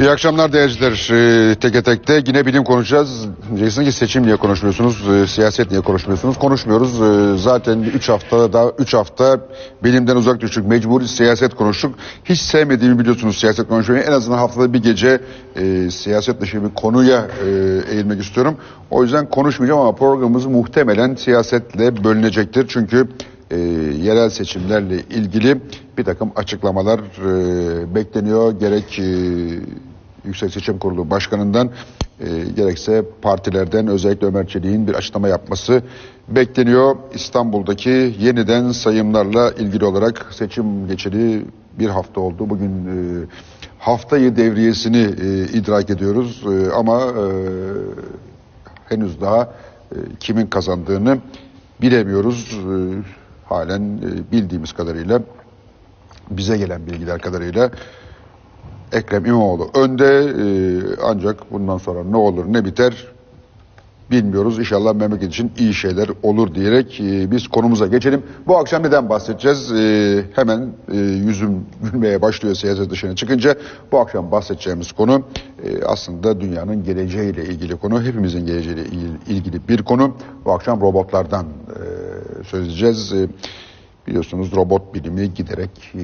İyi akşamlar değerciler. Teke tekte yine bilim konuşacağız. Diyeceksiniz ki seçim niye konuşmuyorsunuz, siyaset niye konuşmuyorsunuz? Konuşmuyoruz. Zaten 3 hafta bilimden uzak düştük. Mecburi siyaset konuştuk. Hiç sevmediğimi biliyorsunuz siyaset konuşmayı. En azından haftada bir gece siyaset dışı bir konuya eğilmek istiyorum. O yüzden konuşmayacağım ama programımız muhtemelen siyasetle bölünecektir. Çünkü yerel seçimlerle ilgili bir takım açıklamalar bekleniyor. Gerek Yüksek Seçim Kurulu Başkanı'ndan gerekse partilerden özellikle Ömer Çelik'in bir açıklama yapması bekleniyor. İstanbul'daki yeniden sayımlarla ilgili olarak seçim geçeli bir hafta oldu. Bugün haftayı devriyesini idrak ediyoruz ama henüz daha kimin kazandığını bilemiyoruz. Halen bildiğimiz kadarıyla, bize gelen bilgiler kadarıyla Ekrem İmamoğlu önde, ancak bundan sonra ne olur ne biter bilmiyoruz. İnşallah memleket için iyi şeyler olur diyerek biz konumuza geçelim. Bu akşam neden bahsedeceğiz? Hemen yüzüm gülmeye başlıyor siyaset dışına çıkınca. Bu akşam bahsedeceğimiz konu aslında dünyanın geleceğiyle ilgili konu. Hepimizin geleceğiyle ilgili bir konu. Bu akşam robotlardan söz edeceğiz. Biliyorsunuz robot bilimi giderek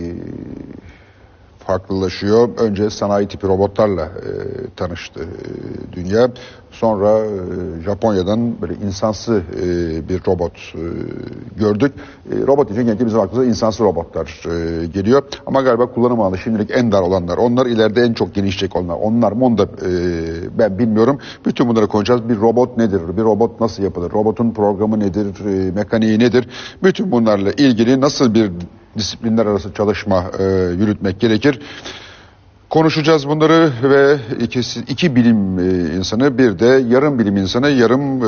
farklılaşıyor. Önce sanayi tipi robotlarla tanıştı dünya. Sonra Japonya'dan böyle insansı bir robot gördük. Robot için genellikle bizim aklımıza insansı robotlar geliyor. Ama galiba kullanım alanı şimdilik en dar olanlar. Onlar ileride en çok gelişecek olanlar. Onlar mı onu da ben bilmiyorum. Bütün bunları konuşacağız. Bir robot nedir? Bir robot nasıl yapılır? Robotun programı nedir? Mekaniği nedir? Bütün bunlarla ilgili nasıl bir disiplinler arası çalışma yürütmek gerekir? Konuşacağız bunları ve iki bilim insanı, bir de yarım bilim insanı, yarım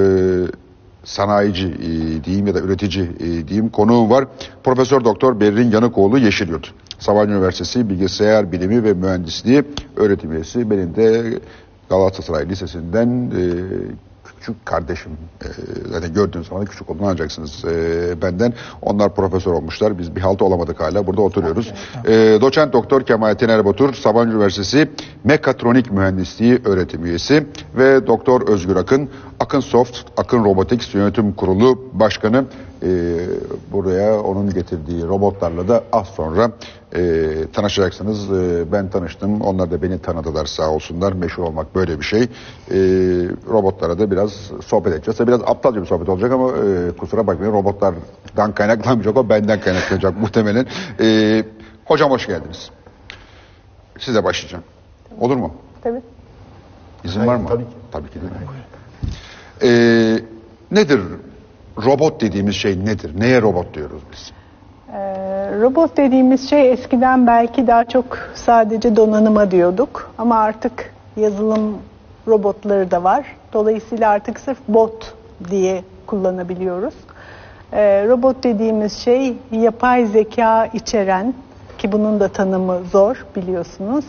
sanayici diyeyim ya da üretici diyeyim konuğum var. Profesör Doktor Berrin Yanıkoğlu Yeşilyurt. Sabancı Üniversitesi Bilgisayar Bilimi ve Mühendisliği öğretim üyesi. Benim de Galatasaray Lisesi'nden küçük kardeşim. Zaten gördüğünüz zaman küçük olduğunu anlayacaksınız benden. Onlar profesör olmuşlar. Biz bir halt olamadık hala. Burada oturuyoruz. Doçent Doktor Kemalettin Erbatur, Sabancı Üniversitesi Mekatronik Mühendisliği öğretim üyesi ve Doktor Özgür Akın, Akınsoft, Akın Robotics Yönetim Kurulu Başkanı. Buraya onun getirdiği robotlarla da az sonra tanışacaksınız. Ben tanıştım. Onlar da beni tanıdılar sağ olsunlar. Meşhur olmak böyle bir şey. Robotlara da biraz sohbet edeceğiz. Biraz aptalca bir sohbet olacak ama kusura bakmayın, robotlardan kaynaklanmayacak, o benden kaynaklanacak muhtemelen. Hocam hoş geldiniz. Size başlayacağım. Olur mu? Tabii. İzin var mı? Tabii ki. Tabii ki değil mi? Nedir? Robot dediğimiz şey nedir? Neye robot diyoruz biz? Robot dediğimiz şey eskiden belki daha çok sadece donanıma diyorduk. Ama artık yazılım robotları da var. Dolayısıyla artık sırf bot diye kullanabiliyoruz. Robot dediğimiz şey yapay zeka içeren, ki bunun da tanımı zor biliyorsunuz.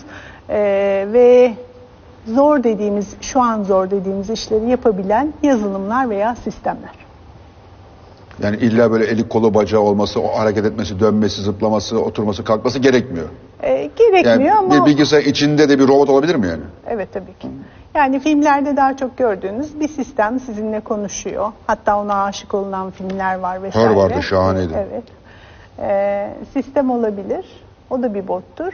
Ve zor dediğimiz, şu an zor dediğimiz işleri yapabilen yazılımlar veya sistemler. Yani illa böyle eli kolu bacağı olması, o hareket etmesi, dönmesi, zıplaması, oturması, kalkması gerekmiyor. Gerekmiyor yani ama... Bir bilgisayar içinde de bir robot olabilir mi yani? Evet, tabii ki. Yani filmlerde daha çok gördüğünüz bir sistem sizinle konuşuyor. Hatta ona aşık olunan filmler var vesaire. Her vardı, şahaneydi. Evet. Sistem olabilir. O da bir bottur.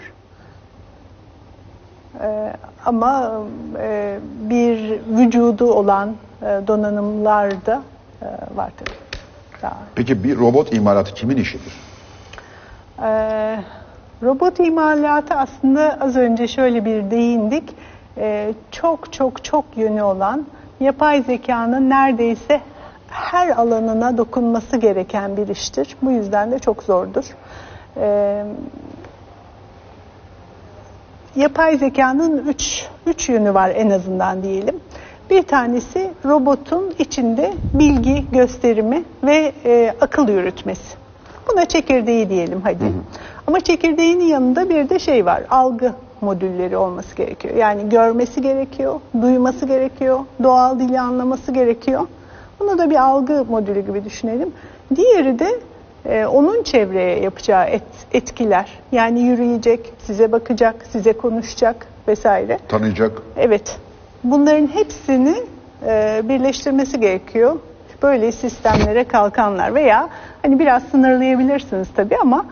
Ama bir vücudu olan donanımlar da var tabii. Peki bir robot imalatı kimin işidir? Robot imalatı aslında az önce şöyle bir değindik. Çok yönü olan, yapay zekanın neredeyse her alanına dokunması gereken bir iştir. Bu yüzden de çok zordur. Yapay zekanın üç yönü var en azından diyelim. Bir tanesi robotun içinde bilgi gösterimi ve akıl yürütmesi. Buna çekirdeği diyelim hadi. Ama çekirdeğinin yanında bir de şey var, algı modülleri olması gerekiyor. Yani görmesi gerekiyor, duyması gerekiyor, doğal dili anlaması gerekiyor. Bunu da bir algı modülü gibi düşünelim. Diğeri de onun çevreye yapacağı etkiler. Yani yürüyecek, size bakacak, size konuşacak, vesaire. Tanıyacak. Evet. Bunların hepsini birleştirmesi gerekiyor. Böyle sistemlere kalkanlar veya hani biraz sınırlayabilirsiniz tabii ama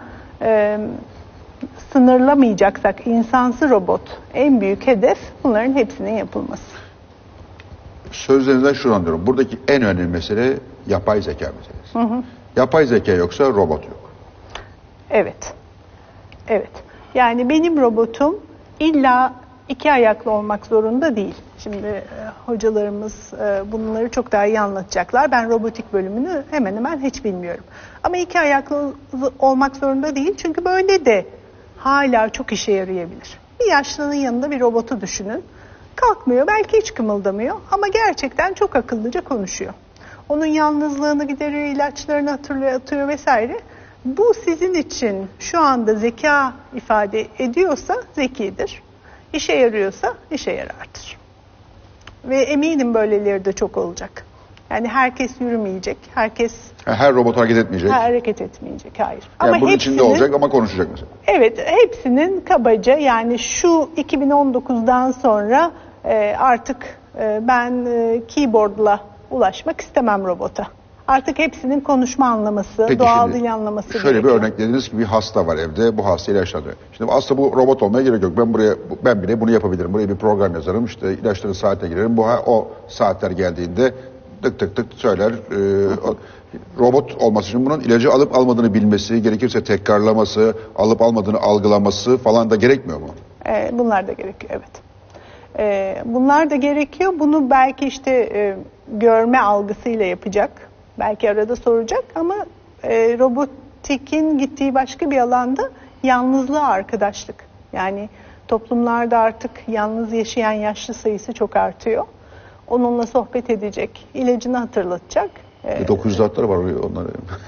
sınırlamayacaksak insansı robot en büyük hedef bunların hepsinin yapılması. Sözlerinizden şunu anlıyorum. Buradaki en önemli mesele yapay zeka meselesi. Yapay zeka yoksa robot yok. Evet. Evet. Yani benim robotum illa 2 ayaklı olmak zorunda değil. Şimdi hocalarımız bunları çok daha iyi anlatacaklar. Ben robotik bölümünü hemen hemen hiç bilmiyorum. Ama 2 ayaklı olmak zorunda değil. Çünkü böyle de hala çok işe yarayabilir. Bir yaşlının yanında bir robotu düşünün. Kalkmıyor, belki hiç kımıldamıyor ama gerçekten çok akıllıca konuşuyor. Onun yalnızlığını gideriyor, ilaçlarını hatırlatıyor vesaire. Bu sizin için şu anda zeka ifade ediyorsa zekidir. İşe yarıyorsa işe yarardır. Ve eminim böyleleri de çok olacak. Yani herkes yürümeyecek, Her robot hareket etmeyecek. hareket etmeyecek, hayır. Yani ama bunun içinde olacak ama konuşacak mesela. Evet, hepsinin kabaca yani şu 2019'dan sonra artık ben keyboardla ulaşmak istemem robota. Artık hepsinin konuşma anlaması, Peki doğal şimdi, dil anlaması şöyle gerekiyor. bir örnek dediniz ki bir hasta var evde, bu hasta ilaçlandırıyor. Şimdi aslında bu robot olmaya gerek yok. Ben bile bunu yapabilirim. Buraya bir program yazarım, işte ilaçları saate girerim. O saatler geldiğinde tık tık tık söyler. Robot olması için bunun ilacı alıp almadığını bilmesi, gerekirse tekrarlaması, alıp almadığını algılaması falan da gerekmiyor mu? Bunlar da gerekiyor, evet. Bunlar da gerekiyor. Bunu belki işte görme algısıyla yapacak. Belki arada soracak ama robotikin gittiği başka bir alanda yalnızlığa arkadaşlık. Yani toplumlarda artık yalnız yaşayan yaşlı sayısı çok artıyor. Onunla sohbet edecek, ilacını hatırlatacak. 900 saatler var onları.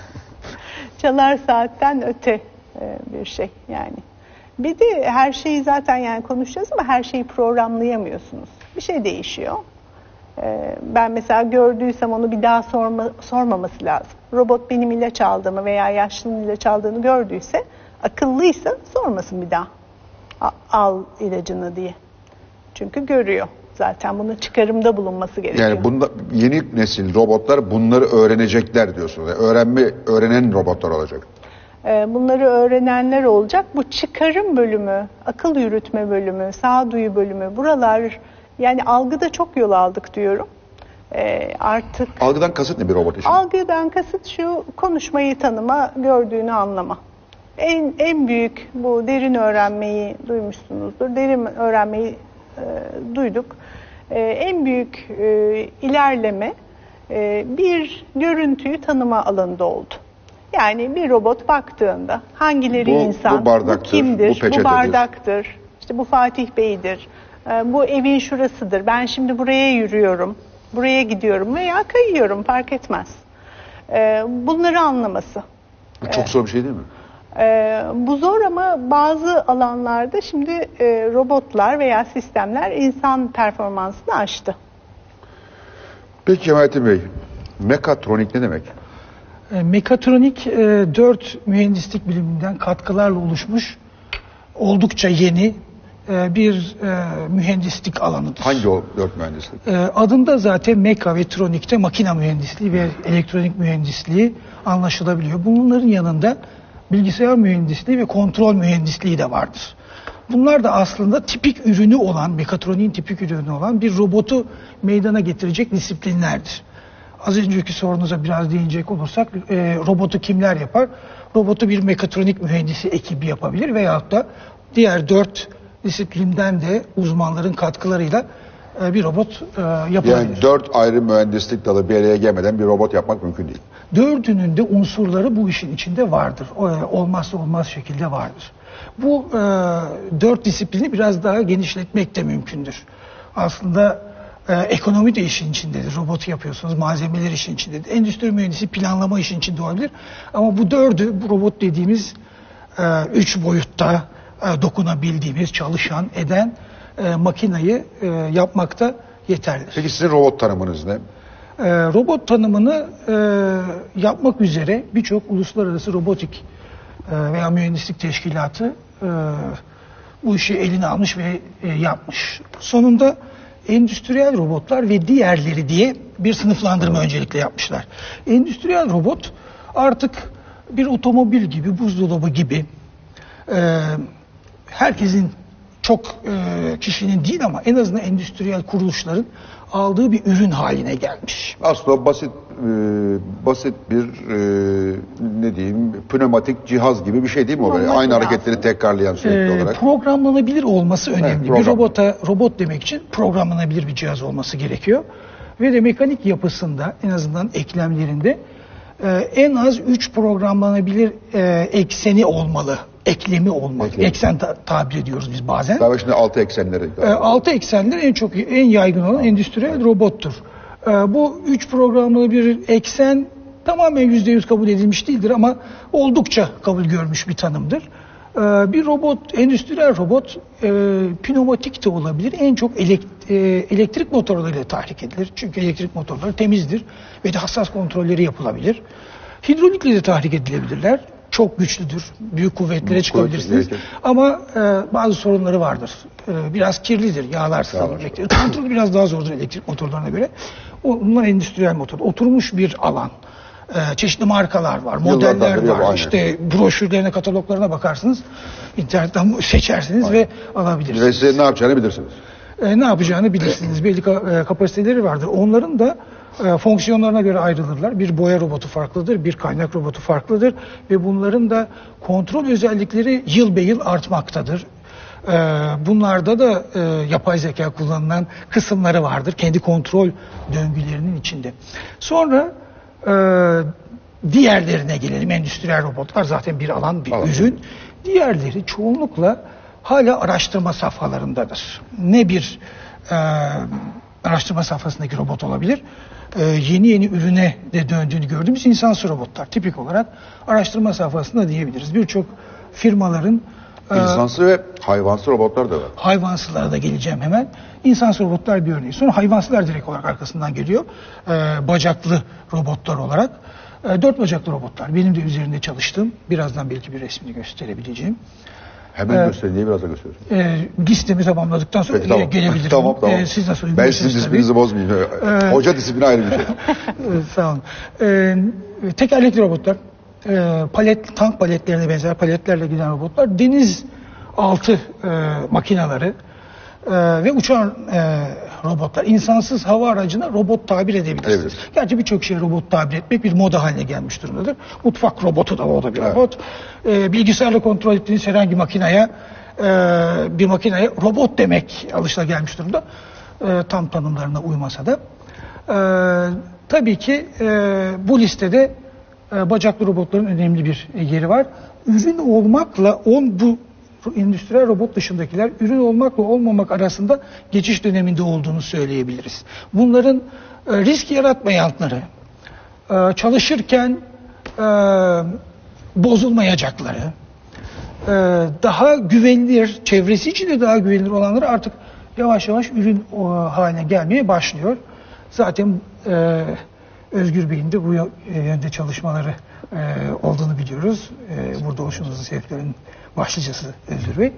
Çalar saatten öte bir şey yani. Bir de her şeyi zaten yani konuşacağız ama her şeyi programlayamıyorsunuz. Bir şey değişiyor. Ben mesela gördüysem onu bir daha sormaması lazım. Robot benim ilaç aldığımı veya yaşlının ilaç aldığını gördüyse, akıllıysa sormasın bir daha. Al ilacını diye. Çünkü görüyor. Zaten bunun çıkarımda bulunması gerekiyor. Yani yeni nesil robotlar bunları öğrenecekler diyorsunuz. Yani öğrenen robotlar olacak. Bunları öğrenenler olacak. Bu çıkarım bölümü, akıl yürütme bölümü, sağduyu bölümü, buralar yani algıda çok yol aldık diyorum. Artık Algıdan kasıt ne bir robot için? algıdan kasıt şu: konuşmayı tanıma, gördüğünü anlama. En büyük bu derin öğrenmeyi duymuşsunuzdur. Derin öğrenmeyi duyduk. En büyük ilerleme bir görüntüyü tanıma alanında oldu. Yani bir robot baktığında hangileri insan, bu kimdir, bu bardaktır, işte bu Fatih Bey'dir, bu evin şurasıdır, ben şimdi buraya yürüyorum, buraya gidiyorum veya kayıyorum, fark etmez. Bunları anlaması. Bu çok zor bir şey değil mi? Bu zor ama bazı alanlarda şimdi robotlar veya sistemler insan performansını aştı. Peki Kemalettin Bey, mekatronik ne demek? Mekatronik 4 mühendislik biliminden katkılarla oluşmuş oldukça yeni bir mühendislik alanıdır. Hangi o 4 mühendislik? Adında zaten meka ve tronikte makina mühendisliği ve elektronik mühendisliği anlaşılabiliyor. Bunların yanında bilgisayar mühendisliği ve kontrol mühendisliği de vardır. Bunlar da aslında tipik ürünü olan, mekatroniğin tipik ürünü olan bir robotu meydana getirecek disiplinlerdir. Az önceki sorunuza biraz değinecek olursak robotu kimler yapar? Robotu bir mekatronik mühendisi ekibi yapabilir veyahut da diğer 4 disiplinden de uzmanların katkılarıyla bir robot yapabilir. Yani 4 ayrı mühendislik dalı bir araya gelmeden bir robot yapmak mümkün değil. 4'ünün de unsurları bu işin içinde vardır. Olmazsa olmaz şekilde vardır. Bu 4 disiplini biraz daha genişletmek de mümkündür. Aslında ekonomi de işin içindedir. Robotu yapıyorsunuz, malzemeler işin içindedir. Endüstri mühendisi planlama işin içinde olabilir. Ama bu 4'ü, bu robot dediğimiz 3 boyutta dokunabildiğimiz, çalışan, eden makinayı yapmakta yeterlidir. Peki sizin robot tanımınız ne? Robot tanımını yapmak üzere birçok uluslararası robotik veya mühendislik teşkilatı bu işi eline almış ve yapmış. Sonunda endüstriyel robotlar ve diğerleri diye bir sınıflandırma öncelikle yapmışlar. Endüstriyel robot artık bir otomobil gibi, buzdolabı gibi herkesin çok kişinin değil ama en azından endüstriyel kuruluşların aldığı bir ürün haline gelmiş. Aslında basit bir ne diyeyim pneumatik cihaz gibi bir şey değil mi o? Böyle aynı hareketleri tekrarlayan sürekli olarak. Programlanabilir olması önemli. Evet, bir robot demek için programlanabilir bir cihaz olması gerekiyor. Ve de mekanik yapısında en azından eklemlerinde en az 3 programlanabilir ekseni olmalı. Eklemi olmalı. Eksen tabir ediyoruz biz bazen. Tabii şimdi 6 eksenleri. 6 eksenler en yaygın olan endüstriyel robottur. Bu 3 programlanabilir eksen tamamen %100 kabul edilmiş değildir ama oldukça kabul görmüş bir tanımdır. Bir robot, endüstriyel robot pneumatik de olabilir. En çok elektrik motorlarıyla tahrik edilir. Çünkü elektrik motorları temizdir ve de hassas kontrolleri yapılabilir. Hidrolikle de tahrik edilebilirler. Çok güçlüdür. Büyük kuvvetlere çıkabilirsiniz. Ama bazı sorunları vardır. Biraz kirlidir. Yağlar sızabilir. Kontrolü biraz daha zordur elektrik motorlarına göre. Bunlar endüstriyel motor. Oturmuş bir alan. Çeşitli markalar var, modeller var. İşte broşürlerine, kataloglarına bakarsınız. İnternetten seçersiniz ve alabilirsiniz. Ve size ne yapacağını bilirsiniz. Ne yapacağını bilirsiniz. Belli kapasiteleri vardır. Onların da fonksiyonlarına göre ayrılırlar. Bir boya robotu farklıdır, bir kaynak robotu farklıdır ve bunların da kontrol özellikleri yıl be yıl artmaktadır. Bunlarda da yapay zeka kullanılan kısımları vardır. Kendi kontrol döngülerinin içinde. Sonra diğerlerine gelelim. Endüstriyel robotlar zaten bir alan, bir ürün. Diğerleri çoğunlukla hala araştırma safhalarındadır. Ne bir araştırma safhasındaki robot olabilir? Yeni ürüne de döndüğünü gördüğümüz insansız robotlar. Tipik olarak araştırma safhasında diyebiliriz. Birçok firmaların İnsansı ve hayvansı robotlar da var. Hayvansılara da geleceğim hemen. İnsansız robotlar bir örneği. Sonra hayvansılar direkt olarak arkasından geliyor. Bacaklı robotlar olarak. 4 bacaklı robotlar. Benim de üzerinde çalıştığım. Birazdan belki bir resmini gösterebileceğim. Hemen gösterin diye biraz da gösteriyorsun. Listemi tamamladıktan sonra gelebilirim. Tamam. Siz nasıl Ben sizin disiplininizi bozmayayım. Hoca disiplini ayrı bir şey. Sağ olun. Tekerlekli robotlar. Tank paletlerine benzer paletlerle giden robotlar. Deniz altı makinaları ve uçan robotlar. İnsansız hava aracına robot tabir edebilirsiniz. Evet. Gerçi birçok şey robot tabir etmek bir moda haline gelmiş durumdadır. Mutfak robotu da o da bir robot. Bilgisayarla kontrol ettiğiniz herhangi bir makineye robot demek alışılagelmiş durumda. Tam tanımlarına uymasa da. Tabii ki bu listede bacaklı robotların önemli bir yeri var. Ürün olmakla bu endüstriyel robot dışındakiler ürün olmakla olmamak arasında geçiş döneminde olduğunu söyleyebiliriz. Bunların risk yaratmayanları, çalışırken bozulmayacakları, daha güvenilir, çevresi için de daha güvenilir olanları artık yavaş yavaş ürün haline gelmeye başlıyor. Zaten Özgür Bey'in de bu yönde çalışmaları olduğunu biliyoruz. Burada hoşunuzu sebeplerin başlıcası Özgür Bey.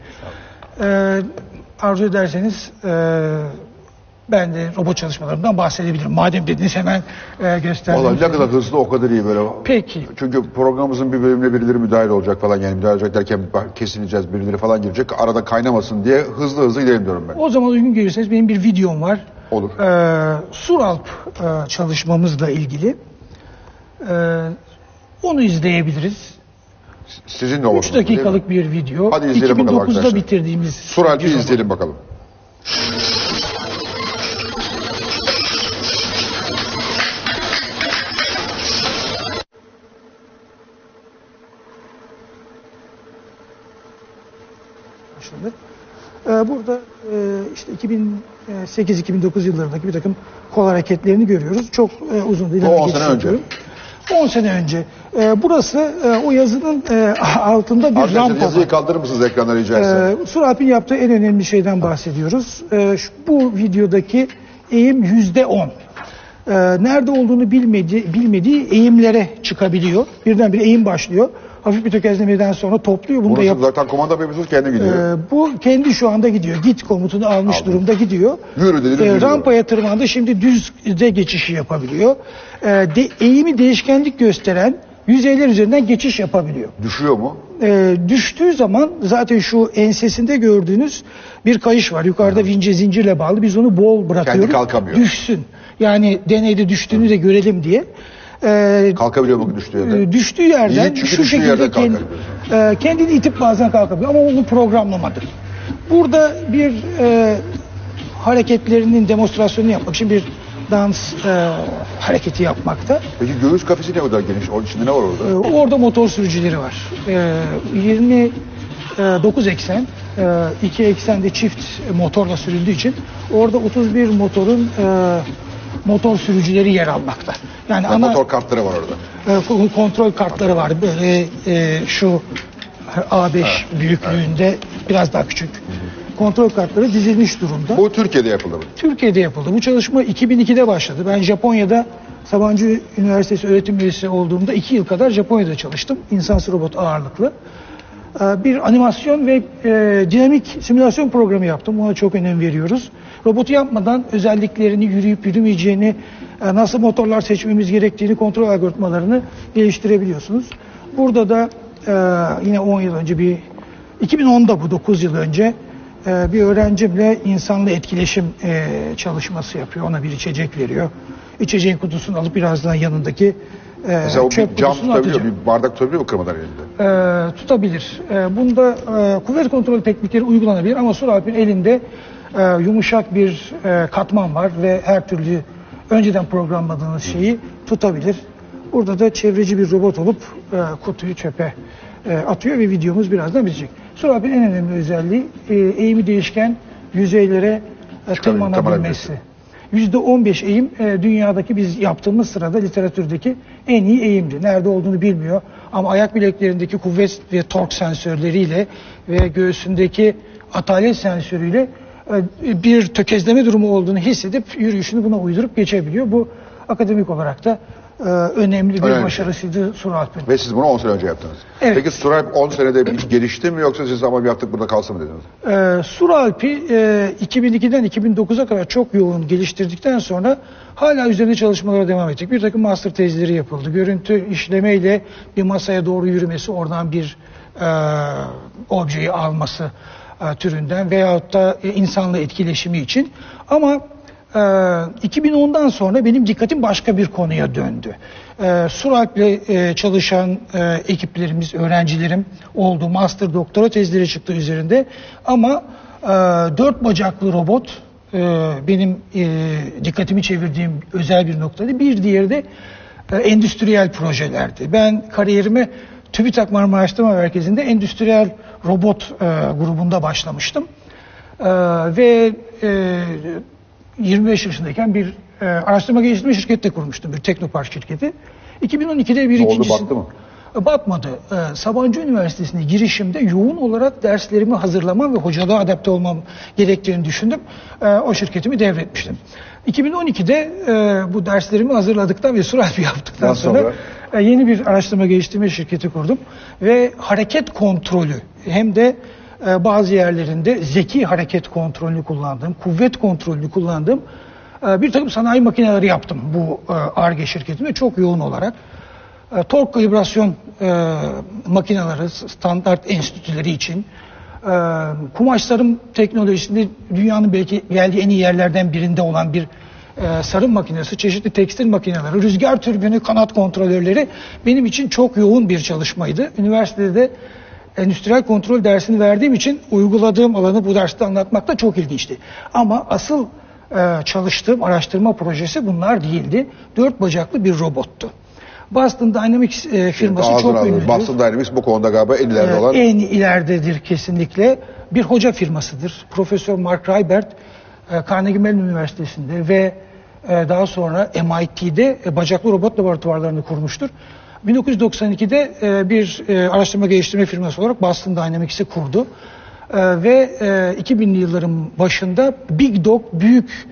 Arzu ederseniz ben de robot çalışmalarımdan bahsedebilirim. Madem dediniz hemen gösterdim. Vallahi ne kadar hızlı o kadar iyi böyle. Peki. Çünkü programımızın bir bölümüne birileri müdahil olacak falan, yani müdahil olacak derken kesineceğiz, birileri falan girecek. Arada kaynamasın diye hızlı gidelim diyorum ben. O zaman uygun görürseniz benim bir videom var. Olur. Suralp çalışmamızla ilgili. Onu izleyebiliriz. Sizin de olur. 3 dakikalık bir video. Hadi izleyelim bakalım arkadaşlar. 2009'da bitirdiğimiz. Suralp'i izleyelim bakalım. Burada işte 2008-2009 yıllarındaki bir takım kol hareketlerini görüyoruz. Çok uzun değil. 10 sene önce. 10 sene önce. Burası o yazının altında bir rampa. Arkadaşlar yazıyı kaldırır mısınız ekranlara rica etsem? Suralp'in yaptığı en önemli şeyden bahsediyoruz. Bu videodaki eğim %10. Nerede olduğunu bilmediği eğimlere çıkabiliyor. Birdenbire eğim başlıyor. hafif bir tökezlemeden sonra topluyor. Bunu da Burası zaten komanda yapıyorsunuz, kendi gidiyor. bu kendi şu anda gidiyor. Git komutunu almış durumda gidiyor. Yürü dedi, yürüyor. Rampaya tırmandı. Şimdi düzde geçişi yapabiliyor. Eğimi değişkenlik gösteren yüzeyler üzerinden geçiş yapabiliyor. Düşüyor mu? Düştüğü zaman zaten şu ensesinde gördüğünüz bir kayış var. Yukarıda vince zincirle bağlı. Biz onu bol bırakıyoruz. Kendi kalkamıyor. Düşsün. Yani deneyde düştüğünü de görelim diye. Kalkabiliyor mu düştüğü yerden? Düştüğü yerden İyi, çünkü şu düştüğü şekilde yerden kendini itip bazen kalkabiliyor ama onu programlamadık. Burada bir hareketlerinin demonstrasyonunu yapmak için bir dans hareketi yapmakta. Peki göğüs kafesi ne kadar geniş? Onun içinde ne var orada? Orada motor sürücüleri var. 29 eksen, 2 eksende çift motorla sürüldüğü için orada 31 motorun motor sürücüleri yer almakta. Yani ana motor kartları var orada. kontrol kartları var. Böyle şu A5 büyüklüğünde, biraz daha küçük. Kontrol kartları dizilmiş durumda. Bu Türkiye'de yapıldı mı? Türkiye'de yapıldı. Bu çalışma 2002'de başladı. Ben Japonya'da Sabancı Üniversitesi öğretim üyesi olduğumda 2 yıl kadar Japonya'da çalıştım. İnsansız robot ağırlıklı. Bir animasyon ve dinamik simülasyon programı yaptım. Ona çok önem veriyoruz. Robotu yapmadan özelliklerini, yürüyüp yürümeyeceğini, nasıl motorlar seçmemiz gerektiğini, kontrol algoritmalarını geliştirebiliyorsunuz. Burada da yine 10 yıl önce 2010'da bu 9 yıl önce bir öğrencimle insanla etkileşim çalışması yapıyor. Ona bir içecek veriyor. İçeceğin kutusunu alıp birazdan yanındaki mesela çöp bir cam kutusunu tutabiliyor, atacak. bir bardak tutabiliyor mu kırmadan elinde? Tutabilir. Bunda kuvvet kontrol teknikleri uygulanabilir ama Suralp'in elinde yumuşak bir katman var ve her türlü önceden programladığınız şeyi tutabilir. Burada da çevreci bir robot olup kutuyu çöpe atıyor ve videomuz birazdan bitecek. Suralp'in en önemli özelliği eğimi değişken yüzeylere tırmanabilmesi. %15 eğim dünyadaki biz yaptığımız sırada literatürdeki en iyi eğimdi. Nerede olduğunu bilmiyor ama ayak bileklerindeki kuvvet ve tork sensörleriyle ve göğsündeki atalet sensörüyle bir tökezleme durumu olduğunu hissedip yürüyüşünü buna uydurup geçebiliyor. Bu akademik olarak da önemli bir başarısıydı Suralp'in. Ve siz bunu 10 sene önce yaptınız. Evet. Peki Suralp 10 senede hiç gelişti mi yoksa siz ama yaptık burada kalsın mı dediniz? Suralp'i 2002'den 2009'a kadar çok yoğun geliştirdikten sonra hala üzerine çalışmalara devam ettik. Bir takım master tezleri yapıldı. Görüntü işlemeyle bir masaya doğru yürümesi, oradan bir objeyi alması türünden veyahut da insanla etkileşimi için. Ama 2010'dan sonra benim dikkatim başka bir konuya döndü. Suralp'le çalışan ekiplerimiz, öğrencilerim oldu. Master doktora tezleri çıktı üzerinde. Ama 4 bacaklı robot benim dikkatimi çevirdiğim özel bir noktaydı. Bir diğeri de endüstriyel projelerdi. Ben kariyerime TÜBİTAK Marmara Araştırma Merkezi'nde endüstriyel robot grubunda başlamıştım. Ve 25 yaşındayken bir araştırma geliştirme şirketi de kurmuştum. Bir teknopark şirketi. 2012'de bir ikincisi... battı mı? Batmadı. Sabancı Üniversitesi'ne girişimde yoğun olarak derslerimi hazırlamam ve hocalığa adapte olmam gerektiğini düşündüm. O şirketimi devretmiştim. 2012'de bu derslerimi hazırladıktan ve Suralp'i yaptıktan sonra yeni bir araştırma geliştirme şirketi kurdum. Ve hareket kontrolü hem de bazı yerlerinde zeki hareket kontrolünü kullandığım, kuvvet kontrolünü kullandığım bir takım sanayi makineleri yaptım bu Ar-Ge şirketinde çok yoğun olarak. Tork kalibrasyon makineleri, standart enstitüleri için, kumaş sarım teknolojisinde dünyanın belki geldiği en iyi yerlerden birinde olan bir sarım makinesi, çeşitli tekstil makineleri, rüzgar türbünü, kanat kontrolörleri benim için çok yoğun bir çalışmaydı. Üniversitede de endüstriyel kontrol dersini verdiğim için uyguladığım alanı bu derste anlatmak da çok ilginçti. Ama asıl çalıştığım araştırma projesi bunlar değildi. 4 bacaklı bir robottu. Boston Dynamics firması çok ünlüdür. Boston Dynamics bu konuda galiba en ileride olan. En ileridedir kesinlikle. Bir hoca firmasıdır. Profesör Mark Reibert Carnegie Mellon Üniversitesi'nde ve daha sonra MIT'de bacaklı robot laboratuvarlarını kurmuştur. 1992'de bir araştırma geliştirme firması olarak Boston Dynamics'i kurdu. Ve 2000'li yılların başında Big Dog, büyük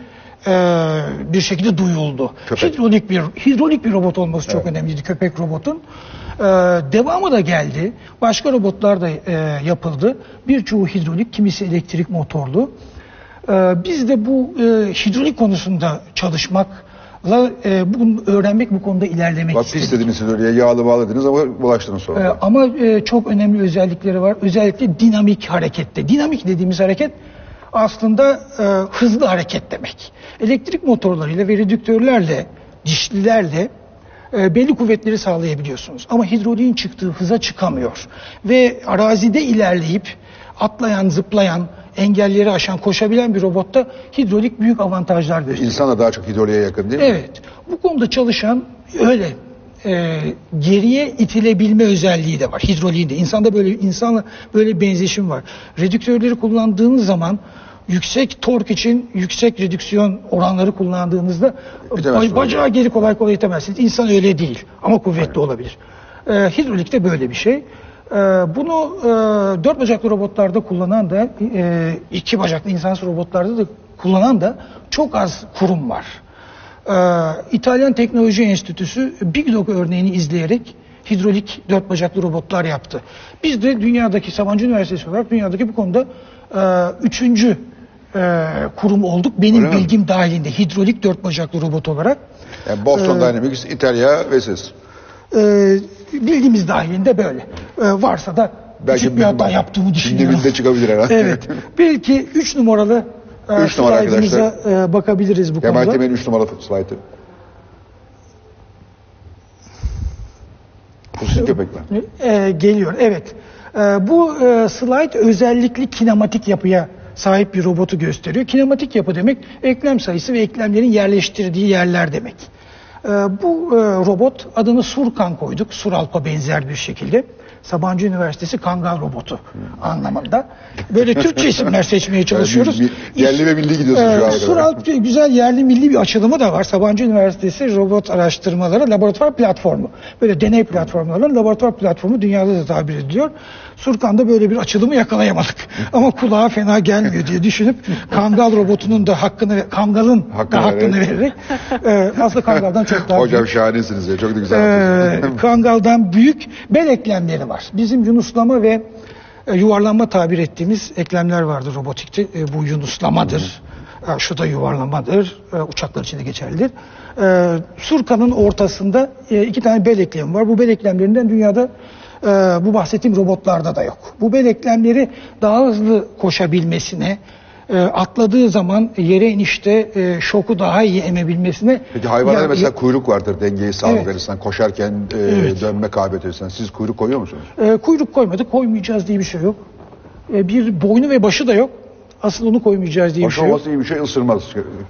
bir şekilde duyuldu. Köpek. Hidrolik bir robot olması çok önemliydi, köpek robotun. Devamı da geldi. Başka robotlar da yapıldı. Birçoğu hidrolik, kimisi elektrik motorlu. Biz de bu hidrolik konusunda çalışmakla bunu öğrenmek, bu konuda ilerlemek Bak istedik. pis dediniz siz oraya, yağlı bağladınız ama bulaştınız sonra. Ama çok önemli özellikleri var. Özellikle dinamik harekette. Dinamik dediğimiz hareket aslında hızlı hareket demek. Elektrik motorlarıyla ve redüktörlerle, dişlilerle belli kuvvetleri sağlayabiliyorsunuz. Ama hidroliğin çıktığı hıza çıkamıyor. Ve arazide ilerleyip atlayan, zıplayan, engelleri aşan, koşabilen bir robotta hidrolik büyük avantajlar gösteriyor. İnsan da daha çok hidroliğe yakın değil mi? Evet. Bu konuda çalışan öyle geriye itilebilme özelliği de var hidroliğinde. İnsanla böyle benzeşim var. Redüktörleri kullandığınız zaman yüksek tork için yüksek redüksiyon oranları kullandığınızda bacağı geri kolay kolay itemezsiniz. İnsan öyle değil ama kuvvetli olabilir. Hidrolikte böyle bir şey. Bunu dört bacaklı robotlarda kullanan da iki bacaklı insansız robotlarda da kullanan da çok az kurum var. İtalyan Teknoloji Enstitüsü Big Dog örneğini izleyerek hidrolik dört bacaklı robotlar yaptı. Biz de dünyadaki, Sabancı Üniversitesi olarak dünyadaki bu konuda üçüncü kurum olduk. Benim bilgim dahilinde hidrolik dört bacaklı robot olarak. Yani Boston Dynamics, İtalya ve siz. Bildiğimiz dahilinde böyle. Varsa da küçük bir hata yaptığımı düşünüyorum. Şimdi çıkabilir herhalde. Evet. Belki 3 numaralı 3 numara arkadaşlar. Bakabiliriz bu konuda. Kemal Temel'in 3 numaralı slaytı. Puslu köpekler. Geliyor, evet. Bu slide özellikle kinematik yapıya sahip bir robotu gösteriyor. Kinematik yapı demek eklem sayısı ve eklemlerin yerleştirdiği yerler demek. Bu robot adını Surkan koyduk. Suralp'a benzer bir şekilde. Sabancı Üniversitesi Kangal robotu anlamında. Böyle Türkçe isimler seçmeye çalışıyoruz. Yerli ve milli gidiyorsunuz şu ana kadar. Suralp güzel yerli milli bir açılımı da var. Sabancı Üniversitesi Robot Araştırmaları Laboratuvar Platformu. Böyle deney platformlarının laboratuvar platformu dünyada da tabir ediliyor. Surkan'da böyle bir açılımı yakalayamadık. Ama kulağa fena gelmiyor diye düşünüp Kangal robotunun da Kangal'ın da hakkını vererek aslında Kangal'dan çok daha Hocam şahanesiniz ya, çok da güzel. Kangal'dan büyük bel eklemleri var. Bizim yunuslama ve yuvarlanma tabir ettiğimiz eklemler vardır robotikte. Bu yunuslamadır. Şu da yuvarlamadır. Uçaklar için de geçerlidir. Surkan'ın ortasında iki tane bel eklemi var. Bu bel eklemlerinden dünyada bu bahsettiğim robotlarda da yok. Bu bel eklemleri daha hızlı koşabilmesine, atladığı zaman yere inişte şoku daha iyi emebilmesine. Peki hayvanlarda mesela kuyruk vardır, dengeyi sağlık Evet. açısından, koşarken dönme kabiliyeti açısından. Siz kuyruk koyuyor musunuz? Kuyruk koymadık, koymayacağız diye bir şey yok. Bir boynu ve başı da yok. Asıl onu koymayacağız diye bir şey yok. Aşaması iyi bir şey, ısırmaz.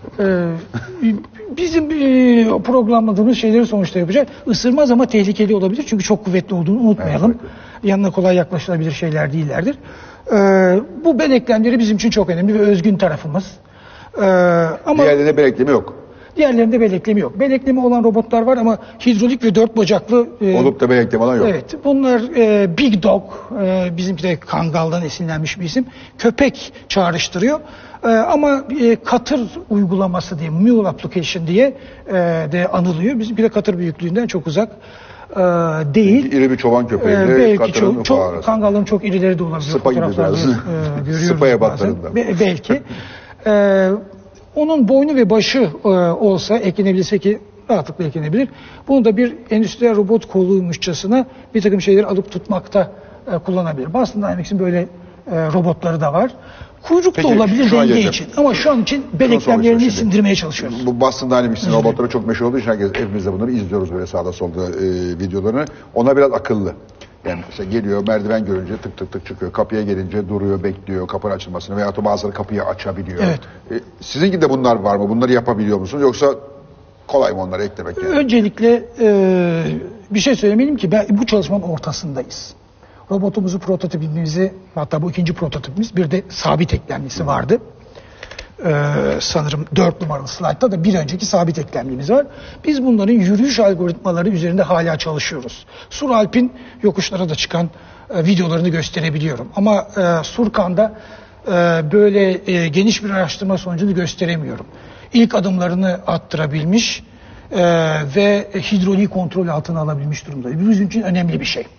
Bizim programladığımız şeyleri sonuçta yapacak. Isırmaz ama tehlikeli olabilir. Çünkü çok kuvvetli olduğunu unutmayalım. Evet. Yanına kolay yaklaşılabilir şeyler değillerdir. Bu bel eklemleri bizim için çok önemli ve özgün tarafımız. Ama Diğerlerinde bel eklemi yok. diğerlerinde bel eklemi yok. Bel eklemi olan robotlar var ama hidrolik ve dört bacaklı Olup da bel eklemi olan yok. evet, bunlar Big Dog, bizimki de Kangal'dan esinlenmiş bir isim. Köpek çağrıştırıyor. Ama katır uygulaması diye, mule application diye de anılıyor. Bizimki de katır büyüklüğünden çok uzak değil. İri bir çoban köpeğiyle Belki katırın çok Kangal'ın çok irileri de olabilir. Sıpa gibi biraz. Görüyoruz Sıpa ebatlarında. Belki. Onun boynu ve başı olsa eklenebilse ki rahatlıkla eklenebilir. Bunu da bir endüstriyel robot koluymuşçasına bir takım şeyleri alıp tutmakta kullanabilir. Boston Dynamics'in böyle robotları da var. Kuyruk da olabilir denge için. Ama şu an için bel eklemlerini sindirmeye çalışıyoruz. Bu Boston Dynamics'in robotları çok meşhur olduğu için hepimiz de bunları izliyoruz böyle sağda solda videolarını. Ona biraz akıllı. Yani işte geliyor, merdiven görünce tık tık tık çıkıyor. Kapıya gelince duruyor, bekliyor kapının açılmasını veya bazıları kapıyı açabiliyor. Evet. Sizinki de bunlar var mı? Bunları yapabiliyor musunuz? Yoksa kolay mı onları eklemek yani? Öncelikle bir şey söylemeliyim ki bu çalışmanın ortasındayız. Robotumuzu, prototipimizi, hatta bu ikinci prototipimiz, bir de sabit eklemlisi vardı. Sanırım 4 numaralı slaytta da bir önceki sabit eklemliğimiz var. Biz bunların yürüyüş algoritmaları üzerinde hala çalışıyoruz. Suralp'in yokuşlara da çıkan videolarını gösterebiliyorum. Ama Surkan'da böyle geniş bir araştırma sonucunu gösteremiyorum. İlk adımlarını attırabilmiş ve hidroliği kontrol altına alabilmiş durumda. Bu bizim için önemli bir şey.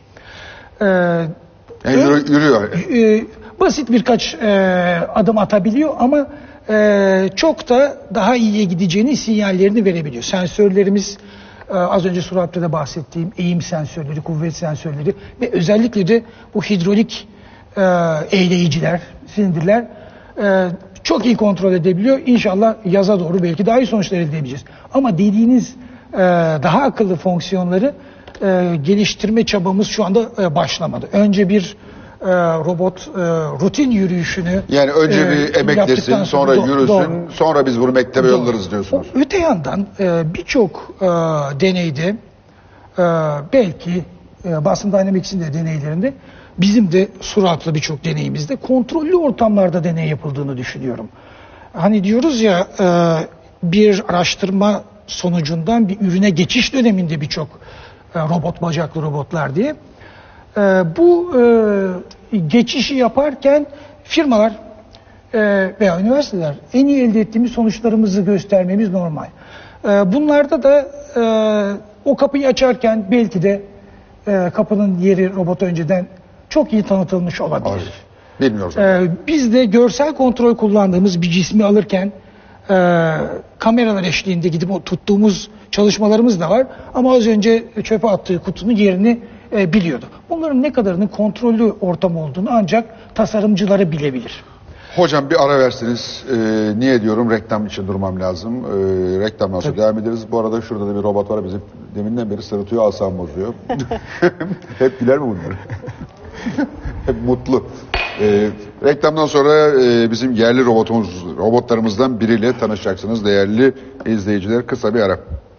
Yürüyor. Basit birkaç adım atabiliyor ama çok da daha iyiye gideceğini sinyallerini verebiliyor. Sensörlerimiz, az önce Surat'ta da bahsettiğim eğim sensörleri, kuvvet sensörleri ve özellikle de bu hidrolik eğleyiciler, silindirler çok iyi kontrol edebiliyor. İnşallah yaza doğru belki daha iyi sonuçlar elde edebileceğiz. Ama dediğiniz daha akıllı fonksiyonları geliştirme çabamız şu anda başlamadı. Önce bir robot rutin yürüyüşünü yani önce bir emeklesin, sonra yürüsün, doğru. Sonra biz bunu mektebe yollarız diyorsunuz. Öte yandan birçok deneyde belki Boston Dynamics'in de deneylerinde bizim de Surat'la birçok deneyimizde kontrollü ortamlarda deney yapıldığını düşünüyorum. Hani diyoruz ya bir araştırma sonucundan bir ürüne geçiş döneminde birçok robot bacaklı robotlar diye. Bu geçişi yaparken firmalar veya üniversiteler en iyi elde ettiğimiz sonuçlarımızı göstermemiz normal. Bunlarda da o kapıyı açarken belki de kapının yeri robota önceden çok iyi tanıtılmış olabilir. Bilmiyoruz. Biz de görsel kontrol kullandığımız bir cismi alırken kameralar eşliğinde gidip tuttuğumuz çalışmalarımız da var. Ama az önce çöpe attığı kutunun yerini biliyordu. Bunların ne kadarının kontrollü ortam olduğunu ancak tasarımcıları bilebilir. Hocam bir ara verseniz. Niye diyorum? Reklam için durmam lazım. Reklamdan sonra devam ederiz. Bu arada şurada da bir robot var. Bizi deminden beri sırıtıyor, asam bozuyor. Hep güler mi bunlar? Hep mutlu. Reklamdan sonra bizim yerli robotlarımızdan biriyle tanışacaksınız değerli izleyiciler. Kısa bir ara.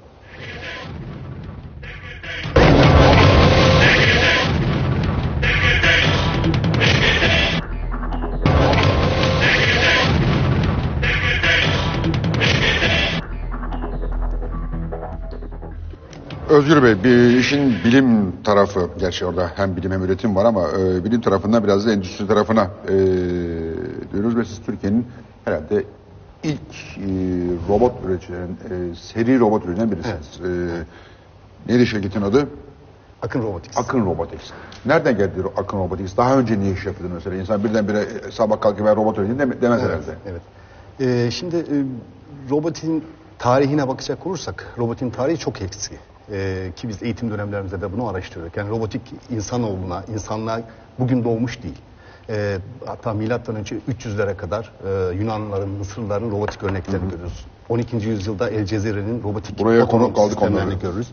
Özgür Bey, bir işin bilim tarafı, gerçi orada hem bilim hem üretim var ama bilim tarafından biraz da endüstri tarafına diyoruz ve siz Türkiye'nin herhalde ilk robot üreticilerin, seri robot üreten birisiniz. Evet. Neydi şirketin adı? Akın Robotics. Akın Robotics. Nereden geldi Akın Robotics? Daha önce ne iş yapıyordun mesela? İnsan birdenbire sabah kalkıp ben robot üreteyim demez herhalde. Evet. Şimdi robotin tarihine bakacak olursak, robotin tarihi çok eski. Ki biz eğitim dönemlerimizde de bunu araştırıyoruz. Yani robotik insanoğluna, insanlığa bugün doğmuş değil. Hatta milattan önce 300'lere kadar Yunanlıların, Mısırlıların robotik örneklerini görüyoruz. 12. yüzyılda El Cezire'nin robotik buraya konuk kaldık sistemlerini görürüz.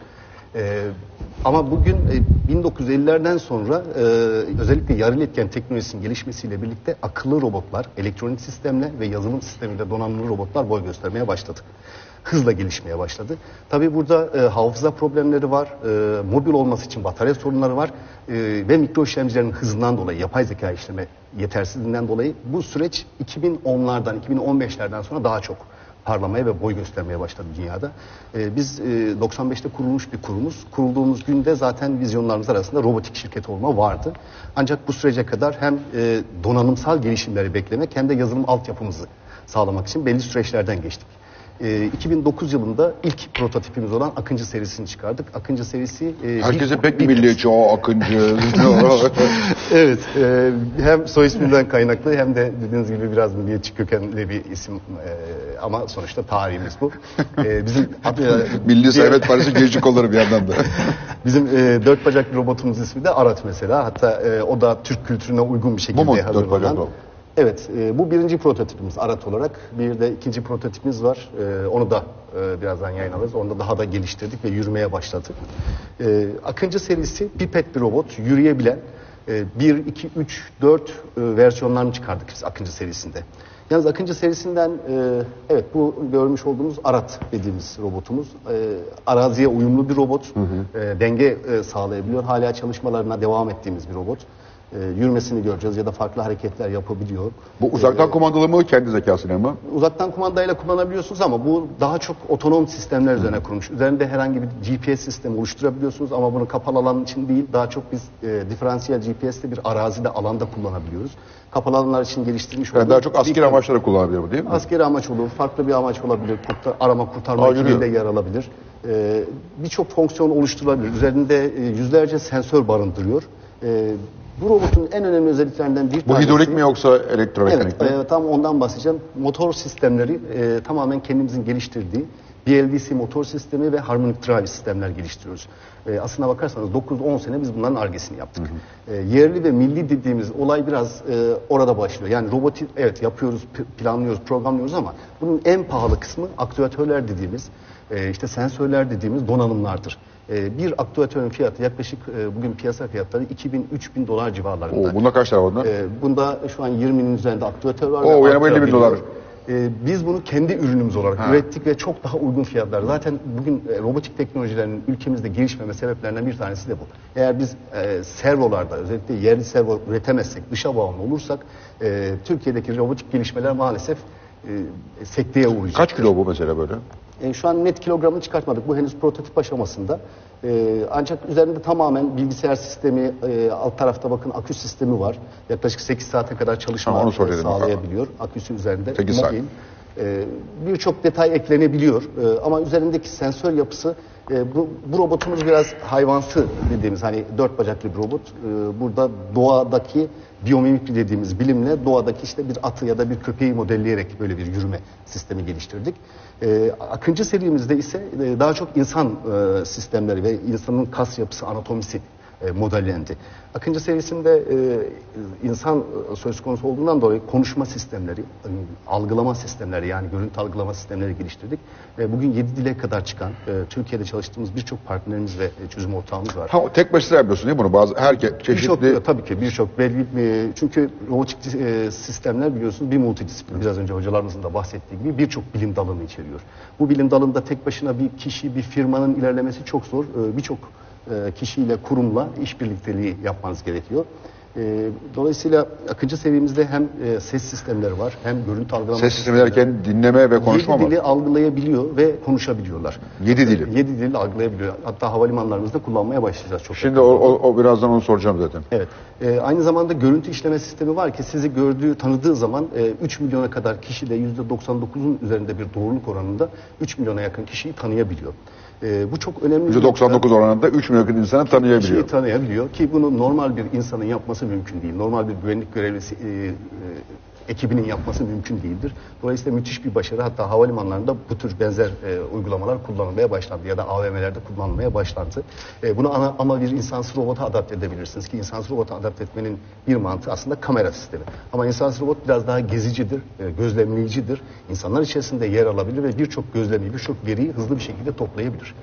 Ama bugün 1950'lerden sonra özellikle yarı iletken teknolojisinin gelişmesiyle birlikte akıllı robotlar, elektronik sistemle ve yazılım sistemiyle donanımlı robotlar boy göstermeye başladı. Hızla gelişmeye başladı. Tabii burada hafıza problemleri var, mobil olması için batarya sorunları var ve mikro işlemcilerin hızından dolayı, yapay zeka işleme yetersizliğinden dolayı bu süreç 2010'lardan, 2015'lerden sonra daha çok parlamaya ve boy göstermeye başladı dünyada. Biz 95'te kurulmuş bir kurumuz. Kurulduğumuz günde zaten vizyonlarımız arasında robotik şirket olma vardı. Ancak bu sürece kadar hem donanımsal gelişimleri beklemek hem de yazılım altyapımızı sağlamak için belli süreçlerden geçtik. 2009 yılında ilk prototipimiz olan Akıncı serisini çıkardık. Akıncı serisi... Herkese pek bir milliyetçi o Akıncı. Evet. Hem soy isminden kaynaklı hem de dediğiniz gibi biraz milliyetçi kökenli bir isim. Ama sonuçta tarihimiz bu. Bizim Milli Servet Partisi gençlik kolları bir yandan da. Bizim dört bacaklı robotumuz ismi de Arat mesela. Hatta o da Türk kültürüne uygun bir şekilde hazırlanan. Bu mu dört bacaklı? Evet, bu birinci prototipimiz Arat olarak. Bir de ikinci prototipimiz var. Onu da birazdan yayınlarız. Onu da daha da geliştirdik ve yürümeye başladık. Akıncı serisi pipet bir robot, yürüyebilen 1, 2, 3, 4 versiyonlarını çıkardık biz Akıncı serisinde. Yalnız Akıncı serisinden evet bu görmüş olduğumuz Arat dediğimiz robotumuz araziye uyumlu bir robot. Denge sağlayabiliyor. Hala çalışmalarına devam ettiğimiz bir robot. yürümesini göreceğiz ya da farklı hareketler yapabiliyor. Bu uzaktan kumandalı mı, kendi zekasıyla mı? Uzaktan kumandayla kullanabiliyorsunuz ama bu daha çok otonom sistemler üzerine kurulmuş. Üzerinde herhangi bir GPS sistemi oluşturabiliyorsunuz ama bunu kapalı alan için değil, daha çok biz diferansiyel GPS'te bir arazide, alanda kullanabiliyoruz. Kapalı alanlar için geliştirilmiş Yani olduğu daha çok askeri amaçlara kullanabiliyor bu, değil mi? askeri amaç olur, farklı bir amaç olabilir, arama kurtarma ekibinde yer alabilir. Birçok fonksiyon oluşturulabilir. Üzerinde yüzlerce sensör barındırıyor. Bu robotun en önemli özelliklerinden bir tanesi... Bu hidrolik mi yoksa elektromekanik mi? Evet, tam ondan bahsedeceğim. Motor sistemleri tamamen kendimizin geliştirdiği BLDC motor sistemi ve harmonic drive sistemler geliştiriyoruz. Aslına bakarsanız 9-10 sene biz bunların argesini yaptık. Yerli ve milli dediğimiz olay biraz orada başlıyor. Yani robotik evet yapıyoruz, planlıyoruz, programlıyoruz ama bunun en pahalı kısmı aktüatörler dediğimiz, işte sensörler dediğimiz donanımlardır. Bir aktüatörün fiyatı yaklaşık bugün piyasa fiyatları 2000-3000 dolar civarlarında. Bunda kaç tane var? Bunda şu an 20'nin üzerinde aktüatör var. Yani bu 50 bin dolar. Biz bunu kendi ürünümüz olarak ürettik ve çok daha uygun fiyatlar. Zaten bugün robotik teknolojilerinin ülkemizde gelişmeme sebeplerinden bir tanesi de bu. Eğer biz servolarda özellikle yerli servo üretemezsek, dışa bağımlı olursak Türkiye'deki robotik gelişmeler maalesef sekteye uğrayacak. Kaç kilo bu mesela böyle? Şu an net kilogramını çıkartmadık. Bu henüz prototip aşamasında. Ancak üzerinde tamamen bilgisayar sistemi, alt tarafta bakın akü sistemi var. Yaklaşık 8 saate kadar çalışma sağlayabiliyor. Aküsü üzerinde. 8 saat. Birçok detay eklenebiliyor. Ama üzerindeki sensör yapısı, bu robotumuz biraz hayvansı dediğimiz, hani 4 bacaklı bir robot. Burada doğadaki biyomimikri dediğimiz bilimle doğadaki işte bir atı ya da bir köpeği modelleyerek böyle bir yürüme sistemi geliştirdik. Akıncı serimizde ise daha çok insan sistemleri ve insanın kas yapısı, anatomisi modellendi. Akıncı serisinde insan söz konusu olduğundan dolayı konuşma sistemleri, algılama sistemleri, yani görüntü algılama sistemleri geliştirdik. Bugün 7 dile kadar çıkan, Türkiye'de çalıştığımız birçok partnerimiz ve çözüm ortağımız var. Tek başına yapıyorsun değil mi bunu? Bazı çeşitli... Tabii ki birçok belli, çünkü robotik sistemler biliyorsunuz bir multidisiplin. Biraz önce hocalarımızın da bahsettiği gibi birçok bilim dalını içeriyor. Bu bilim dalında tek başına bir kişi, bir firmanın ilerlemesi çok zor. Birçok kişiyle, kurumla işbirlikteliği yapmanız gerekiyor. Dolayısıyla akıncı seviyemizde hem ses sistemleri var, hem görüntü algılama. Ses sistemi derken dinleme ve konuşma mı? 7 dili algılayabiliyor ve konuşabiliyorlar. 7 dili? 7 dili algılayabiliyor. Hatta havalimanlarımızda kullanmaya başlayacağız çok. Şimdi o birazdan onu soracağım zaten. Evet. Aynı zamanda görüntü işleme sistemi var ki sizi tanıdığı zaman 3 milyona kadar kişi de %99'un üzerinde bir doğruluk oranında 3 milyona yakın kişiyi tanıyabiliyor. Bu çok önemli. %99 oranında 3 milyon insanı tanıyabiliyor. Kişiyi tanıyabiliyor ki bunu normal bir insanın yapması mümkün değil. Normal bir güvenlik görevlisi ekibinin yapması mümkün değildir. Dolayısıyla müthiş bir başarı. Hatta havalimanlarında bu tür benzer uygulamalar kullanılmaya başlandı ya da AVM'lerde kullanılmaya başlandı. Bunu ama bir insansız robota adapte edebilirsiniz ki insansız robota adapte etmenin bir mantığı aslında kamera sistemi. Ama insansız robot biraz daha gezicidir, gözlemleyicidir. İnsanlar içerisinde yer alabilir ve birçok gözlemi, birçok veriyi hızlı bir şekilde toplayabilir.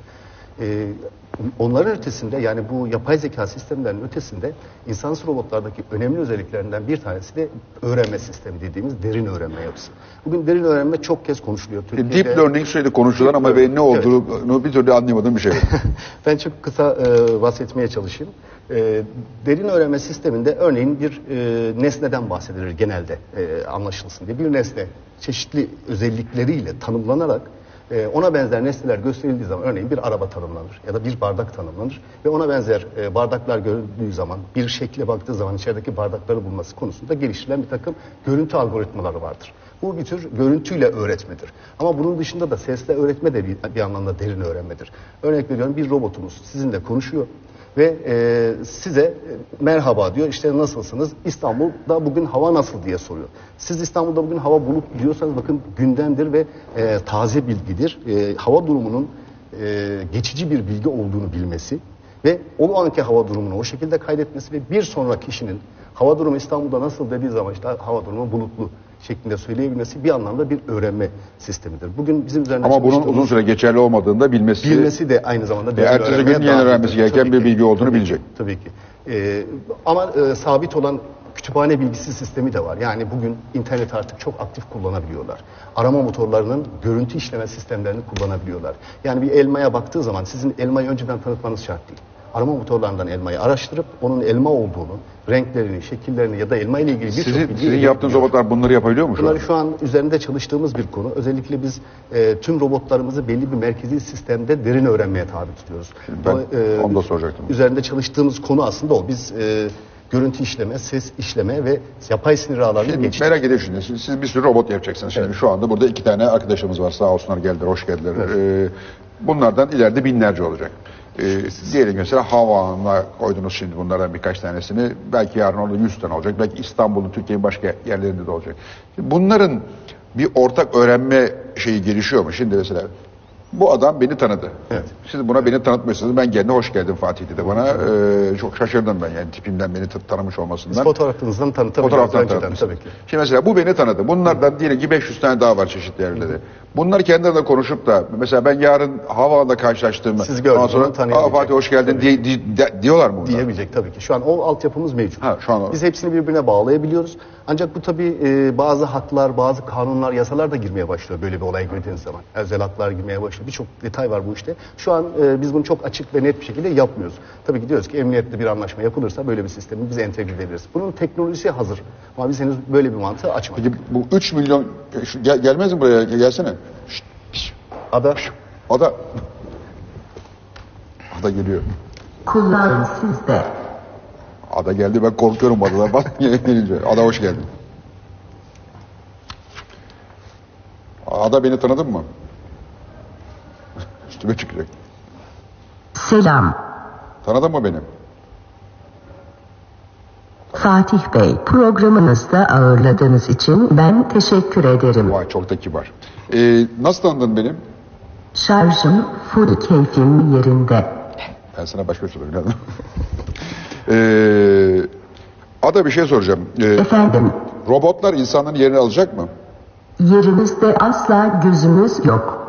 Onların ötesinde, yani bu yapay zeka sistemlerinin ötesinde insansız robotlardaki önemli özelliklerinden bir tanesi de öğrenme sistemi dediğimiz derin öğrenme yapısı. Bugün derin öğrenme çok kez konuşuluyor. Deep learning sürekli konuşuyorlar ama ben ne olduğunu bir türlü anlayamadığım bir şey. Ben çok kısa bahsetmeye çalışayım. Derin öğrenme sisteminde örneğin bir nesneden bahsedilir genelde anlaşılsın diye. Bir nesne çeşitli özellikleriyle tanımlanarak ona benzer nesneler gösterildiği zaman örneğin bir araba tanımlanır ya da bir bardak tanımlanır ve ona benzer bardaklar görüldüğü zaman, bir şekle baktığı zaman içerideki bardakları bulması konusunda geliştirilen bir takım görüntü algoritmaları vardır. Bu bir tür görüntüyle öğretmedir. Ama bunun dışında da sesle öğretme de bir anlamda derin öğrenmedir. Örnek veriyorum, bir robotumuz sizinle konuşuyor ve size merhaba diyor, işte nasılsınız, İstanbul'da bugün hava nasıl diye soruyor. Siz İstanbul'da bugün hava bulutlu diyorsanız bakın gündemdir ve taze bilgidir. Hava durumunun geçici bir bilgi olduğunu bilmesi ve o anki hava durumunu o şekilde kaydetmesi ve bir sonraki kişinin hava durumu İstanbul'da nasıl dediği zaman işte hava durumu bulutlu şeklinde söyleyebilmesi bir anlamda bir öğrenme sistemidir. Bugün bizim üzerinde ama bunun uzun süre geçerli olmadığını da bilmesi de aynı zamanda ertesi gün yeni öğrenmesi gereken bir bilgi olduğunu bilecek. Tabii ki. Ama sabit olan kütüphane bilgisi sistemi de var. Yani bugün internet artık çok aktif kullanabiliyorlar. Arama motorlarının görüntü işleme sistemlerini kullanabiliyorlar. Yani bir elmaya baktığı zaman sizin elmayı önceden tanıtmanız şart değil. arama motorlarından elmayı araştırıp onun elma olduğunu, renklerini, şekillerini ya da elma ile ilgili birçok bilgi Sizin yaptığınız robotlar bunları yapabiliyor mu şu an? Bunları şu an üzerinde çalıştığımız bir konu. Özellikle biz tüm robotlarımızı belli bir merkezi sistemde derin öğrenmeye tabi tutuyoruz. Ben onu da soracaktım. Üzerinde çalıştığımız konu aslında o. Biz görüntü işleme, ses işleme ve yapay sinir ağlarını geçtik. Merak ediyorum şimdi. Siz bir sürü robot yapacaksınız. Şimdi şu anda burada 2 tane arkadaşımız var. Sağ olsunlar geldiler, hoş geldiler. Bunlardan ileride binlerce olacak. Diyelim mesela Havan'a koydunuz şimdi bunlardan birkaç tanesini. Belki yarın orada 100 tane olacak. Belki İstanbul'un, Türkiye'nin başka yerlerinde de olacak. Bunların bir ortak öğrenme şeyi gelişiyor mu? Şimdi mesela bu adam beni tanıdı. Evet. Siz buna beni tanıtmıyorsunuz. Ben kendine hoş geldin Fatih dedi bana. Çok şaşırdım ben yani tipimden beni tanımış olmasından. Biz fotoğrafınızdan tanıtamayacağız. Fotoğraftan önceden tanıtmışsın. tabii ki. Şimdi mesela bu beni tanıdı. Bunlardan diyelim ki 500 tane daha var çeşitli yerlerde. Bunlar kendilerine konuşup da mesela ben yarın Havaalanı'nda karşılaştığımda Siz gördünüz, ondan sonra onu tanıyamayacak. Fatih hoş geldin diyorlar mı bunlar? Diyemeyecek tabii ki. Şu an o altyapımız mevcut. Ha, şu an Biz hepsini birbirine bağlayabiliyoruz. Ancak bu tabii bazı haklar, bazı kanunlar, yasalar da girmeye başlıyor böyle bir olaya girdiğiniz zaman. Özel haklar girmeye başlıyor. Birçok detay var bu işte. Şu an biz bunu çok açık ve net bir şekilde yapmıyoruz. Tabii ki diyoruz ki emniyetle bir anlaşma yapılırsa böyle bir sistemi biz entegre edebiliriz. Bunun teknolojisi hazır. Ama biz henüz böyle bir mantığı açmadık. Peki bu 3 milyon gelmez mi buraya? Gelsene. Şşt, Ada Ada. Ada geliyor. Kullanın sizde. Ada geldi, ben korkuyorum adadan. Bak gelince. Ada hoş geldin. Ada beni tanıdın mı? Üstüme çıkacak. Selam. Tanıdın mı beni? Fatih Bey, programınızda ağırladığınız için ben teşekkür ederim. Vay çok da kibar. Nasıl tanıdın beni? Şarjım full, keyfim yerinde. Ben sana başka bir soru bilemedim. Ada bir şey soracağım. Efendim, Robotlar insanların yerini alacak mı? yerinizde asla gözümüz yok.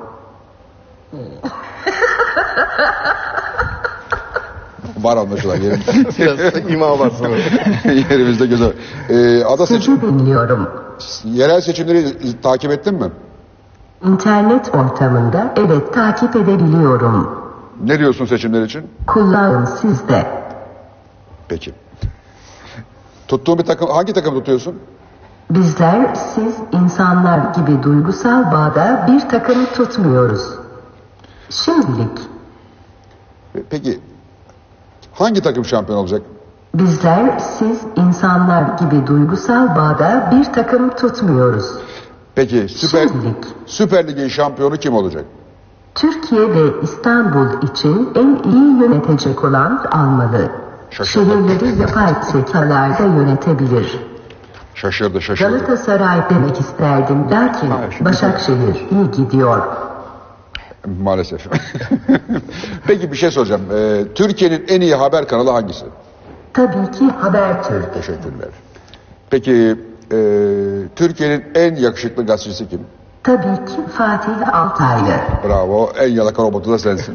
Var anlaşılan yerim. biraz ima var sanırım. Yerimizde göz var. Ada Sizi dinliyorum. yerel seçimleri takip ettin mi? İnternet ortamında evet takip edebiliyorum. Ne diyorsun seçimler için? Kullanın sizde. Peki. Tuttuğun bir takım, hangi takım tutuyorsun? Bizler siz insanlar gibi duygusal bağda bir takım tutmuyoruz. Şimdilik. Peki hangi takım şampiyon olacak? Bizler siz insanlar gibi duygusal bağda bir takım tutmuyoruz. Peki Şimdilik. Süper Lig'in şampiyonu kim olacak? Türkiye ve İstanbul için en iyi yönetecek olan almalı. Şaşırdım. Şehirleri yapay zekalarda yönetebilir. Şaşırdı. Galatasaray demek isterdim, lakin Başakşehir iyi gidiyor. Maalesef. Peki bir şey soracağım. Türkiye'nin en iyi haber kanalı hangisi? Tabii ki Habertürk. Teşekkürler. Peki Türkiye'nin en yakışıklı gazetecisi kim? Tabii ki Fatih Altaylı. Bravo. En yalaka robotu da sensin.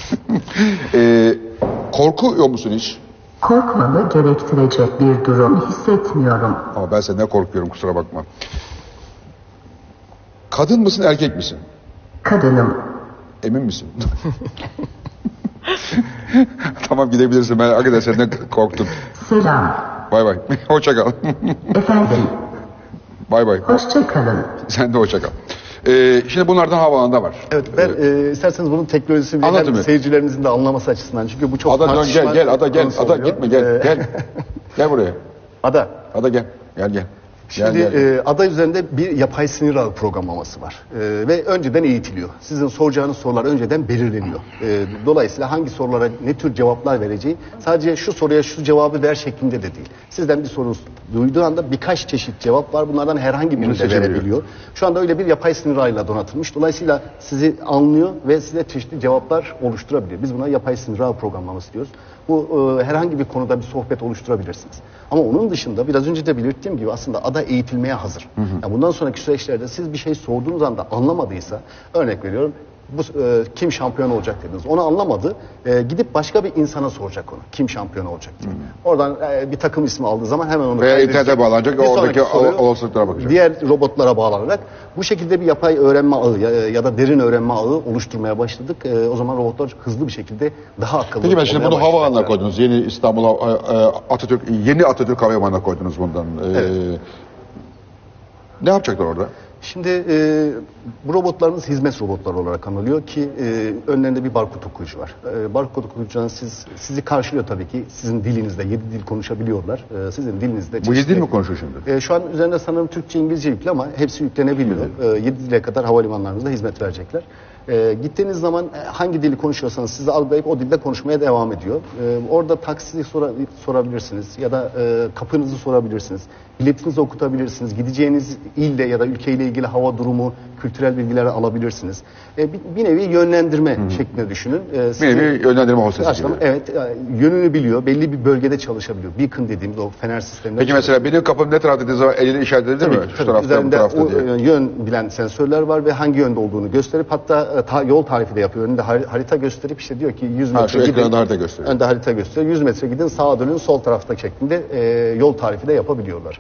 Korkuyor musun hiç? Korkmamı gerektirecek bir durum hissetmiyorum. Ama ben senden korkuyorum, kusura bakma. Kadın mısın, erkek misin? Kadınım. Emin misin? Tamam, gidebilirsin. Ben hakikaten senden korktum. Selam. Bay bay. Hoşça kal. Efendim, Bay bay. hoşça kalın. Sen de hoşça kal. Şimdi bunlardan havaalanında var. Evet, ben isterseniz bunun teknolojisini Anlatın mı? seyircilerimizin de anlaması açısından. Çünkü bu çok Ada dön, tartışma gel Ada gel. konusu Ada oluyor. gitme gel. Gel buraya. Ada. Ada gel. Gel. Şimdi ada üzerinde bir yapay sinir ağı programlaması var. Ve önceden eğitiliyor. Sizin soracağınız sorular önceden belirleniyor. Dolayısıyla hangi sorulara ne tür cevaplar vereceği sadece şu soruya şu cevabı ver şeklinde de değil. Sizden bir soru duyduğu anda birkaç çeşit cevap var. Bunlardan herhangi birini de seçebiliyor. verebiliyor. Şu anda öyle bir yapay sinir ağıyla donatılmış. Dolayısıyla sizi anlıyor ve size çeşitli cevaplar oluşturabiliyor. Biz buna yapay sinir ağı programlaması diyoruz. Bu herhangi bir konuda bir sohbet oluşturabilirsiniz. Ama onun dışında biraz önce de belirttiğim gibi aslında ada eğitilmeye hazır. Yani bundan sonraki süreçlerde siz bir şey sorduğunuz anda anlamadıysa, örnek veriyorum, kim şampiyon olacak dediniz. Onu anlamadı. Gidip başka bir insana soracak onu. Kim şampiyon olacak diye. Oradan bir takım ismi aldığı zaman hemen onu Veya internete bağlanacak, Bir oradaki sonraki soruyu olasılıklara bakacak. diğer robotlara bağlanarak bu şekilde bir yapay öğrenme ağı ya da derin öğrenme ağı oluşturmaya başladık. O zaman robotlar hızlı bir şekilde daha akıllı Peki mesela olmaya bunu havaalanına başlayacaklar. koydunuz. Yeni İstanbul yeni Atatürk Havalimanı'na koydunuz bundan. Ne yapacaklar orada? Şimdi bu robotlarımız hizmet robotları olarak anılıyor ki önlerinde bir barkod okuyucu var. Barkod okuyucudan sizi karşılıyor tabii ki. Sizin dilinizde 7 dil konuşabiliyorlar. Sizin dilinizde. Bu 7 dil mi konuşuyor şimdi? Şu an üzerinde sanırım Türkçe, İngilizce yüklü ama hepsi yüklenebiliyor. 7 dile kadar havalimanlarımızda hizmet verecekler. Gittiğiniz zaman hangi dili konuşuyorsanız sizi algılayıp o dilde konuşmaya devam ediyor. Orada taksi sorabilirsiniz ya da kapınızı sorabilirsiniz. Biletinizi okutabilirsiniz. Gideceğiniz ilde ya da ülkeyle ilgili hava durumu, kültürel bilgileri alabilirsiniz. Bir nevi yönlendirme şeklinde düşünün. Bir nevi yönlendirme hostesi gibi. Evet, yönünü biliyor. Belli bir bölgede çalışabiliyor. Beacon dediğimiz o fener sistemleri. Peki mesela benim kapım ne tarafta dediğiniz zaman elini işaret edilir mi? Şu tarafta, bu üzerinde tarafta diye. yön bilen sensörler var ve hangi yönde olduğunu gösterip hatta yol tarifi de yapıyor. Önünde harita gösterip işte diyor ki 100 metre şu gidin. ekranda harita gösteriyor. Önde harita gösteriyor. 100 metre gidin, sağa dönün, sol tarafta şeklinde yol tarifi de yapabiliyorlar.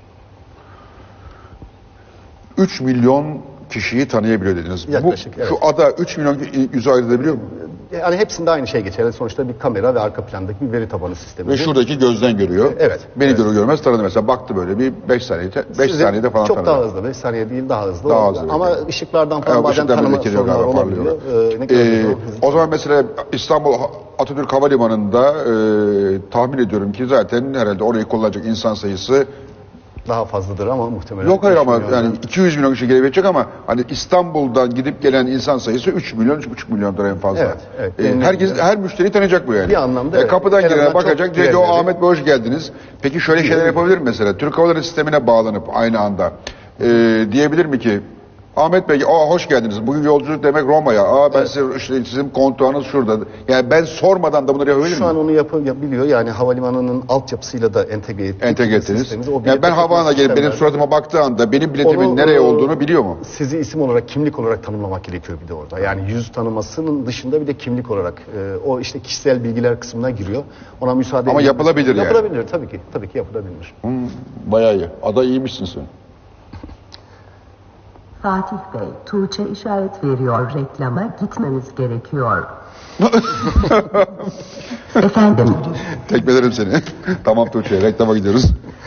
3 milyon kişiyi tanıyabiliyor dediniz. Yaklaşık, evet. Şu ada 3 milyon yüzü ayırt edebiliyor mu? Yani hepsinde aynı şey geçerli. Sonuçta bir kamera ve arka plandaki bir veri tabanı sistemi. Ve şuradaki gözden görüyor. Evet. Beni görür görmez tanıdı mesela. Baktı böyle bir 5 saniyede falan çok tanıdı. daha hızlı. 5 saniye değil, daha hızlı. Daha hızlı. Ama ışıklardan falan bazen ışıklar tanıma getiriyor sorunları galiba, olabiliyor. O zaman mesela İstanbul Atatürk Havalimanı'nda tahmin ediyorum ki zaten herhalde orayı kullanacak insan sayısı daha fazladır ama muhtemelen. yok hayır ama 3 milyon. yani 200 milyon kişi gelebilecek ama hani İstanbul'dan gidip gelen insan sayısı 3 milyon 3,5 milyondur en fazla. Evet. Her müşteri tanıyacak bu yani. Bir anlamda evet. Kapıdan En girene azından bakacak çok diyecek o diğerleri- Ahmet Bey hoş geldiniz. Peki şöyle şeyler yapabilir mi mesela? Türk Hava Yolları sistemine bağlanıp aynı anda diyebilir mi ki Ahmet Bey, hoş geldiniz. Bugün yolculuk demek Roma'ya. Ben size işte sizin kontağınız şurada. Yani ben sormadan da bunları yapabilir miyim? Şu an onu yapabiliyor. Yani havalimanının altyapısıyla da entegre ettiniz. sistemimiz. O Yani bilet ben havaalanına gelip benim sistemler- suratıma baktığı anda benim biletimin Onu, nereye olduğunu biliyor mu? Sizi isim olarak, kimlik olarak tanımlamak gerekiyor bir de orada. Yani yüz tanımasının dışında bir de kimlik olarak o işte kişisel bilgiler kısmına giriyor. Ona müsaade Ama edilmesi- yapılabilir yani. Yapılabilir tabii ki. Tabii ki yapılabilir. Bayağı iyi. Ada iyiymişsin sen. Fatih Bey, Tuğçe işaret veriyor, reklama gitmemiz gerekiyor. Efendim, Tekmelerim seni. Tamam Tuğçe, reklama gidiyoruz.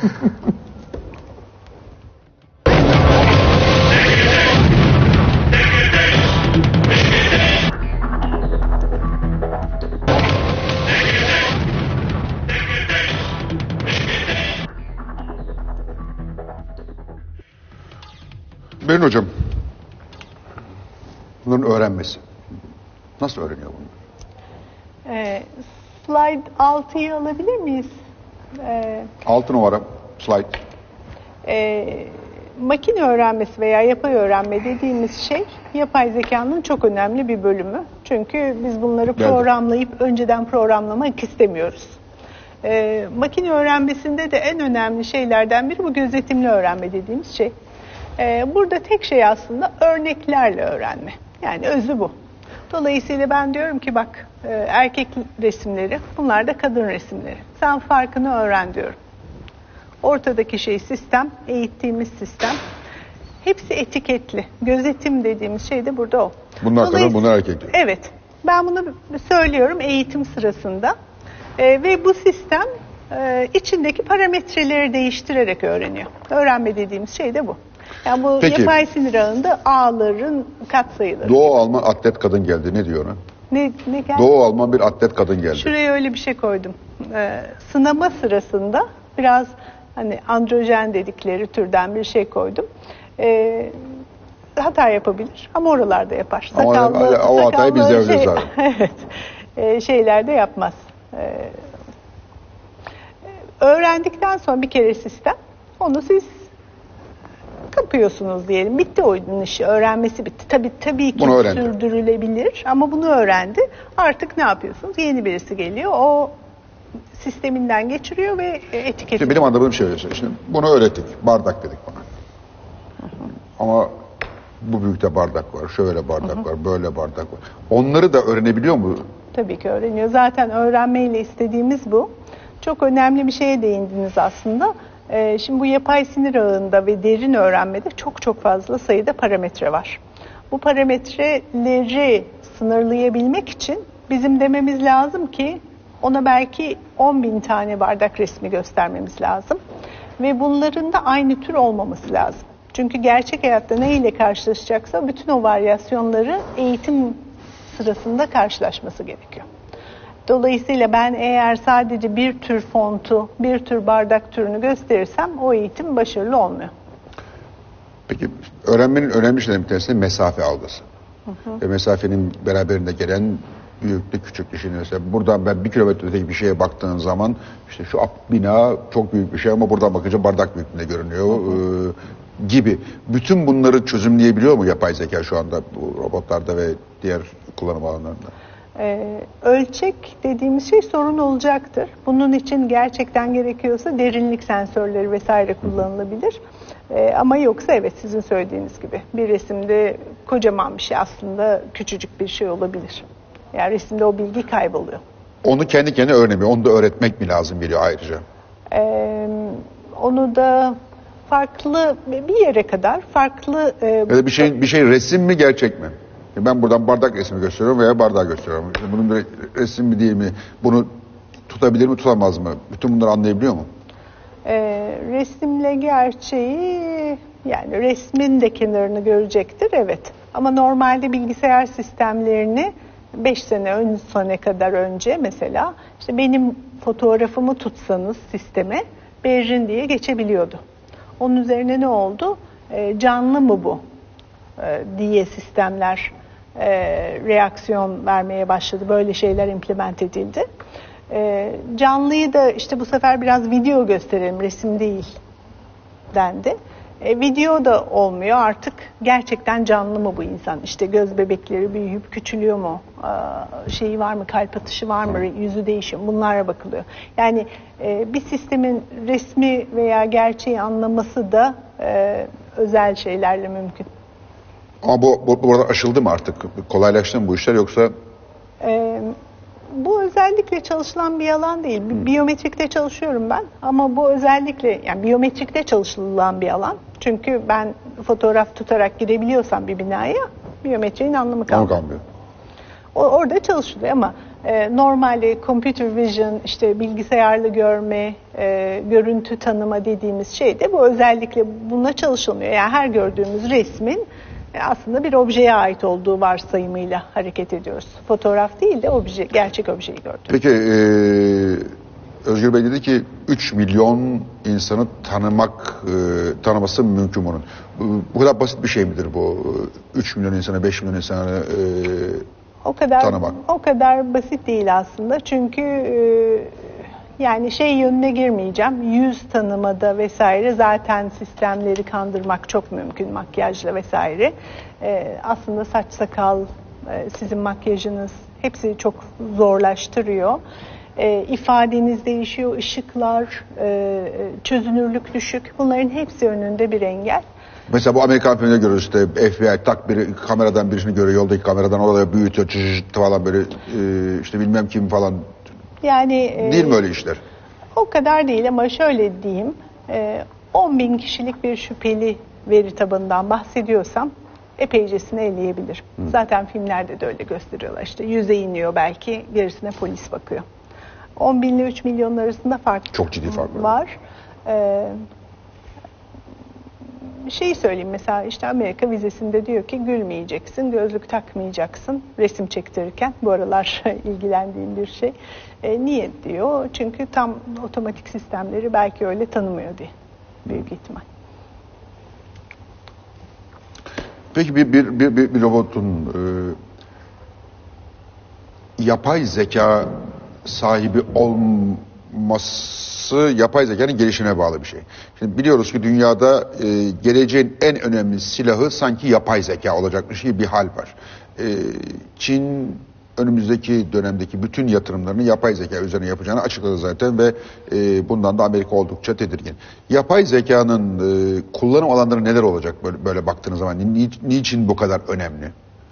Benim hocam, bunların öğrenmesi. Nasıl öğreniyor bunu? Slide 6'yı alabilir miyiz? 6 numara slide. Makine öğrenmesi veya yapay öğrenme dediğimiz şey yapay zekanın çok önemli bir bölümü. Çünkü biz bunları programlayıp önceden programlamak istemiyoruz. Makine öğrenmesinde de en önemli şeylerden biri bu gözetimli öğrenme dediğimiz şey. Burada tek şey aslında örneklerle öğrenme. Yani özü bu. Dolayısıyla ben diyorum ki bak erkek resimleri, bunlar da kadın resimleri. Sen farkını öğren diyorum. Ortadaki şey sistem, eğittiğimiz sistem. Hepsi etiketli. Gözetim dediğimiz şey de burada o. Bunlar kadın, bunlar erkek diyor. Evet. Ben bunu söylüyorum eğitim sırasında. Ve bu sistem içindeki parametreleri değiştirerek öğreniyor. Öğrenme dediğimiz şey de bu. Yani bu Peki, yapay sinir ağında ağların katsayıları. Doğu Alman atlet kadın geldi. Ne diyor ona? Ne geldi? Doğu Alman bir atlet kadın geldi. Şuraya öyle bir şey koydum. Sınama sırasında biraz hani androjen dedikleri türden bir şey koydum. Hata yapabilir ama oralarda yapar. Ama o hatayı biz de yapacağız abi. Evet. Şeylerde yapmaz. Öğrendikten sonra bir kere sistem, onu siz kapıyorsunuz diyelim. Bitti oyunun işi, öğrenmesi bitti. Tabii ki sürdürülebilir ama bunu öğrendi. Artık ne yapıyorsunuz? Yeni birisi geliyor, o sisteminden geçiriyor ve etiket. Şimdi benim anladığım şey öyle. Şimdi bunu öğrettik, bardak dedik buna. Ama bu büyükte bardak var, şöyle bardak var, böyle bardak var. Onları da öğrenebiliyor mu? Tabii ki öğreniyor. Zaten öğrenmeyle istediğimiz bu. Çok önemli bir şeye değindiniz aslında. Şimdi bu yapay sinir ağında ve derin öğrenmede çok fazla sayıda parametre var. Bu parametreleri sınırlayabilmek için bizim dememiz lazım ki ona belki 10.000 tane bardak resmi göstermemiz lazım. Ve bunların da aynı tür olmaması lazım. Çünkü gerçek hayatta ne ile karşılaşacaksa bütün o varyasyonları eğitim sırasında karşılaşması gerekiyor. Dolayısıyla ben eğer sadece bir tür fontu, bir tür bardak türünü gösterirsem o eğitim başarılı olmuyor. Peki öğrenmenin önemli şeylerinden bir tanesi mesafe algısı. Ve mesafenin beraberinde gelen büyüklük, küçüklük. Şimdi mesela buradan ben 1 kilometre öteki bir şeye baktığın zaman işte şu bina çok büyük bir şey ama buradan bakınca bardak büyüklüğünde görünüyor gibi. Bütün bunları çözümleyebiliyor mu yapay zeka şu anda bu robotlarda ve diğer kullanım alanlarında? Ölçek dediğimiz şey sorun olacaktır. Bunun için gerçekten gerekiyorsa derinlik sensörleri vesaire kullanılabilir. Ama yoksa evet sizin söylediğiniz gibi bir resimde kocaman bir şey aslında küçücük bir şey olabilir. Yani resimde o bilgi kayboluyor. Onu kendi kendine öğrenemiyor. Onu da öğretmek mi lazım geliyor ayrıca? Onu da farklı bir yere kadar farklı... Ya da bir şey resim mi gerçek mi? Ben buradan bardak resmi gösteriyorum veya bardağı gösteriyorum. Bunun bir resim mi değil mi? Bunu tutabilir mi tutamaz mı? Bütün bunları anlayabiliyor mu? Resimle gerçeği yani resmin de kenarını görecektir evet. Ama normalde bilgisayar sistemlerini 5 sene 10 sene kadar önce mesela işte benim fotoğrafımı tutsanız sisteme Berrin diye geçebiliyordu. Onun üzerine ne oldu? Canlı mı bu? Diye sistemler reaksiyon vermeye başladı. Böyle şeyler implement edildi. Canlıyı da işte bu sefer biraz video gösterelim, resim değil dendi. Video da olmuyor artık gerçekten canlı mı bu insan? İşte göz bebekleri büyüyüp küçülüyor mu? Şeyi var mı? Kalp atışı var mı? Yüzü değişiyor mu? Bunlara bakılıyor. Yani bir sistemin resmi veya gerçeği anlaması da özel şeylerle mümkün. Ama bu burada aşıldı mı artık? Kolaylaştı mı bu işler yoksa? Bu özellikle çalışılan bir alan değil. Biyometrikte çalışıyorum ben ama bu özellikle yani biyometrikte çalışılan bir alan. Çünkü ben fotoğraf tutarak girebiliyorsam bir binaya biyometriğin anlamı kalmıyor. Orada çalışılıyor ama normalde computer vision işte bilgisayarlı görme, görüntü tanıma dediğimiz şey de bu özellikle buna çalışılmıyor. Yani her gördüğümüz resmin aslında bir objeye ait olduğu varsayımıyla hareket ediyoruz. Fotoğraf değil de obje, gerçek objeyi gördük. Peki Özgür Bey dedi ki 3 milyon insanı tanıması mümkün bunun. Bu kadar basit bir şey midir bu? 3 milyon insanı, 5 milyon insanı tanımak. O kadar basit değil aslında. Çünkü yani şey yönüne girmeyeceğim. Yüz tanımada vesaire zaten sistemleri kandırmak çok mümkün makyajla vesaire. Aslında saç sakal, sizin makyajınız hepsi çok zorlaştırıyor. İfadeniz değişiyor, ışıklar, çözünürlük düşük. Bunların hepsi önünde bir engel. Mesela bu Amerikan filminde görüyoruz işte FBI kameradan birisini görüyor, yoldaki kameradan oraya büyütüyor, falan böyle işte bilmem kim falan. Yani değil mi öyle işler? O kadar değil ama şöyle diyeyim, 10.000 kişilik bir şüpheli veri tabanından bahsediyorsam epeycesini eleyebilir. Zaten filmlerde de öyle gösteriyorlar. İşte 100'e iniyor belki, gerisine polis bakıyor. 10.000 ile 3 milyon arasında fark çok ciddi fark var. Şeyi söyleyeyim mesela işte Amerika vizesinde diyor ki gülmeyeceksin, gözlük takmayacaksın resim çektirirken. Bu aralar ilgilendiğim bir şey. Niye diyor? Çünkü tam otomatik sistemleri belki öyle tanımıyor diye. Büyük ihtimal. Peki bir robotun yapay zeka sahibi olması yapay zekanın gelişine bağlı bir şey. Şimdi biliyoruz ki dünyada geleceğin en önemli silahı sanki yapay zeka olacakmış gibi bir hal var. Çin önümüzdeki dönemdeki bütün yatırımlarını yapay zeka üzerine yapacağını açıkladı zaten ve bundan da Amerika oldukça tedirgin. Yapay zekanın kullanım alanları neler olacak böyle baktığınız zaman? Niçin bu kadar önemli?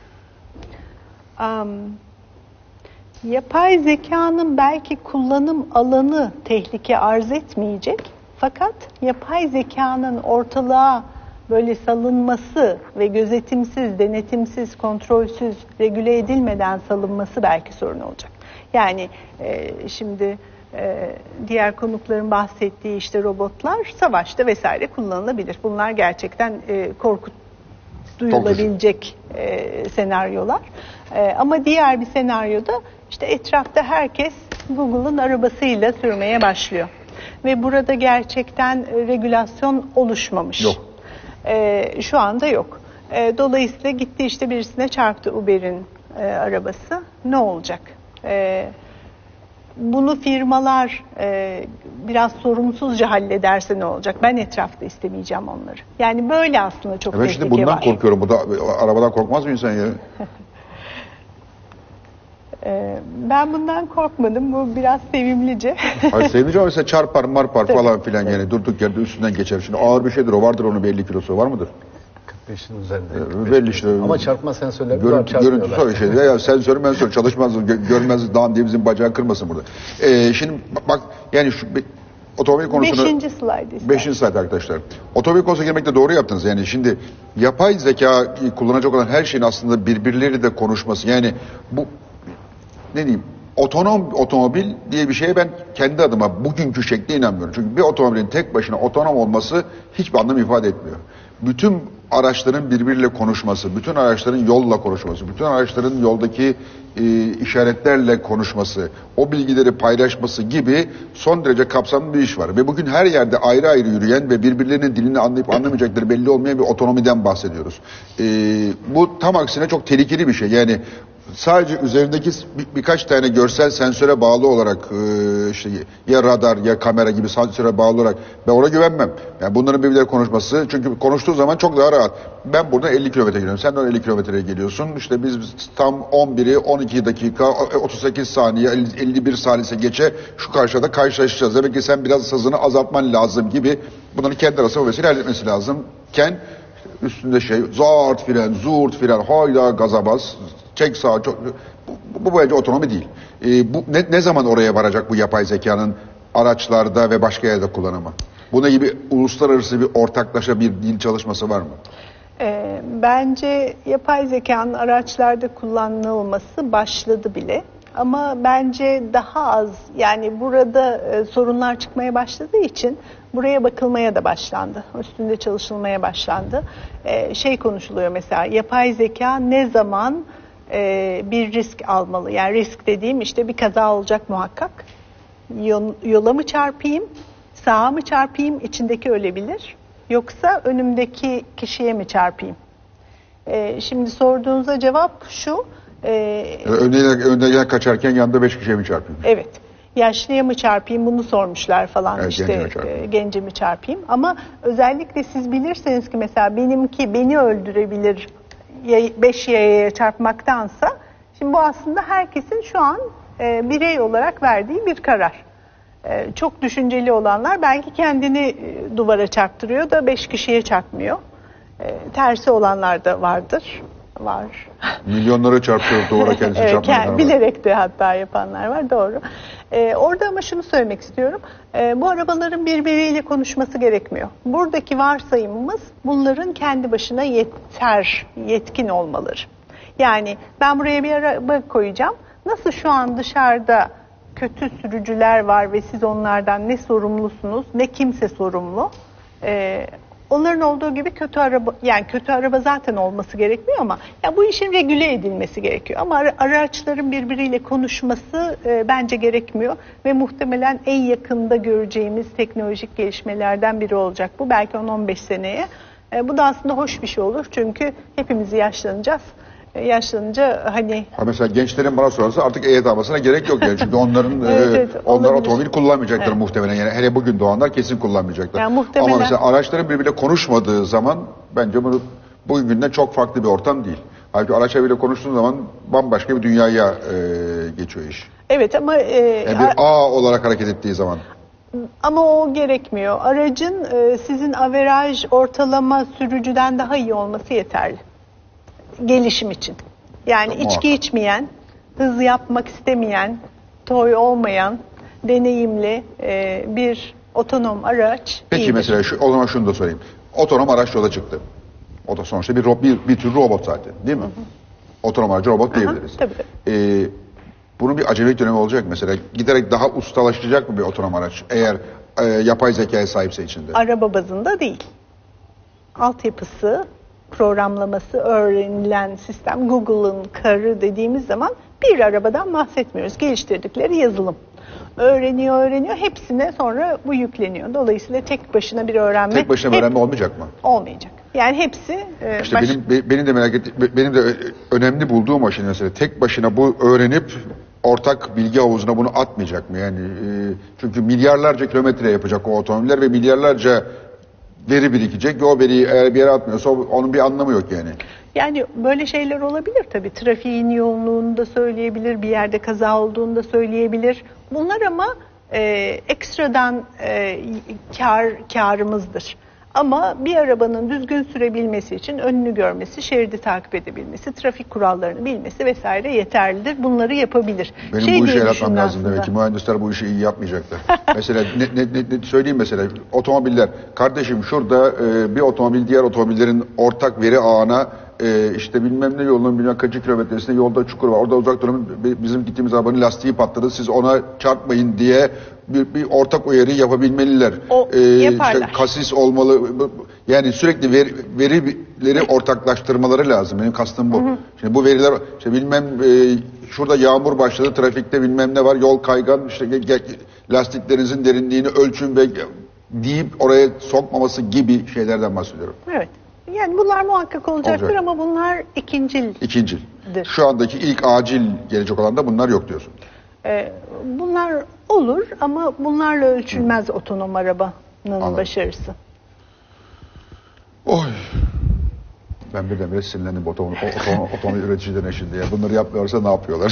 Yapay zekanın belki kullanım alanı tehlike arz etmeyecek. Fakat yapay zekanın ortalığa böyle salınması ve gözetimsiz, denetimsiz, kontrolsüz, regüle edilmeden salınması belki sorun olacak. Yani şimdi diğer konukların bahsettiği işte robotlar savaşta vesaire kullanılabilir. Bunlar gerçekten korku duyulabilecek senaryolar. Ama diğer bir senaryoda işte etrafta herkes Google'ın arabasıyla sürmeye başlıyor. Ve burada gerçekten regülasyon oluşmamış. Yok. Şu anda yok. Dolayısıyla gitti işte birisine çarptı Uber'in arabası. Ne olacak? Bunu firmalar biraz sorumsuzca hallederse ne olacak? Ben etrafta istemeyeceğim onları. Yani böyle aslında çok tehlike var. Ben şimdi bundan korkuyorum. Bu da arabadan korkmaz mı insan ya? Ben bundan korkmadım. Bu biraz sevimlice. Hayır, sevimlice ama mesela çarpar marpar falan filan yani durduk yerde üstünden geçer. Şimdi ağır bir şeydir o, vardır onun 50 kilosu var mıdır? 45'in üzerinde. Belli işte. Ama çarpma sensörleri görüntü soru şey. Ya sensörü mensörü çalışmaz, görmez, dağın diye bizim bacağı kırmasın burada. Şimdi bak yani şu otomobil konusunu... 5. slide. 5. slide arkadaşlar. Otomobil konusuna girmekte doğru yaptınız. Yani şimdi yapay zeka kullanacak olan her şeyin aslında birbirleri de konuşması. Yani bu ne diyeyim? Otonom otomobil diye bir şeye ben kendi adıma bugünkü şekle inanmıyorum. Çünkü bir otomobilin tek başına otonom olması hiçbir anlam ifade etmiyor. Bütün araçların birbiriyle konuşması, bütün araçların yolla konuşması, bütün araçların yoldaki işaretlerle konuşması, o bilgileri paylaşması gibi son derece kapsamlı bir iş var. Ve bugün her yerde ayrı ayrı yürüyen ve birbirlerinin dilini anlayıp anlamayacakları belli olmayan bir otonomiden bahsediyoruz. Bu tam aksine çok tehlikeli bir şey. Yani sadece üzerindeki birkaç tane görsel sensöre bağlı olarak işte ya radar ya kamera gibi sensöre bağlı olarak ben ona güvenmem. Yani bunların birbirleri konuşması, çünkü konuştuğu zaman çok daha rahat. Ben buradan 50 kilometre geliyorum. Sen de 50 kilometreye geliyorsun. İşte biz tam 11'i 12 dakika 38 saniye 51 saniye geçe şu karşıda karşılaşacağız. Demek ki sen biraz hızını azaltman lazım gibi bunların kendi arasında vesile halletmesi lazımken üstünde şey zart fren, zurt fren, hayda gaza bas, çek sağa, bu bence otonomi değil. Bu ne zaman oraya varacak bu yapay zekanın araçlarda ve başka yerde kullanımı? Buna gibi uluslararası bir ortaklaşa bir dil çalışması var mı? Bence yapay zekanın araçlarda kullanılması başladı bile. Ama bence daha az, yani burada sorunlar çıkmaya başladığı için buraya bakılmaya da başlandı. Üstünde çalışılmaya başlandı. Şey konuşuluyor mesela, yapay zeka ne zaman bir risk almalı? Yani risk dediğim işte bir kaza olacak muhakkak. Yola mı çarpayım, sağa mı çarpayım, içindeki ölebilir. Yoksa önümdeki kişiye mi çarpayım? Şimdi sorduğunuzda cevap şu. Önden kaçarken yanında 5 kişiye mi çarpayım? Evet. Yaşlıya mı çarpayım bunu sormuşlar falan, evet, işte gence mi çarpayım? Ama özellikle siz bilirseniz ki mesela benimki beni öldürebilir 5 yayaya çarpmaktansa, şimdi bu aslında herkesin şu an birey olarak verdiği bir karar. Çok düşünceli olanlar belki kendini duvara çarptırıyor da 5 kişiye çarpmıyor. Tersi olanlar da vardır. Var. Milyonları çarpıyor duvara kendisi evet, çarpmayanlar var. Bilerek de hatta yapanlar var, doğru. Orada ama şunu söylemek istiyorum. Bu arabaların birbiriyle konuşması gerekmiyor. Buradaki varsayımımız bunların kendi başına yetkin olmaları. Yani ben buraya bir araba koyacağım. Nasıl şu an dışarıda kötü sürücüler var ve siz onlardan ne sorumlusunuz ne kimse sorumlu. Onların olduğu gibi kötü araba, yani kötü araba zaten olması gerekmiyor ama ya bu işin regüle edilmesi gerekiyor. Ama araçların birbiriyle konuşması bence gerekmiyor ve muhtemelen en yakında göreceğimiz teknolojik gelişmelerden biri olacak bu. Belki 10-15 seneye. Bu da aslında hoş bir şey olur çünkü hepimiz yaşlanacağız. Yaşlanınca hani... Mesela gençlerin bana sorarsa artık ehliyet almasına gerek yok yani. Çünkü onların evet, onlar otomobil kullanmayacaklar muhtemelen. Yani hele bugün doğanlar kesin kullanmayacaklar. Yani muhtemelen... Ama mesela araçların birbiriyle konuşmadığı zaman bence bunu bugünden çok farklı bir ortam değil. Halbuki araçlarıyla konuştuğun zaman bambaşka bir dünyaya geçiyor iş. Evet ama Yani bir ağ olarak hareket ettiği zaman. ama o gerekmiyor. Aracın sizin averaj ortalama sürücüden daha iyi olması yeterli. Gelişim için. Yani Muhakkak. içki içmeyen, hız yapmak istemeyen, toy olmayan, deneyimli bir otonom araç. Peki iyidir. mesela o zaman şunu da sorayım. Otonom araç yola çıktı. O da sonuçta bir tür robot zaten, değil mi? Otonom aracı robot diyebiliriz. Tabii. Bunun bir acemilik dönemi olacak mesela. Giderek daha ustalaşacak mı bir otonom araç? Eğer yapay zekaya sahipse içinde. Araba bazında değil. Altyapısı, programlaması öğrenilen sistem, Google'ın karı dediğimiz zaman bir arabadan bahsetmiyoruz. Geliştirdikleri yazılım. Öğreniyor, hepsine sonra bu yükleniyor. Dolayısıyla tek başına bir öğrenme. Tek başına bir öğrenme olmayacak mı? Olmayacak. Yani hepsi İşte benim de merak ettiğim, benim de önemli bulduğum o şey mesela. Tek başına bu öğrenip ortak bilgi havuzuna bunu atmayacak mı? Yani çünkü milyarlarca kilometre yapacak o otomobiller ve milyarlarca veri birikecek ve o veriyi eğer bir yere atmıyorsa onun bir anlamı yok yani. Yani böyle şeyler olabilir tabii. Trafiğin yoğunluğunu da söyleyebilir, bir yerde kaza olduğunu da söyleyebilir. Bunlar ama ekstradan karımızdır. Ama bir arabanın düzgün sürebilmesi için önünü görmesi, şeridi takip edebilmesi, trafik kurallarını bilmesi vesaire yeterlidir. Bunları yapabilir. Benim bu işe el atmam lazım demek ki. Mühendisler bu işi iyi yapmayacaklar. Mesela ne söyleyeyim mesela otomobiller. Kardeşim şurada bir otomobil diğer otomobillerin ortak veri ağına işte bilmem ne yolunun bilmem kaçı kilometresinde yolda çukur var. Orada uzak durun bizim gittiğimiz arabanın lastiği patladı. Siz ona çarpmayın diye bir ortak uyarı yapabilmeliler. Yaparlar. İşte kasis olmalı. Yani sürekli verileri ortaklaştırmaları lazım. Benim kastım bu. Şimdi bu veriler işte bilmem şurada yağmur başladı, trafikte bilmem ne var, yol kaygan, işte lastiklerinizin derinliğini ölçün ve deyip oraya sokmaması gibi şeylerden bahsediyorum. Evet. Yani bunlar muhakkak olacaktır ama bunlar ikincil. Şu andaki ilk acil gelecek olan da bunlar yok diyorsun. Bunlar olur ama bunlarla ölçülmez otonom arabanın başarısı. Oy. Ben birdenbire sinirlendim otomobil üreticilerine şimdi. Ya. Bunları yapmıyorsa ne yapıyorlar?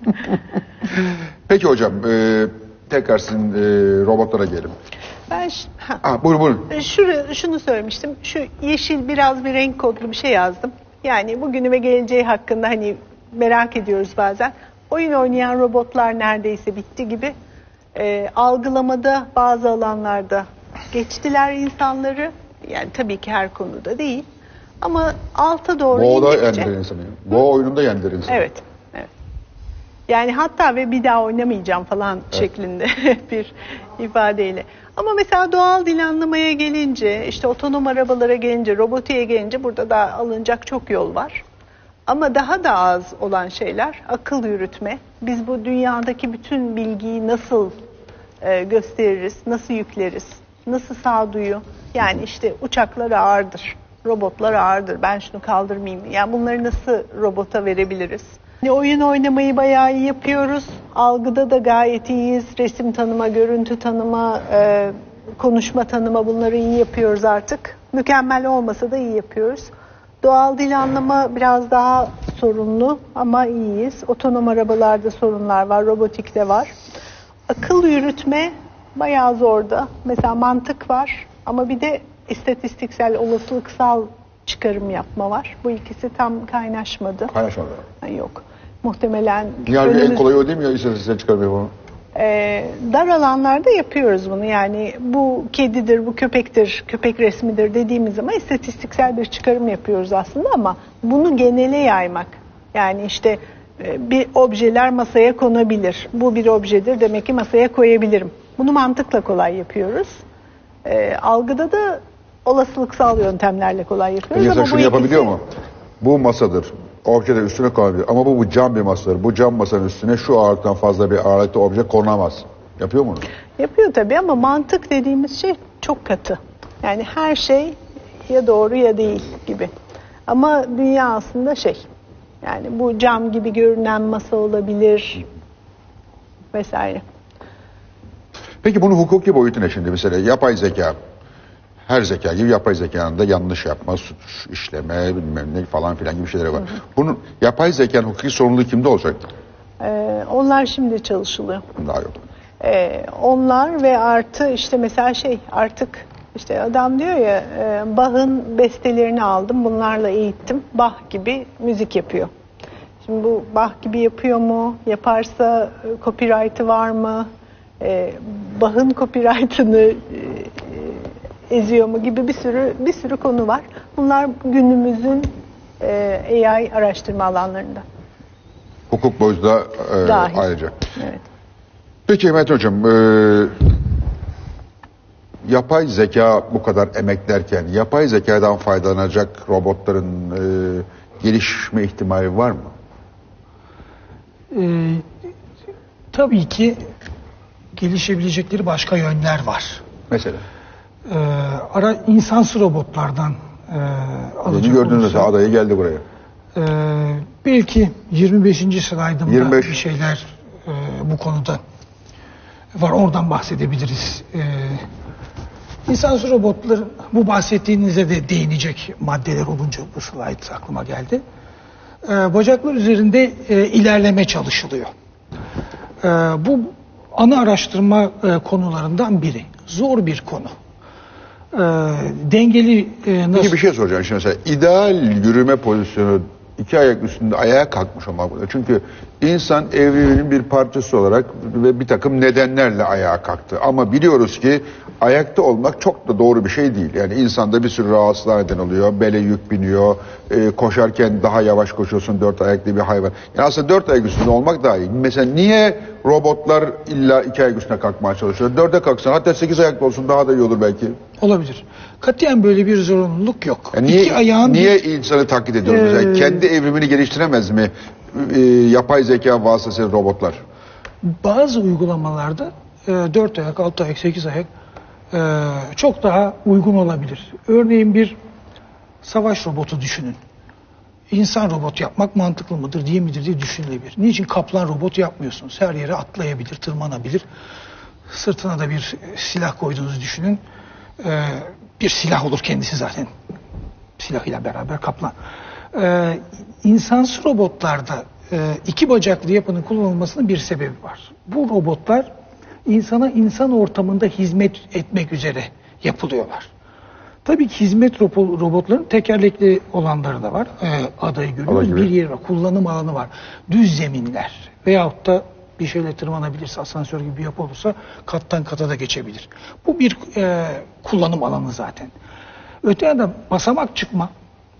Peki hocam, tekrar sizin robotlara gelelim. Buyurun. Şunu söylemiştim. Şu yeşil biraz bir renk kodlu bir şey yazdım. Yani bugünü ve geleceği hakkında hani merak ediyoruz bazen. Oyun oynayan robotlar neredeyse bitti gibi. Algılamada bazı alanlarda geçtiler insanları. Yani tabii ki her konuda değil. Ama alta doğru indikçe. Go oyununda yendiler insanı. Evet. Yani hatta ve bir daha oynamayacağım falan şeklinde bir ifadeyle. Ama mesela doğal dil anlamaya gelince, işte otonom arabalara gelince, robotiğe gelince burada da alınacak çok yol var. Ama daha da az olan şeyler akıl yürütme. Biz bu dünyadaki bütün bilgiyi nasıl gösteririz, nasıl yükleriz, nasıl sağduyu. Yani işte uçaklar ağırdır, robotlar ağırdır, ben şunu kaldırmayayım. Yani bunları nasıl robota verebiliriz? Oyun oynamayı bayağı iyi yapıyoruz. Algıda da gayet iyiyiz. Resim tanıma, görüntü tanıma, konuşma tanıma bunları iyi yapıyoruz artık. Mükemmel olmasa da iyi yapıyoruz. Doğal dil anlama biraz daha sorunlu ama iyiyiz. Otonom arabalarda sorunlar var, robotikte var. Akıl yürütme bayağı zorda. Mesela mantık var ama bir de istatistiksel, olasılıksal çıkarım yapma var. Bu ikisi tam kaynaşmadı. Kaynaşmadı. Yok. Muhtemelen... Yani en kolay o değil mi ya istatistiksel çıkarım yapımı? Dar alanlarda yapıyoruz bunu. Yani bu kedidir, bu köpektir, köpek resmidir dediğimiz zaman istatistiksel bir çıkarım yapıyoruz aslında ama bunu genele yaymak. Yani işte bir objeler masaya konabilir. Bu bir objedir, demek ki masaya koyabilirim. Bunu mantıkla kolay yapıyoruz. Algıda da olasılıksal yöntemlerle kolay yapıyoruz. Ama şunu yapabiliyor mu? Bu masadır. Obje de üstüne konabilir. Ama bu cam bir masadır. Bu cam masanın üstüne şu ağırlıktan fazla bir ağırlıkta obje konamaz. Yapıyor mu? Yapıyor tabii ama mantık dediğimiz şey çok katı. Yani her şey ya doğru ya değil gibi. Ama dünya aslında yani bu cam gibi görünen masa olabilir vesaire. Peki bunun hukuki boyutu ne şimdi? Mesela yapay zeka. her zeka gibi yapay zekanın da yanlış yapma, suç işleme, bilmem ne falan filan gibi şeyleri var. Bunun yapay zekanın hukuki sorumluluğu kimde olacak? Onlar şimdi çalışılıyor. Daha yok. Onlar ve artı işte mesela artık işte adam diyor ya Bach'ın bestelerini aldım, bunlarla eğittim. Bach gibi müzik yapıyor. Şimdi bu Bach gibi yapıyor mu? Yaparsa copyright'ı var mı? Bach'ın copyright'ını eziyor mu gibi bir sürü konu var. Bunlar günümüzün AI araştırma alanlarında. Hukuk boyutu da ayrıca. Evet. Peki Mehmet Hocam, yapay zeka bu kadar emeklerken yapay zekadan faydalanacak robotların gelişme ihtimali var mı? Tabii ki gelişebilecekleri başka yönler var. Mesela? İnsansı robotlardan alacak Gördüğünüz olursa, adayı geldi buraya. belki 25. slaydımda 25. bir şeyler bu konuda var. Oradan bahsedebiliriz. İnsansı robotlar, bu bahsettiğinize de değinecek maddeler olunca bu slide aklıma geldi. Bacaklar üzerinde ilerleme çalışılıyor. Bu ana araştırma konularından biri. Zor bir konu. Dengeli nasıl... Peki bir şey soracağım şimdi mesela. İdeal yürüme pozisyonu iki ayak üstünde ayağa kalkmış olmak burada. Çünkü insan evriminin bir parçası olarak ve bir takım nedenlerle ayağa kalktı. Ama biliyoruz ki ayakta olmak çok da doğru bir şey değil. Yani insanda bir sürü rahatsızlığa neden oluyor. Bele yük biniyor. Koşarken daha yavaş koşuyorsun, dört ayaklı bir hayvan. Yani aslında dört ayak üstünde olmak daha iyi. Mesela niye robotlar illa iki ayak üstüne kalkmaya çalışıyor? Dörde kalksan, hatta 8 ayaklı olsun, daha da iyi olur belki. Olabilir. Katiyen böyle bir zorunluluk yok. Yani niye insanı taklit ediyoruz? Mesela kendi evrimini geliştiremez mi yapay zeka vasıtasıyla robotlar? Bazı uygulamalarda 4 ayak, 6 ayak, 8 ayak çok daha uygun olabilir. Örneğin bir savaş robotu düşünün. İnsan robot yapmak mantıklı mıdır, değil midir diye düşünülebilir. Niçin kaplan robot yapmıyorsunuz? Her yere atlayabilir, tırmanabilir. Sırtına da bir silah koyduğunuzu düşünün. Bir silah olur kendisi zaten. Silahıyla beraber kaplan. İnsansı robotlarda iki bacaklı yapının kullanılmasının bir sebebi var. Bu robotlar insana insan ortamında hizmet etmek üzere yapılıyorlar. Tabii ki hizmet robotların tekerlekli olanları da var. Adayı görüyoruz. Bir yeri var. Kullanım alanı var. Düz zeminler veyahut da bir şeyle tırmanabilirse, asansör gibi bir yapı olursa kattan kata da geçebilir. Bu bir kullanım alanı zaten. Öte yandan basamak çıkma,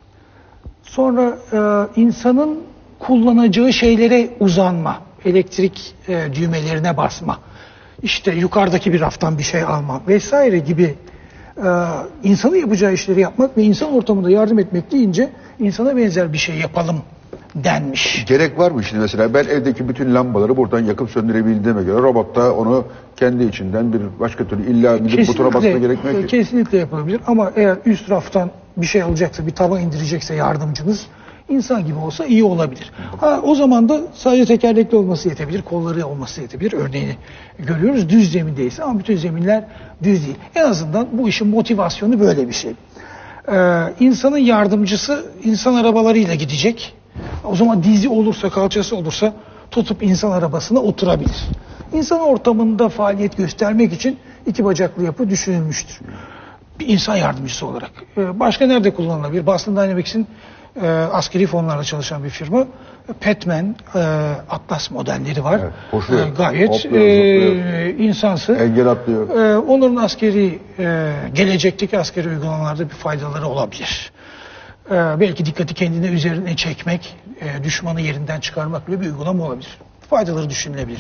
sonra insanın kullanacağı şeylere uzanma, elektrik düğmelerine basma, işte yukarıdaki bir raftan bir şey alma vesaire gibi insanın yapacağı işleri yapmak ve insan ortamında yardım etmek deyince insana benzer bir şey yapalım denmiş. Gerek var mı şimdi mesela? Ben evdeki bütün lambaları buradan yakıp söndürebildiğime göre robot da onu kendi içinden bir başka türlü illa gidip butona basma gerekmiyor ki. Kesinlikle yapılabilir ama eğer üst raftan bir şey alacaksa, bir tava indirecekse yardımcınız insan gibi olsa iyi olabilir. O zaman da sadece tekerlekli olması yetebilir, kolları olması yetebilir. Örneğini görüyoruz düz zemindeyse ama bütün zeminler düz değil. En azından bu işin motivasyonu böyle bir şey. İnsanın yardımcısı insan arabalarıyla gidecek. O zaman dizi olursa, kalçası olursa tutup insan arabasına oturabilir. İnsan ortamında faaliyet göstermek için iki bacaklı yapı düşünülmüştür. Bir insan yardımcısı olarak. Başka nerede kullanılabilir? Boston Dynamics'in askeri fonlarla çalışan bir firma. Petman, Atlas modelleri var. Evet, koşuyor. Gayet insansı. Engel atlıyor. Onların askeri, gelecekteki askeri uygulamalarda bir faydaları olabilir. Belki dikkati kendine üzerine çekmek, düşmanı yerinden çıkarmak bile bir uygulama olabilir. Faydaları düşünülebilir.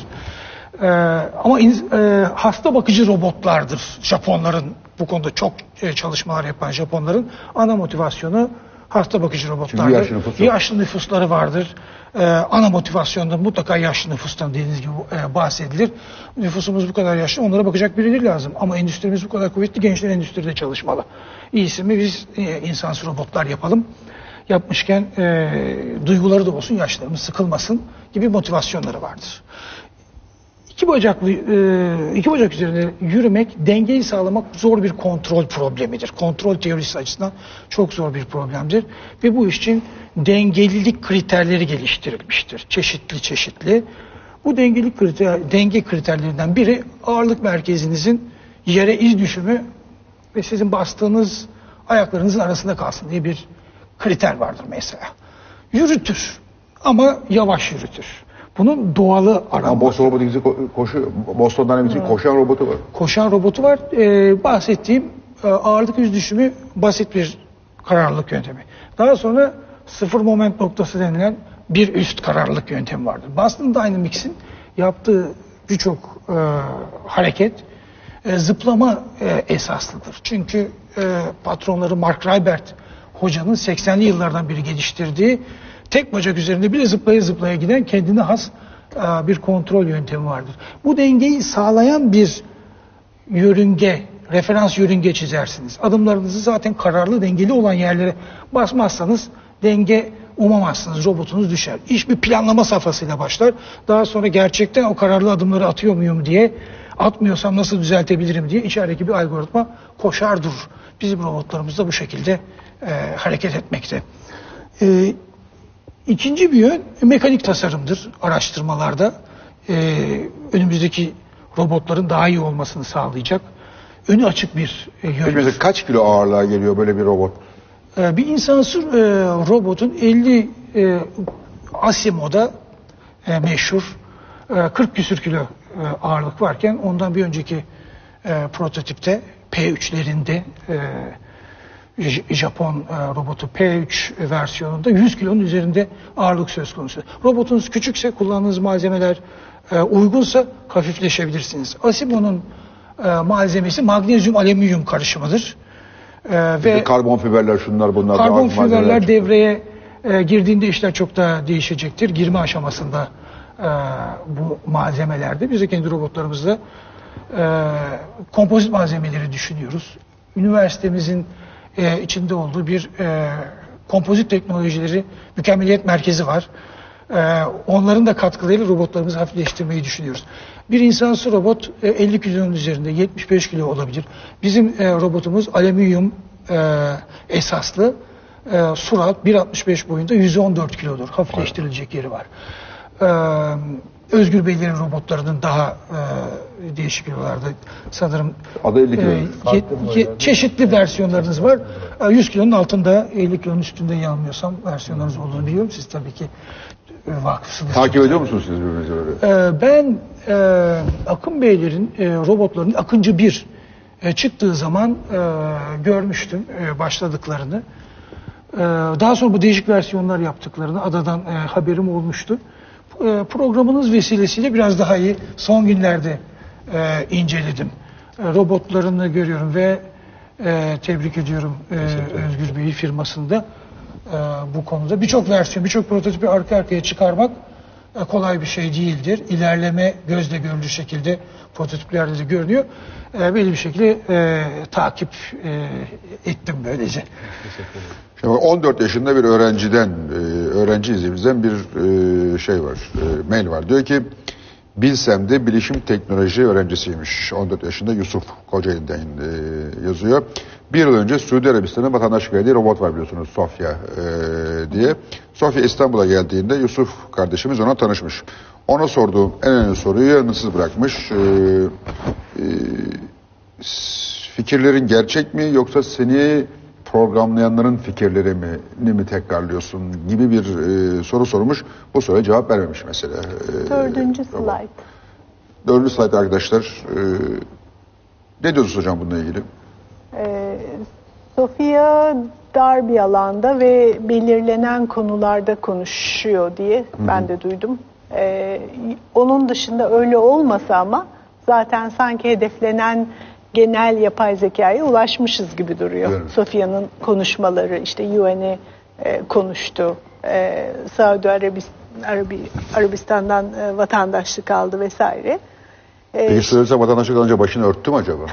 Ama hasta bakıcı robotlardır. Japonların bu konuda çok çalışmalar yapan Japonların ana motivasyonu hasta bakıcı robotlardır. Yaşlı nüfusları vardır. Ana motivasyonda mutlaka yaşlı nüfustan dediğiniz gibi bahsedilir. Nüfusumuz bu kadar yaşlı, onlara bakacak birileri lazım. Ama endüstrimiz bu kadar kuvvetli, gençler endüstride çalışmalı. İyisi mi biz insansız robotlar yapalım. Yapmışken duyguları da olsun, yaşlarımız sıkılmasın gibi motivasyonları vardır. İki bacak üzerinde yürümek, dengeyi sağlamak zor bir kontrol problemidir. Kontrol teorisi açısından çok zor bir problemdir. Ve bu iş için dengelilik kriterleri geliştirilmiştir. Çeşitli. Bu denge kriterlerinden biri ağırlık merkezinizin yere iz düşümü ve sizin bastığınız ayaklarınızın arasında kalsın diye bir kriter vardır mesela. Yürütür ama yavaş yürütür. Bunun doğalı aranması. Boston robotu Boston'dan bir koşan robotu var. Koşan robotu var. Bahsettiğim ağırlık iz düşümü basit bir kararlılık yöntemi. Daha sonra sıfır moment noktası denilen bir üst kararlılık yöntemi vardır. Boston Dynamics'in yaptığı birçok hareket zıplama esaslıdır. Çünkü patronları Mark Rybert hocanın 80'li yıllardan beri geliştirdiği tek bacak üzerinde bile zıplaya giden kendine has bir kontrol yöntemi vardır. Bu dengeyi sağlayan bir yörünge, referans yörünge çizersiniz. Adımlarınızı zaten kararlı, dengeli olan yerlere basmazsanız denge umamazsınız, robotunuz düşer. İş bir planlama safhasıyla başlar. Daha sonra gerçekten o kararlı adımları atıyor muyum diye, atmıyorsam nasıl düzeltebilirim diye içerideki bir algoritma koşar durur. Bizim robotlarımız da bu şekilde hareket etmekte. İkinci bir yön mekanik tasarımdır araştırmalarda. Önümüzdeki robotların daha iyi olmasını sağlayacak. Önü açık bir yön. Mesela kaç kilo ağırlığa geliyor böyle bir robot? Bir insansız robotun 50 Asimo'da meşhur 40 küsür kilo ağırlık varken ondan bir önceki prototipte P3'lerinde Japon robotu P3 versiyonunda 100 kilonun üzerinde ağırlık söz konusu. Robotunuz küçükse, kullandığınız malzemeler uygunsa hafifleşebilirsiniz. Asimo'nun malzemesi magnezyum alüminyum karışımıdır. Ve karbon fiberler, şunlar bunlar. Karbon fiberler devreye girdiğinde işler çok daha değişecektir. Girme aşamasında bu malzemelerde. Biz de kendi robotlarımızda kompozit malzemeleri düşünüyoruz. Üniversitemizin içinde olduğu bir kompozit teknolojileri mükemmeliyet merkezi var. Onların da katkılarıyla robotlarımızı hafifleştirmeyi düşünüyoruz. Bir insansız robot 50 kilonun üzerinde, 75 kilo olabilir. Bizim robotumuz alüminyum esaslı, surat 1.65 boyunda 114 kilodur. Hafifleştirilecek yeri var. Özgür Beylerin robotlarının daha değişik kilolarda sanırım adı 50 kilo. Çeşitli versiyonlarınız var. 100 kilonun altında, 50 kilonun üstünde yanılmıyorsam versiyonlarınız olduğunu biliyorum. Siz tabii ki vakıfsınız. Takip ediyor musunuz siz birbirinizi öyle? Ben Akın Beylerin robotlarının Akıncı 1 çıktığı zaman görmüştüm başladıklarını. Daha sonra bu değişik versiyonlar yaptıklarını adadan haberim olmuştu. Programınız vesilesiyle biraz daha iyi son günlerde inceledim. Robotlarını görüyorum ve tebrik ediyorum Özgür Bey'i firmasında bu konuda. Birçok versiyon, birçok prototipi arka arkaya çıkarmak kolay bir şey değildir. İlerleme gözle görülür şekilde prototiplerde de görünüyor. Belli bir şekilde takip ettim böylece. Şimdi 14 yaşında bir öğrenci izimizden bir şey var, mail var. Diyor ki, Bilsem de bilişim teknoloji öğrencisiymiş. 14 yaşında Yusuf Kocaeli'den yazıyor. Bir yıl önce Suudi Arabistan'ın vatandaşlık verdiği robot var biliyorsunuz, Sofya diye. Sofya İstanbul'a geldiğinde Yusuf kardeşimiz ona tanışmış. Ona sorduğum en önemli soruyu yanıtsız bırakmış. Fikirlerin gerçek mi yoksa seni programlayanların fikirlerini mi tekrarlıyorsun gibi bir soru sormuş. Bu soruya cevap vermemiş mesela. Dördüncü slide. Dördüncü slide arkadaşlar. Ne diyorsunuz hocam bununla ilgili? Sofya dar bir alanda ve belirlenen konularda konuşuyor diye ben de duydum. Onun dışında öyle olmasa ama zaten sanki hedeflenen genel yapay zekaya ulaşmışız gibi duruyor. Evet. Sofya'nın konuşmaları, işte UN'e konuştu, Saudi Arabistan'dan vatandaşlık aldı vesaire. Peki söylese vatandaşlık alınca başını örttü mü acaba?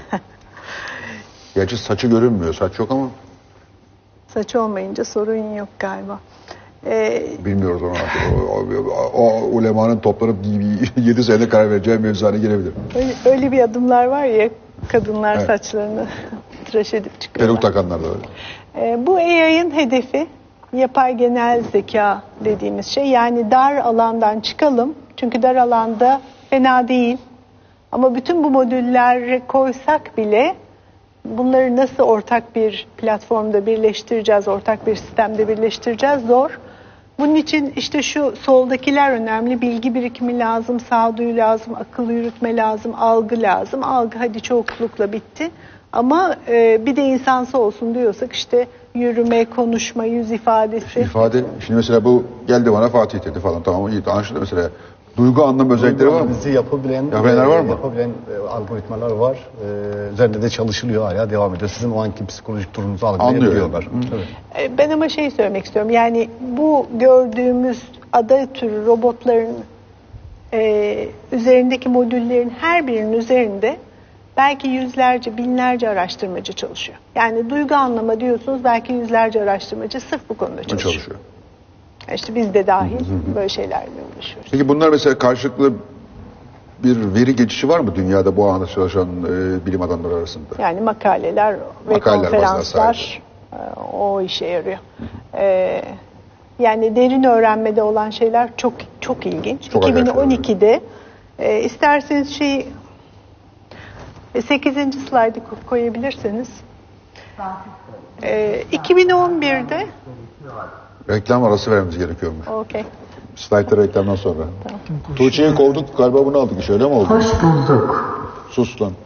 Gerçi saçı görünmüyor, saç yok ama. Saç olmayınca sorun yok galiba. Bilmiyoruz onu artık. O ulemanın toplanıp 7 senede karar vereceği mevzuna girebilir. Öyle bir adımlar var ya, kadınlar saçlarını tıraş edip çıkıyorlar. Peruk takanlar da öyle. Bu AI'ın hedefi yapay genel zeka dediğimiz şey. Yani dar alandan çıkalım. Çünkü dar alanda fena değil. Ama bütün bu modülleri koysak bile bunları nasıl ortak bir platformda birleştireceğiz, ortak bir sistemde birleştireceğiz zor. Bunun için işte şu soldakiler önemli. Bilgi birikimi lazım, sağduyu lazım, akıl yürütme lazım, algı lazım. Algı hadi çoklukla bitti. Ama bir de insansı olsun diyorsak işte yürüme, konuşma, yüz ifadesi. İfade, şimdi mesela bu geldi bana Fatih dedi falan, tamam iyi anlaşıldı mesela. Duygu anlam özellikleri var mı? Bizi Yapabilenler var mı? Yapabilen algoritmalar var. Üzerinde de çalışılıyor, hala devam ediyor. Sizin o anki psikolojik durumunuzu algılayabiliyorlar. Ben ama şey söylemek istiyorum. Yani bu gördüğümüz ada türü robotların üzerindeki modüllerin her birinin üzerinde belki yüzlerce, binlerce araştırmacı çalışıyor. Yani duygu anlama diyorsunuz, belki yüzlerce araştırmacı sırf bu konuda çalışıyor. İşte biz de dahil böyle şeylerle uğraşıyoruz. Peki bunlar mesela karşılıklı bir veri geçişi var mı dünyada bu alanda çalışan bilim adamları arasında? Yani makaleler ve konferanslar o işe yarıyor. Yani derin öğrenmede olan şeyler çok çok ilginç. Çok 2012'de isterseniz 8. slaydı koyabilirsiniz. 2011'de reklam arası vermemiz gerekiyor mu? okey. Slaytları reklamdan sonra. Tamam. Tuğçe'yi kovduk galiba, bunu aldık. Öyle mi oldu? Hoş bulduk. Sus lan.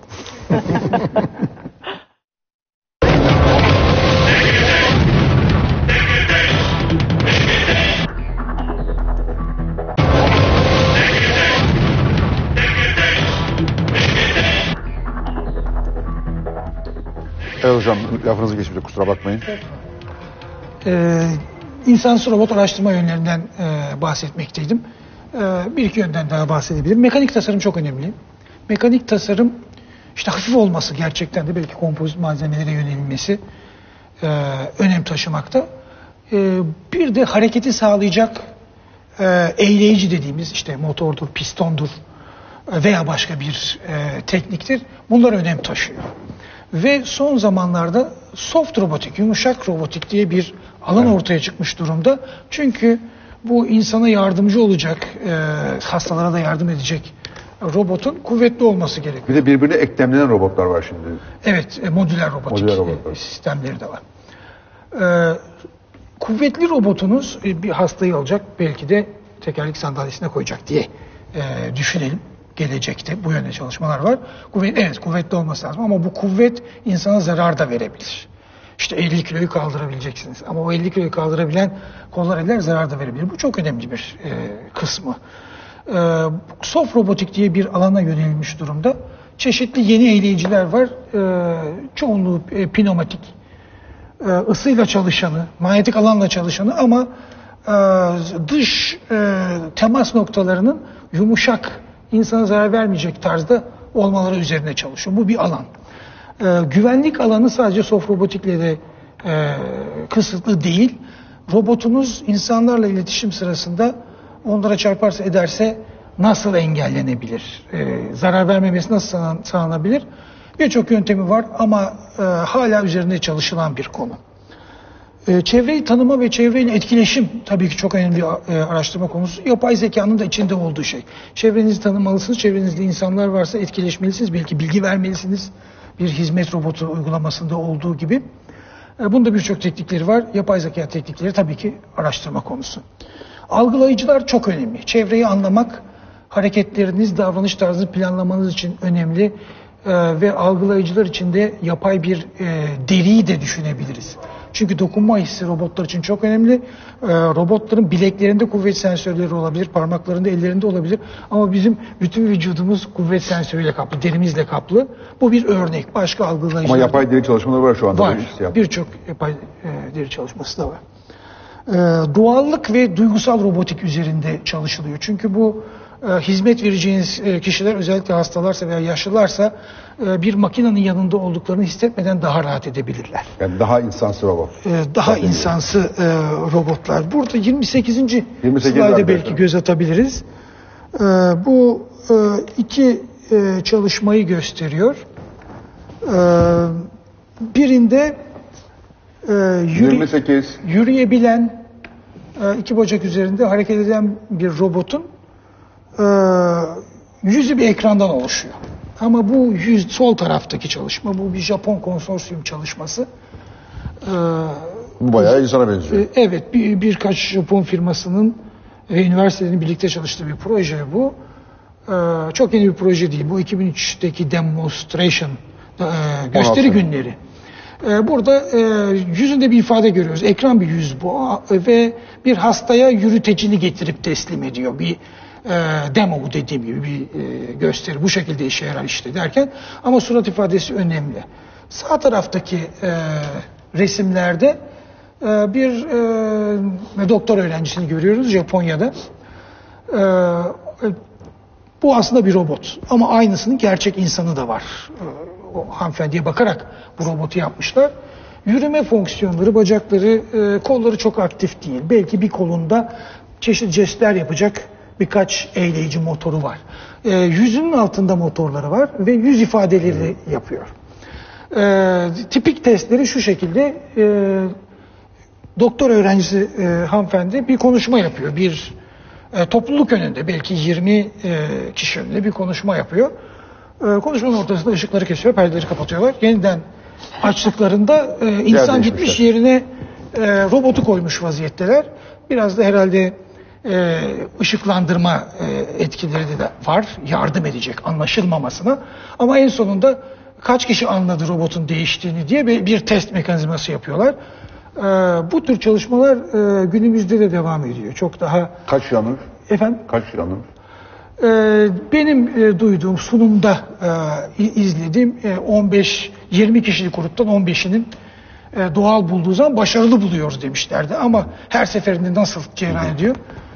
Evet hocam, lafınızı geçmeyecek, kusura bakmayın. İnsansız robot araştırma yönlerinden bahsetmekteydim. Bir iki yönden daha bahsedebilirim. Mekanik tasarım çok önemli. Mekanik tasarım işte hafif olması, gerçekten de belki kompozit malzemelere yönelilmesi önem taşımakta. Bir de hareketi sağlayacak eğleyici dediğimiz işte motordur, pistondur veya başka bir tekniktir. Bunlar önem taşıyor. Ve son zamanlarda soft robotik, yumuşak robotik diye bir alan ortaya çıkmış durumda. Çünkü bu insana yardımcı olacak, hastalara da yardım edecek robotun kuvvetli olması gerekiyor. Bir de birbirine eklemlenen robotlar var şimdi. Evet, modüler robotik sistemleri de var. Kuvvetli robotunuz bir hastayı alacak, belki de tekerlek sandalyesine koyacak diye düşünelim. Gelecekte bu yönde çalışmalar var. Evet, kuvvetli olması lazım ama bu kuvvet insana zarar da verebilir. İşte 50 kiloyu kaldırabileceksiniz ama o 50 kiloyu kaldırabilen kollar eller zarar da verebilir. Bu çok önemli bir kısmı. Soft robotik diye bir alana yönelilmiş durumda. Çeşitli yeni eğleyiciler var. Çoğunluğu pneumatik, ısıyla çalışanı, manyetik alanla çalışanı ama dış temas noktalarının yumuşak, insana zarar vermeyecek tarzda olmaları üzerine çalışıyor. Bu bir alan. Güvenlik alanı sadece soft robotikle de kısıtlı değil. Robotunuz insanlarla iletişim sırasında onlara çarparsa ederse nasıl engellenebilir? Zarar vermemesi nasıl sağlanabilir? Birçok yöntemi var ama hala üzerinde çalışılan bir konu. Çevreyi tanıma ve çevreyle etkileşim tabii ki çok önemli bir araştırma konusu. Yapay zekanın da içinde olduğu şey. Çevrenizi tanımalısınız, çevrenizde insanlar varsa etkileşmelisiniz, belki bilgi vermelisiniz. Bir hizmet robotu uygulamasında olduğu gibi. Bunda birçok teknikleri var. Yapay zeka teknikleri tabii ki araştırma konusu. Algılayıcılar çok önemli. Çevreyi anlamak, hareketleriniz, davranış tarzını planlamanız için önemli. Ve algılayıcılar için de yapay bir deriyi de düşünebiliriz. Çünkü dokunma hissi robotlar için çok önemli. Robotların bileklerinde kuvvet sensörleri olabilir, parmaklarında, ellerinde olabilir. Ama bizim bütün vücudumuz kuvvet sensörüyle kaplı, derimizle kaplı. Bu bir örnek. Başka algılayıcılar. Ama yapay deri çalışmaları var şu anda. Var. Birçok yapay deri çalışması da var. Doğallık ve duygusal robotik üzerinde çalışılıyor. Çünkü bu hizmet vereceğiniz kişiler, özellikle hastalarsa veya yaşlılarsa bir makinenin yanında olduklarını hissetmeden daha rahat edebilirler. Yani daha insansı robot. Daha insansı robotlar. Burada 28. 28 slayda belki göz atabiliriz. Bu iki çalışmayı gösteriyor. Birinde 28. yürüyebilen, iki bacak üzerinde hareket eden bir robotun yüzü bir ekrandan oluşuyor. Ama bu yüz, sol taraftaki çalışma, bu bir Japon konsorsiyum çalışması. Bu bayağı insana benziyor. Evet, birkaç Japon firmasının ve üniversitelerin birlikte çalıştığı bir proje bu. Çok yeni bir proje değil. Bu 2003'teki demonstration, gösteri günleri. Burada yüzünde bir ifade görüyoruz. Ekran bir yüz bu ve bir hastaya yürütecini getirip teslim ediyor. Bir demo, dediğim gibi bir gösteri. Bu şekilde işe yarar işte derken, ama surat ifadesi önemli. Sağ taraftaki resimlerde bir doktor öğrencisini görüyoruz Japonya'da. Bu aslında bir robot ama aynısının gerçek insanı da var. O hanımefendiye bakarak bu robotu yapmışlar. Yürüme fonksiyonları, bacakları, kolları çok aktif değil. Belki bir kolunda çeşitli jestler yapacak birkaç eyleyici motoru var. Yüzünün altında motorları var ve yüz ifadeleri yapıyor. Tipik testleri şu şekilde: doktor öğrencisi hanımefendi bir konuşma yapıyor. Bir topluluk önünde, belki 20 kişi önünde bir konuşma yapıyor. Konuşmanın ortasında ışıkları kesiyor, perdeleri kapatıyorlar. Yeniden açtıklarında insan gitmiş, yerine robotu koymuş vaziyetteler. Biraz da herhalde ışıklandırma etkileri de var, yardım edecek anlaşılmamasına. Ama en sonunda kaç kişi anladı robotun değiştiğini diye bir test mekanizması yapıyorlar. Bu tür çalışmalar günümüzde de devam ediyor. Çok daha... Kaç yanır? Efendim? Kaç yanır? Benim duyduğum, sunumda izlediğim 15-20 kişilik gruptan 15'inin doğal bulduğu zaman başarılı buluyoruz demişlerdi. Ama her seferinde nasıl cereyan ediyor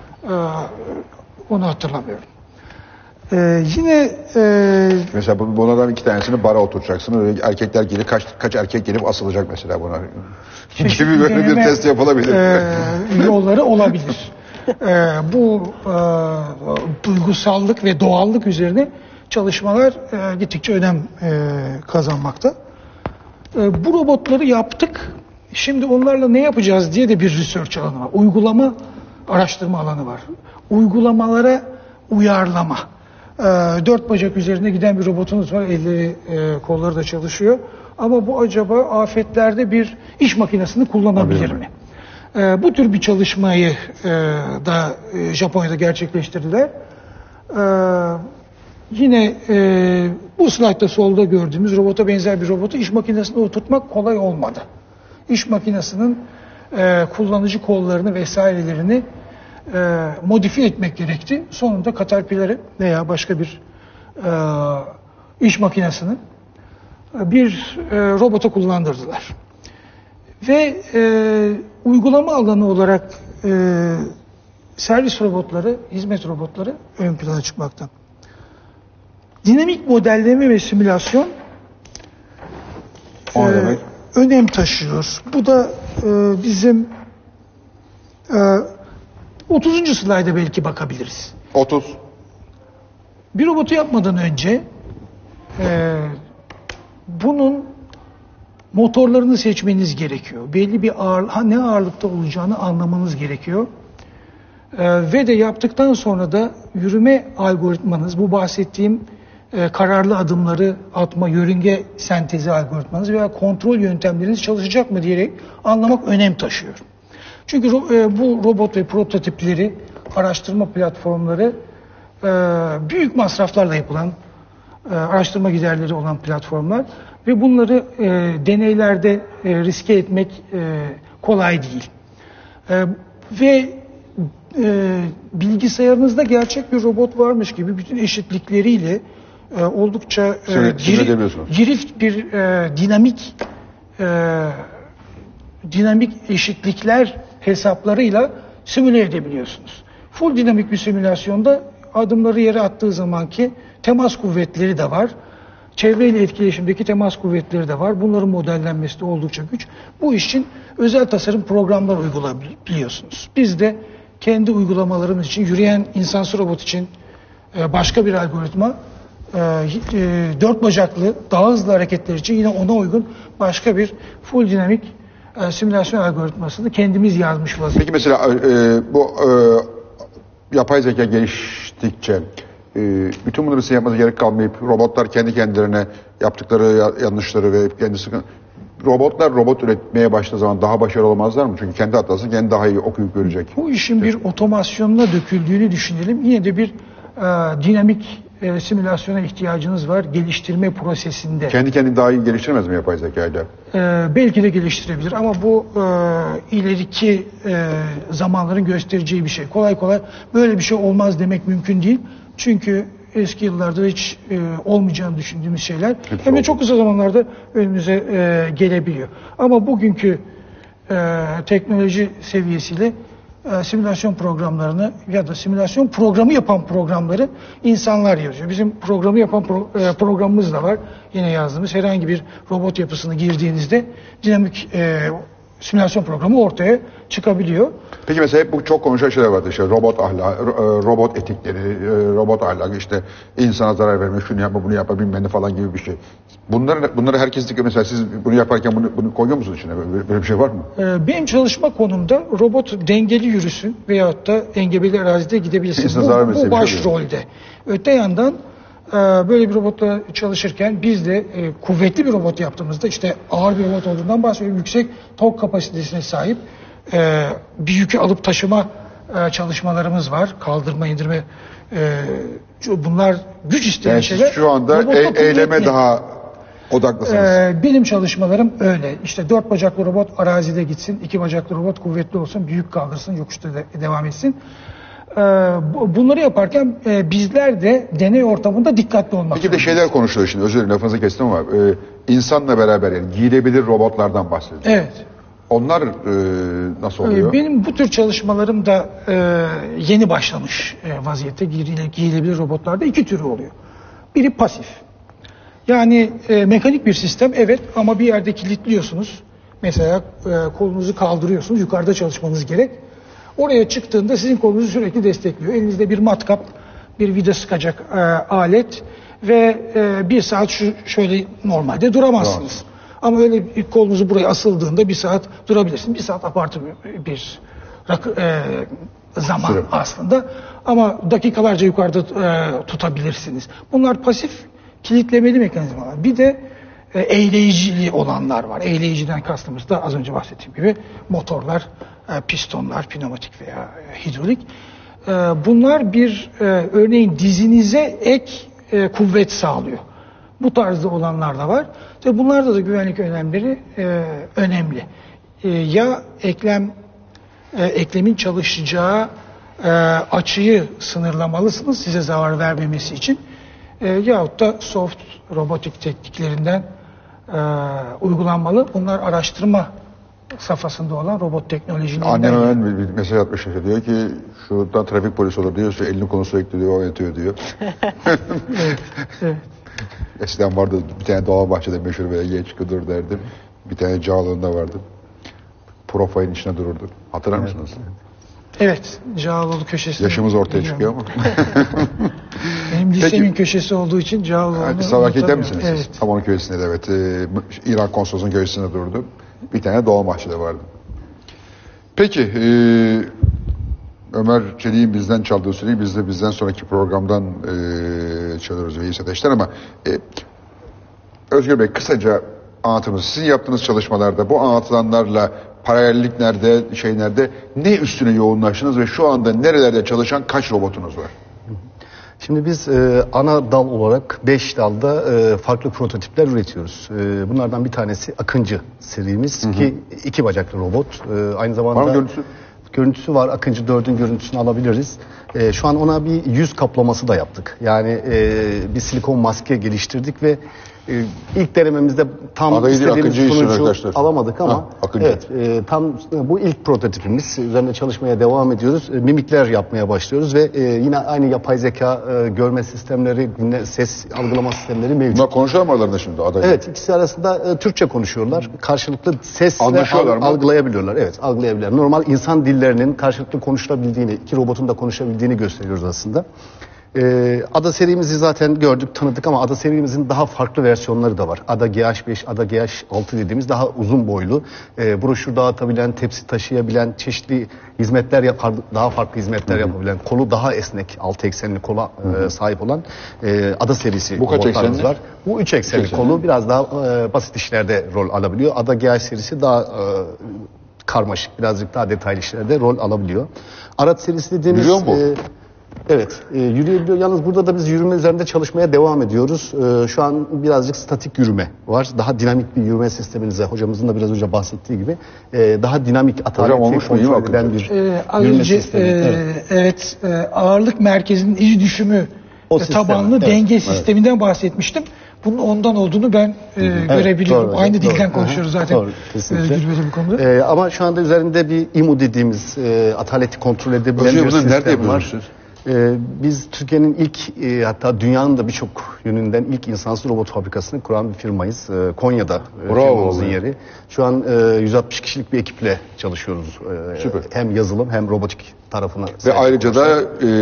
onu hatırlamıyorum. Yine mesela bunlardan iki tanesini bara oturacaksın. Öyle erkekler gelip kaç erkek gelip asılacak mesela buna. Gibi böyle bir test yapılabilir. Yolları olabilir. Bu duygusallık ve doğallık üzerine çalışmalar gittikçe önem kazanmakta. Bu robotları yaptık. Şimdi onlarla ne yapacağız diye de bir research alanı var. Uygulama, araştırma alanı var. Uygulamalara uyarlama. 4 bacak üzerinde giden bir robotunuz var. Elleri, kolları da çalışıyor. Ama bu acaba afetlerde bir iş makinesini kullanabilir mi? Bu tür bir çalışmayı da Japonya'da gerçekleştirdiler. Yine bu slaytta solda gördüğümüz robota benzer bir robotu iş makinesine oturtmak kolay olmadı. İş makinesinin kullanıcı kollarını vesairelerini modifiye etmek gerekti. Sonunda Caterpillar'ı veya başka bir iş makinesini bir robota kullandırdılar. Ve uygulama alanı olarak servis robotları, hizmet robotları ön plana çıkmakta. Dinamik modelleme ve simülasyon önem taşıyor. Bu da bizim 30. slayda belki bakabiliriz. 30. Bir robotu yapmadan önce bunun motorlarını seçmeniz gerekiyor. Belli bir ne ağırlıkta olacağını anlamanız gerekiyor. Ve de yaptıktan sonra da yürüme algoritmanız, bu bahsettiğim kararlı adımları atma, yörünge sentezi algoritmanız veya kontrol yöntemleriniz çalışacak mı diyerek anlamak önem taşıyor. Çünkü bu robot ve prototipleri, araştırma platformları büyük masraflarla yapılan, araştırma giderleri olan platformlar ve bunları deneylerde riske etmek kolay değil. Ve bilgisayarınızda gerçek bir robot varmış gibi bütün eşitlikleriyle oldukça girift bir dinamik eşitlikler hesaplarıyla simüle edebiliyorsunuz. Full dinamik bir simülasyonda adımları yere attığı zamanki temas kuvvetleri de var. Çevreyle etkileşimdeki temas kuvvetleri de var. Bunların modellenmesi de oldukça güç. Bu iş için özel tasarım programlar uygulayabiliyorsunuz. Biz de kendi uygulamalarımız için yürüyen insansız robot için başka bir algoritma, dört bacaklı daha hızlı hareketler için yine ona uygun başka bir full dinamik simülasyon algoritmasını kendimiz yazmış vaziyette. Peki mesela bu yapay zeka geliştikçe bütün bunları size yapmanıza gerek kalmayıp robotlar kendi kendilerine yaptıkları yanlışları ve kendisi robotlar robot üretmeye başladığı zaman daha başarılı olmazlar mı? Çünkü kendi hatasını kendi daha iyi okuyup görecek. Bu işin bir otomasyonuna döküldüğünü düşünelim. Yine de bir dinamik simülasyona ihtiyacınız var geliştirme prosesinde. Kendi kendini daha iyi geliştirmez mi yapay zekayla? Belki de geliştirebilir ama bu ileriki zamanların göstereceği bir şey. Kolay kolay böyle bir şey olmaz demek mümkün değil. Çünkü eski yıllarda hiç olmayacağını düşündüğümüz şeyler hem de çok kısa zamanlarda önümüze gelebiliyor. Ama bugünkü teknoloji seviyesiyle simülasyon programlarını ya da simülasyon programı yapan programları insanlar yazıyor. Bizim programı yapan programımız da var. Yine yazdığımız herhangi bir robot yapısını girdiğinizde dinamik simülasyon programı ortaya çıkabiliyor. Peki mesela hep bu çok konuşulan şeyler vardı işte robot ahlakı, robot etikleri, robot ahlakı işte insana zarar verme, şunu yapma, bunu yapma bilmem ne falan gibi bir şey. Bunları herkes diyor mesela siz bunu yaparken bunu koyuyor musunuz içine? Böyle bir şey var mı? Benim çalışma konumda robot dengeli yürüsün veyahut da engebeli arazide gidebilsin. Bu başrolde. Öte yandan böyle bir robotla çalışırken biz de kuvvetli bir robot yaptığımızda işte ağır bir robot olduğundan bahsediyorum. Yüksek tork kapasitesine sahip bir yükü alıp taşıma çalışmalarımız var. Kaldırma, indirme bunlar güç isteyen yani şeyler. Şu anda eyleme daha odaklısınız. Benim çalışmalarım öyle. İşte 4 bacaklı robot arazide gitsin, 2 bacaklı robot kuvvetli olsun, bir yük kaldırsın, yokuşta devam etsin. Bunları yaparken bizler de deney ortamında dikkatli olmak Peki de şeyler konuşuluyor şimdi, özür dilerim lafınızı kestim ama insanla beraber yani giyilebilir robotlardan bahsediyoruz. Evet. Onlar nasıl oluyor? Benim bu tür çalışmalarım da yeni başlamış vaziyette. Giyilebilir robotlarda iki türü oluyor. Biri pasif. Yani mekanik bir sistem evet ama bir yerde kilitliyorsunuz. Mesela kolunuzu kaldırıyorsunuz. Yukarıda çalışmanız gerek. Oraya çıktığında sizin kolunuzu sürekli destekliyor. Elinizde bir matkap, bir vida sıkacak alet ve bir saat şöyle normalde duramazsınız. Ama öyle bir kolunuzu buraya asıldığında bir saat durabilirsiniz. Bir saat abartı bir zaman süre aslında. Ama dakikalarca yukarıda tutabilirsiniz. Bunlar pasif kilitlemeli mekanizmalar. Bir de eğleyicili olanlar var. Eğleyiciden kastımız da az önce bahsettiğim gibi motorlar, pistonlar, pneumatik veya hidrolik. Bunlar bir örneğin dizinize ek kuvvet sağlıyor. Bu tarzda olanlar da var. Ve bunlarda da güvenlik önlemleri önemli. Ya eklemin çalışacağı açıyı sınırlamalısınız size zarar vermemesi için. Yahut da soft robotik tekniklerinden uygulanmalı. Bunlar araştırma safhasında olan robot teknolojileri. Annem hemen bir mesaj atmış diyor ki şuradan trafik polisi olur diyor, elini konu sürekli diyor, oynatıyor diyor. Evet. Eskiden vardı bir tane Dolmabahçe'de meşhur böyle geç kıdır derdim. Bir tane Cağaloğlu'nda vardı. Profile'in içine dururdu. Hatırlar mısınız? Evet. Cağaloğlu köşesi. Yaşımız ortaya çıkıyor ama. Benim lisemin köşesi olduğu için Cağaloğlu'nu Savakiyet'ten misiniz? Evet. Tam onun köşesinde de evet. İran Konsolosluğu'nun köşesinde dururdu. Bir tane Dolmabahçe'de vardı. Peki Ömer Çelik'in bizden çaldığı süreyi biz de bizden sonraki programdan çalıyoruz Veys Ateş'ten ama Özgür Bey kısaca anlatınız. Sizin yaptığınız çalışmalarda bu anlatılanlarla paralellik nerede, nerede, ne üstüne yoğunlaştınız ve şu anda nerelerde çalışan kaç robotunuz var? Şimdi biz ana dal olarak 5 dalda farklı prototipler üretiyoruz. Bunlardan bir tanesi Akıncı serimiz ki 2 bacaklı robot. Aynı zamanda var mı görüntüsü? Görüntüsü var. Akıncı 4'ün görüntüsünü alabiliriz. Şu an ona bir yüz kaplaması da yaptık. Yani bir silikon maske geliştirdik ve İlk denememizde tam Adayı değil, istediğimiz Akıncı'yı istiyor sonucu arkadaşlar. alamadık ama Ha, Akıncı. evet, tam bu ilk prototipimiz. Üzerinde çalışmaya devam ediyoruz. Mimikler yapmaya başlıyoruz ve yine aynı yapay zeka görme sistemleri, ses algılama sistemleri mevcut. Bunlar konuşuyor mu aralarında şimdi adayı? Evet, ikisi arasında Türkçe konuşuyorlar. Karşılıklı ses ve Anlaşıyorlar mı? algılayabiliyorlar. Evet, algılayabiliyorlar. Normal insan dillerinin karşılıklı konuşulabildiğini, iki robotun da konuşabildiğini gösteriyoruz aslında. Ada serimizi zaten gördük, tanıdık ama Ada serimizin daha farklı versiyonları da var. Ada GH5, Ada GH6 dediğimiz daha uzun boylu, broşür dağıtabilen, tepsi taşıyabilen, çeşitli hizmetler daha farklı hizmetler yapabilen, kolu daha esnek, 6 eksenli kola sahip olan Ada serisi Bu kaç robotlarımız eksenli? var. Bu 3 eksenli kolu biraz daha basit işlerde rol alabiliyor. Ada GH serisi daha karmaşık, birazcık daha detaylı işlerde rol alabiliyor. Araç serisi dediğimiz... Yürüyor mu bu? Evet, yürüyebiliyor. Yalnız burada da biz yürüme üzerinde çalışmaya devam ediyoruz. Şu an birazcık statik yürüme var. Daha dinamik bir yürüme sisteminize, hocamızın da biraz önce bahsettiği gibi, daha dinamik olmuş mu? İyi mi kontrol edilen akıllı? bir Az yürüme önce sistemi. ağırlık merkezinin iç düşümü O sistem, tabanlı evet, denge evet. sisteminden bahsetmiştim. Bunun ondan olduğunu ben görebiliyorum. doğru, Aynı doğru. dilden konuşuyoruz zaten. Doğru, kesinlikle. Gürbüz'e bu konuda. Ama şu anda üzerinde bir IMU dediğimiz ataleti kontrol edebilen Hocam bir bunu nerede sistem var. yapıyorsunuz? Biz Türkiye'nin ilk hatta dünyanın da birçok yönünden ilk insansız robot fabrikasını kuran bir firmayız. Konya'da firmamızın yeri. Şu an 160 kişilik bir ekiple çalışıyoruz. Süper. Hem yazılım hem robotik tarafına. Ve ayrıca da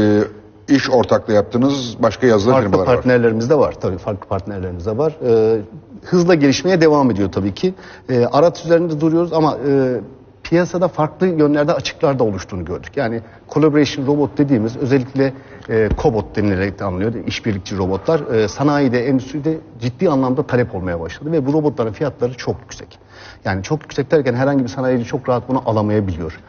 iş ortaklığı yaptığınız başka yazılım farklı firmalar var. partnerlerimiz de var. Tabii farklı partnerlerimiz de var. Hızla gelişmeye devam ediyor tabii ki. Araç üzerinde duruyoruz ama piyasada farklı yönlerde açıklar da oluştuğunu gördük. Yani collaboration robot dediğimiz özellikle cobot denilerek de anılıyor. İşbirlikçi robotlar sanayide, endüstride ciddi anlamda talep olmaya başladı ve bu robotların fiyatları çok yüksek. Yani çok yüksek derken herhangi bir sanayici çok rahat bunu alamayabiliyor.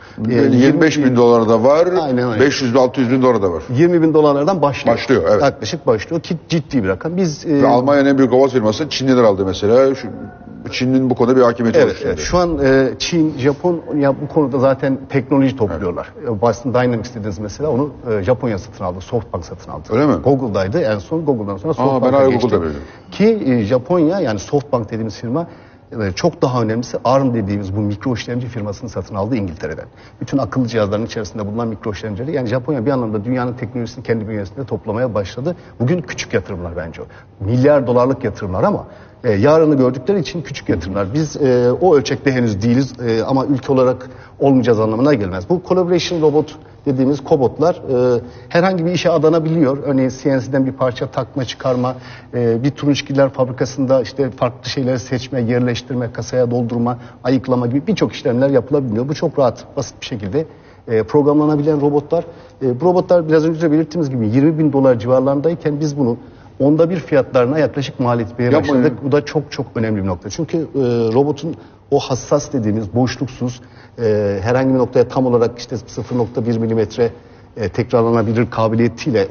25 bin dolara da var, Aynen öyle. 500-600 bin dolara da var. 20 bin dolarlardan başlıyor. Başlıyor, evet. Yaklaşık başlıyor ki ciddi bir rakam. Biz Ve Almanya'nın en büyük robot firması Çinliler aldı mesela. Çin'in bu konuda bir hakimiyeti var. evet, şu an Çin, Japonya bu konuda zaten teknoloji topluyorlar. Boston Dynamics dediğiniz mesela onu Japonya satın aldı, SoftBank satın aldı. Öyle mi? Google'daydı, en son Google'dan sonra Ben SoftBank'a hala geçti. Google'da biliyorum. Ki Japonya yani SoftBank dediğimiz firma çok daha önemlisi ARM dediğimiz bu mikro işlemci firmasını satın aldı İngiltere'den. Bütün akıllı cihazların içerisinde bulunan mikro işlemcileri, yani Japonya bir anlamda dünyanın teknolojisini kendi bünyesinde toplamaya başladı. Bugün küçük yatırımlar bence o. Milyar dolarlık yatırımlar ama yarını gördükleri için küçük yatırımlar. Biz o ölçekte henüz değiliz ama ülke olarak olmayacağız anlamına gelmez. Bu collaboration robot dediğimiz kobotlar herhangi bir işe adanabiliyor. Örneğin CNC'den bir parça takma, çıkarma, bir turunçgiller fabrikasında işte farklı şeyleri seçme, yerleştirme, kasaya doldurma, ayıklama gibi birçok işlemler yapılabiliyor. Bu çok rahat, basit bir şekilde programlanabilen robotlar. Bu robotlar biraz önce belirttiğimiz gibi 20 bin dolar civarlarındayken biz bunu onda bir fiyatlarına yaklaşık mal etmeye başladık. Bu da çok çok önemli bir nokta. Çünkü robotun o hassas dediğimiz boşluksuz herhangi bir noktaya tam olarak işte 0.1 milimetre tekrarlanabilir kabiliyetiyle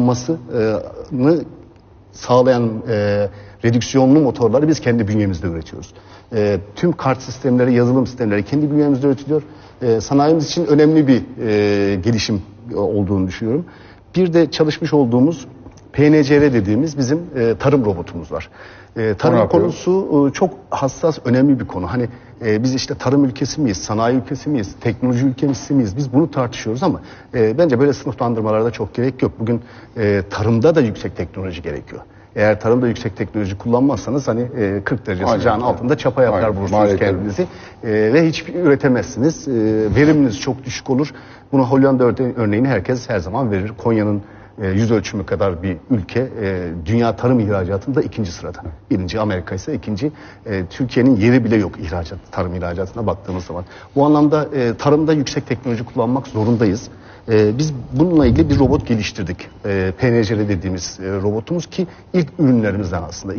odaklanmasını sağlayan redüksiyonlu motorları biz kendi bünyemizde üretiyoruz. Tüm kart sistemleri, yazılım sistemleri kendi bünyemizde üretiliyor. Sanayimiz için önemli bir gelişim olduğunu düşünüyorum. Bir de çalışmış olduğumuz PNCR dediğimiz bizim tarım robotumuz var. Tarım konusu çok hassas, önemli bir konu. Hani biz işte tarım ülkesi miyiz, sanayi ülkesi miyiz, teknoloji ülkesi miyiz? Biz bunu tartışıyoruz ama bence böyle sınıflandırmalarda çok gerek yok. Bugün tarımda da yüksek teknoloji gerekiyor. Eğer tarımda yüksek teknoloji kullanmazsanız hani 40 derece sıcağın altında çapa yapar bulursunuz kendinizi ve hiç üretemezsiniz. Veriminiz çok düşük olur. Buna Hollanda örneğini herkes her zaman verir. Konya'nın yüz ölçümü kadar bir ülke dünya tarım ihracatında 2. sırada. 1. Amerika ise 2. Türkiye'nin yeri bile yok tarım ihracatına baktığımız zaman. Bu anlamda tarımda yüksek teknoloji kullanmak zorundayız. Biz bununla ilgili bir robot geliştirdik. PNCR dediğimiz robotumuz ki ilk ürünlerimizden aslında.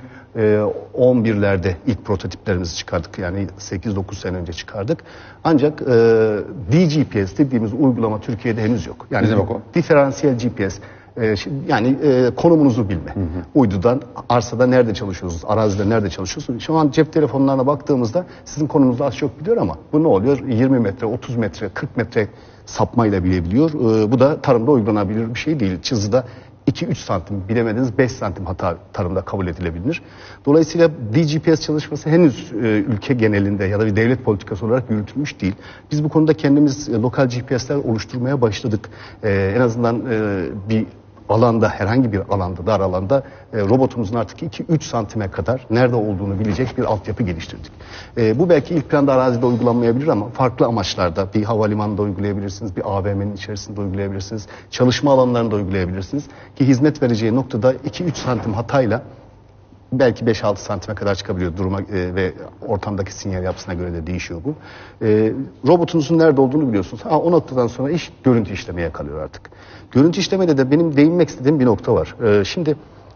2011'lerde ilk prototiplerimizi çıkardık. Yani 8-9 sene önce çıkardık. Ancak DGPS dediğimiz uygulama Türkiye'de henüz yok. Yani diferansiyel GPS. Yani konumunuzu bilme. Uydudan, arsada nerede çalışıyorsunuz, arazide nerede çalışıyorsunuz? Şu an cep telefonlarına baktığımızda sizin konunuzu az çok biliyor ama bu ne oluyor? 20 metre, 30 metre, 40 metre sapmayla bilebiliyor. Bu da tarımda uygulanabilir bir şey değil. Çizıda 2-3 santim, bilemediniz 5 santim hata tarımda kabul edilebilir. Dolayısıyla DGPS çalışması henüz ülke genelinde ya da bir devlet politikası olarak yürütülmüş değil. Biz bu konuda kendimiz lokal GPS'ler oluşturmaya başladık. En azından bir alanda, herhangi bir alanda, dar alanda robotumuzun artık 2-3 santime kadar nerede olduğunu bilecek bir altyapı geliştirdik. Bu belki ilk planda arazide uygulanmayabilir ama farklı amaçlarda bir havalimanında uygulayabilirsiniz, bir AVM'nin içerisinde uygulayabilirsiniz, çalışma alanlarında uygulayabilirsiniz. Ki hizmet vereceği noktada 2-3 santim hatayla belki 5-6 santime kadar çıkabiliyor duruma ve ortamdaki sinyal yapısına göre de değişiyor bu. Robotunuzun nerede olduğunu biliyorsunuz. O noktadan sonra iş görüntü işlemeye kalıyor artık. Görüntü işlemede de benim değinmek istediğim bir nokta var. Şimdi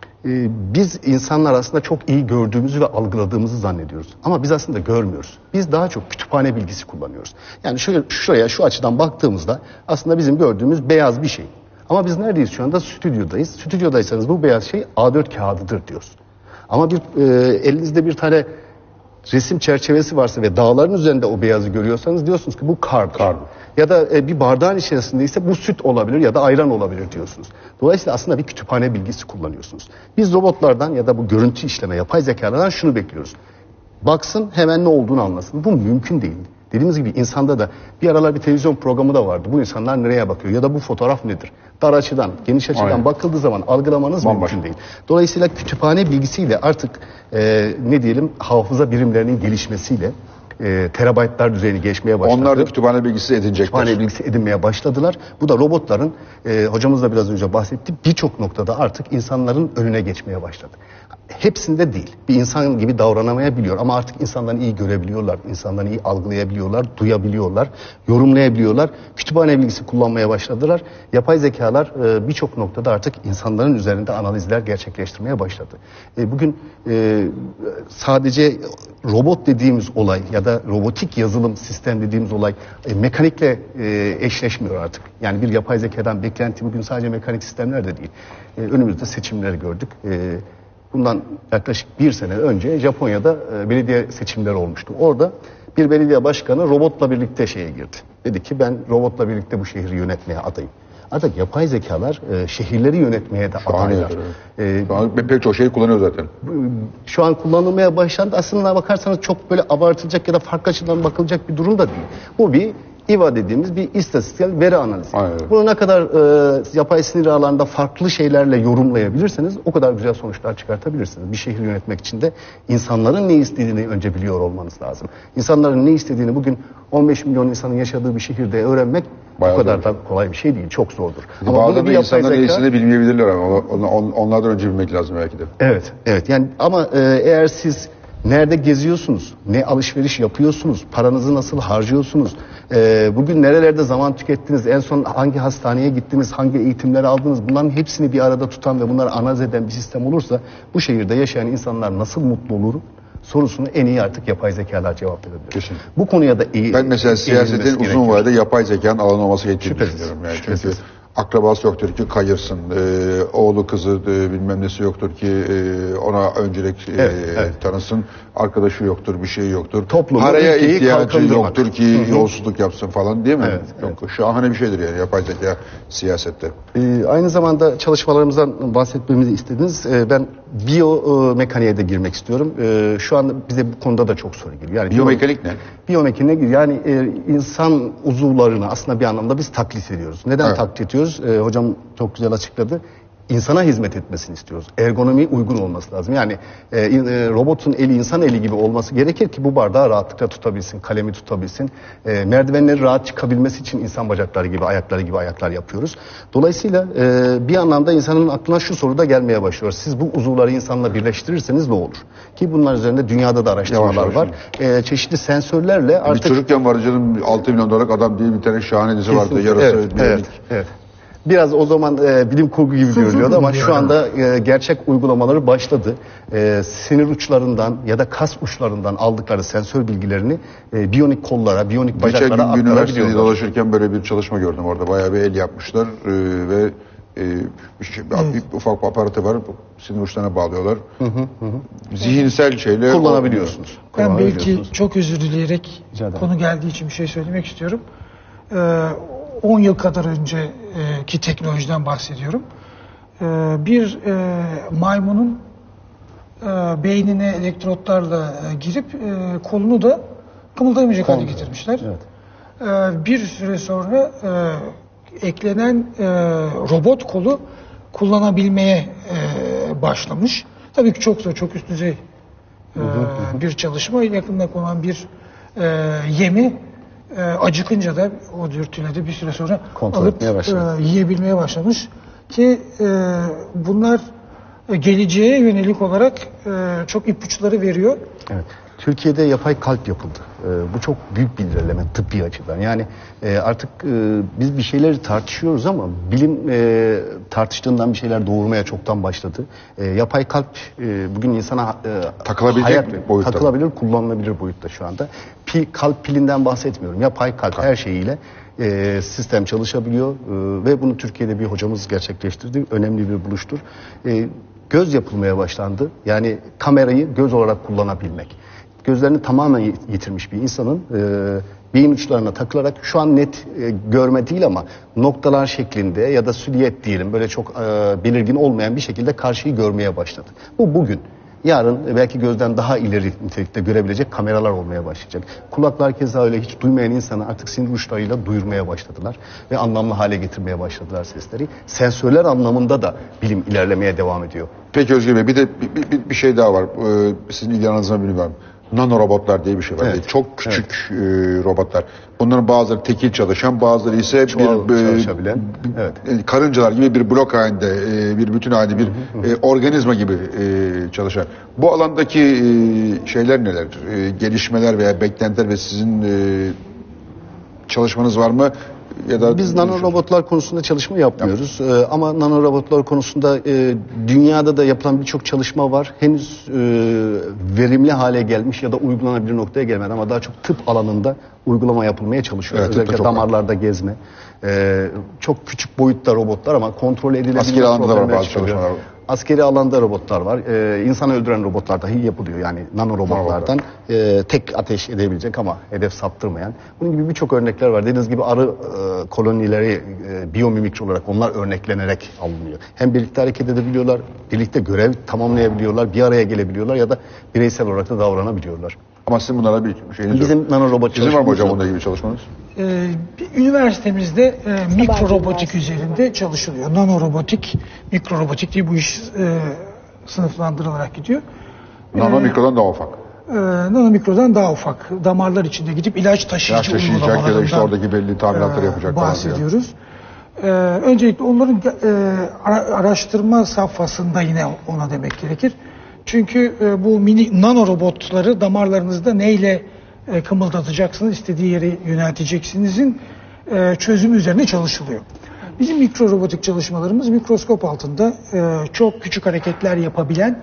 biz insanlar aslında çok iyi gördüğümüzü ve algıladığımızı zannediyoruz. Ama biz aslında görmüyoruz. Biz daha çok kütüphane bilgisi kullanıyoruz. Yani şuraya şu açıdan baktığımızda aslında bizim gördüğümüz beyaz bir şey. Ama biz neredeyiz şu anda? Stüdyodayız. Stüdyodaysanız bu beyaz şey A4 kağıdıdır diyoruz. Ama elinizde bir tane resim çerçevesi varsa ve dağların üzerinde o beyazı görüyorsanız diyorsunuz ki bu kardır. Ya da bir bardağın içerisinde ise bu süt olabilir ya da ayran olabilir diyorsunuz. Dolayısıyla aslında bir kütüphane bilgisi kullanıyorsunuz. Biz robotlardan ya da bu görüntü işleme, yapay zekalardan şunu bekliyoruz. Baksın hemen ne olduğunu anlasın. Bu mümkün değil. Dediğimiz gibi insanda da bir aralar bir televizyon programı da vardı. Bu insanlar nereye bakıyor ya da bu fotoğraf nedir? Dar açıdan, geniş açıdan bakıldığı zaman algılamanız mümkün değil. Dolayısıyla kütüphane bilgisiyle artık ne diyelim hafıza birimlerinin gelişmesiyle terabaytlar düzeyini geçmeye başladı. Onlar da kütüphane bilgisi edinecekler. Kütüphane bilgisi edinmeye başladılar. Bu da robotların, hocamız da biraz önce bahsetti, birçok noktada artık insanların önüne geçmeye başladı. Hepsinde değil. Bir insan gibi davranamayabiliyor ama artık insanları iyi görebiliyorlar, insanları iyi algılayabiliyorlar, duyabiliyorlar, yorumlayabiliyorlar. Kütüphane bilgisi kullanmaya başladılar. Yapay zekalar birçok noktada artık insanların üzerinde analizler gerçekleştirmeye başladı. Bugün sadece robot dediğimiz olay ya da robotik yazılım sistem dediğimiz olay mekanikle eşleşmiyor artık. Yani bir yapay zekadan beklenti bugün sadece mekanik sistemler de değil. Önümüzde seçimleri gördük. Bundan yaklaşık 1 sene önce Japonya'da belediye seçimleri olmuştu. Orada bir belediye başkanı robotla birlikte şeye girdi. Dedi ki ben robotla birlikte bu şehri yönetmeye adayım. Artık yapay zekalar şehirleri yönetmeye de adaylar. Şu an pek çok şey kullanıyor zaten. Şu an kullanılmaya başlandı. Aslında bakarsanız çok böyle abartılacak ya da farklı açıdan bakılacak bir durum da değil. Bu bir İVA dediğimiz bir istatistiksel veri analizi. Aynen. Bunu ne kadar yapay sinir ağlarında farklı şeylerle yorumlayabilirseniz o kadar güzel sonuçlar çıkartabilirsiniz. Bir şehri yönetmek için de insanların ne istediğini önce biliyor olmanız lazım. İnsanların ne istediğini bugün 15 milyon insanın yaşadığı bir şehirde öğrenmek o kadar da kolay bir şey değil. Çok zordur. Ama bazen de insanların ne istediğini bilmeyebilirler ama onlardan önce bilmek lazım belki de. Evet, evet. Yani ama eğer siz nerede geziyorsunuz, ne alışveriş yapıyorsunuz, paranızı nasıl harcıyorsunuz, bugün nerelerde zaman tükettiniz, en son hangi hastaneye gittiniz, hangi eğitimleri aldınız, bunların hepsini bir arada tutan ve bunları analiz eden bir sistem olursa bu şehirde yaşayan insanlar nasıl mutlu olur sorusunu en iyi artık yapay zekalar cevap verebilir. Kesinlikle. Bu konuya da iyi. Ben mesela siyasetin uzun vadede yapay zekanın alanı olması gerektiğini düşünüyorum. Yani çünkü akrabası yoktur ki kayırsın, oğlu kızı bilmem nesi yoktur ki ona öncelik tanısın, arkadaşı yoktur, bir şey yoktur. Toplumun paraya ihtiyacı yoktur ki yolsuzluk yapsın falan değil mi? Yok, şahane bir şeydir yani yapay zeka siyasette. Aynı zamanda çalışmalarımızdan bahsetmemizi istediniz. Ben biyomekaniğe de girmek istiyorum. Şu anda bize bu konuda da çok soru geliyor. Yani biyomekanik ne? Biyomekanik yani insan uzuvlarını aslında bir anlamda biz taklit ediyoruz. Neden taklit ediyoruz? Hocam çok güzel açıkladı. İnsana hizmet etmesini istiyoruz. Ergonomi uygun olması lazım. Yani robotun eli insan eli gibi olması gerekir ki bu bardağı rahatlıkla tutabilsin, kalemi tutabilsin. Merdivenleri rahat çıkabilmesi için insan bacakları gibi, ayakları gibi ayaklar yapıyoruz. Dolayısıyla bir anlamda insanın aklına şu soru da gelmeye başlıyor. Siz bu uzuvları insanla birleştirirseniz ne olur? Ki bunlar üzerinde dünyada da araştırmalar var. Çeşitli sensörlerle artık... Bir çocukken var canım 6 milyon dolarlık adam diye bir tane şahane dizi vardı. Yarısı evet. Biraz o zaman bilim kurgu gibi görünüyordu ama şu anda gerçek uygulamaları başladı. Sinir uçlarından ya da kas uçlarından aldıkları sensör bilgilerini biyonik kollara, biyonik bacaklara aktarabiliyorlar. Geçen gün üniversitede dolaşırken böyle bir çalışma gördüm orada. Bayağı bir el yapmışlar ve bir ufak bir aparatı var. Sinir uçlarına bağlıyorlar. Zihinsel şeyle kullanabiliyorsunuz. Ben belki çok özür dileyerek konu geldiği için bir şey söylemek istiyorum. 10 yıl kadar önceki teknolojiden bahsediyorum. bir maymunun beynine elektrotlarla girip kolunu da kımıldayamayacak hale getirmişler. Evet. Bir süre sonra eklenen robot kolu kullanabilmeye başlamış. Tabii ki çok zor, çok üst düzey bir çalışma. Yakında konan bir yemi acıkınca da o dürtüyle de bir süre sonra Kontrol alıp etmeye başladı. yiyebilmeye başlamış. Ki bunlar geleceğe yönelik olarak çok ipuçları veriyor. Evet. Türkiye'de yapay kalp yapıldı. Bu çok büyük bir ilerleme tıbbi açıdan. Yani artık biz bir şeyleri tartışıyoruz ama bilim tartıştığından bir şeyler doğurmaya çoktan başladı. Yapay kalp bugün insana Takılabilecek boyutta. takılabilir, kullanılabilir boyutta şu anda. Kalp pilinden bahsetmiyorum. Yapay kalp her şeyiyle sistem çalışabiliyor ve bunu Türkiye'de bir hocamız gerçekleştirdi. Önemli bir buluştur. Göz yapılmaya başlandı. Yani kamerayı göz olarak kullanabilmek. Gözlerini tamamen yitirmiş bir insanın beyin uçlarına takılarak şu an net görme değil ama noktalar şeklinde ya da silüet diyelim böyle çok belirgin olmayan bir şekilde karşıyı görmeye başladı. Bu bugün. Yarın belki gözden daha ileri nitelikte görebilecek kameralar olmaya başlayacak. Kulaklar keza öyle, hiç duymayan insanı artık sinir uçlarıyla duyurmaya başladılar. Ve anlamlı hale getirmeye başladılar sesleri. Sensörler anlamında da bilim ilerlemeye devam ediyor. Peki Özgür Bey, bir de bir şey daha var. Sizin ilgi alanınızda bilmiyorum. Nano robotlar diye bir şey var. Evet. Çok küçük robotlar. Bunların bazıları tekil çalışan, bazıları ise çalışabilen. Evet. Karıncalar gibi bir blok halinde, bir bütün halinde bir organizma gibi çalışan. Bu alandaki şeyler neler? Gelişmeler veya beklentiler ve sizin çalışmanız var mı? Ya da biz nanorobotlar konusunda çalışma yapmıyoruz. Ama nanorobotlar konusunda dünyada da yapılan birçok çalışma var. Henüz verimli hale gelmiş ya da uygulanabilir noktaya gelmedi ama daha çok tıp alanında uygulama yapılmaya çalışıyor. Evet, özellikle damarlarda gezme. Çok küçük boyutta robotlar ama kontrol edilebilir. Askeri alanda da var bazı çıkıyor. çalışmalar. Askeri alanda robotlar var. İnsanı öldüren robotlar dahi yapılıyor. Yani nanorobotlardan tek ateş edebilecek ama hedef saptırmayan. Bunun gibi birçok örnekler var. Dediğiniz gibi arı kolonileri biyomimikri olarak onlar örneklenerek alınıyor. Hem birlikte hareket edebiliyorlar, birlikte görev tamamlayabiliyorlar, bir araya gelebiliyorlar ya da bireysel olarak da davranabiliyorlar. Ama sizin bunlara bir şeyiniz Bizim yok. nanorobot Sizin var mı hocam çalışmamız bununla ilgili çalışmanız? Üniversitemizde mikro robotik üzerinde çalışılıyor. Nanorobotik, mikro robotik diye bu iş sınıflandırılarak gidiyor. Nano mikrodan daha ufak. Nanomikrodan daha ufak. Damarlar içinde gidip ilaç taşıyıcı Ya da işte oradaki belli tamiratları yapacak falan diyor. bahsediyoruz. Öncelikle onların araştırma safhasında yine ona demek gerekir. Çünkü bu mini nano robotları damarlarınızda neyle kımıldatacaksınız, istediği yere yönelteceksinizin çözümü üzerine çalışılıyor. Bizim mikro robotik çalışmalarımız mikroskop altında çok küçük hareketler yapabilen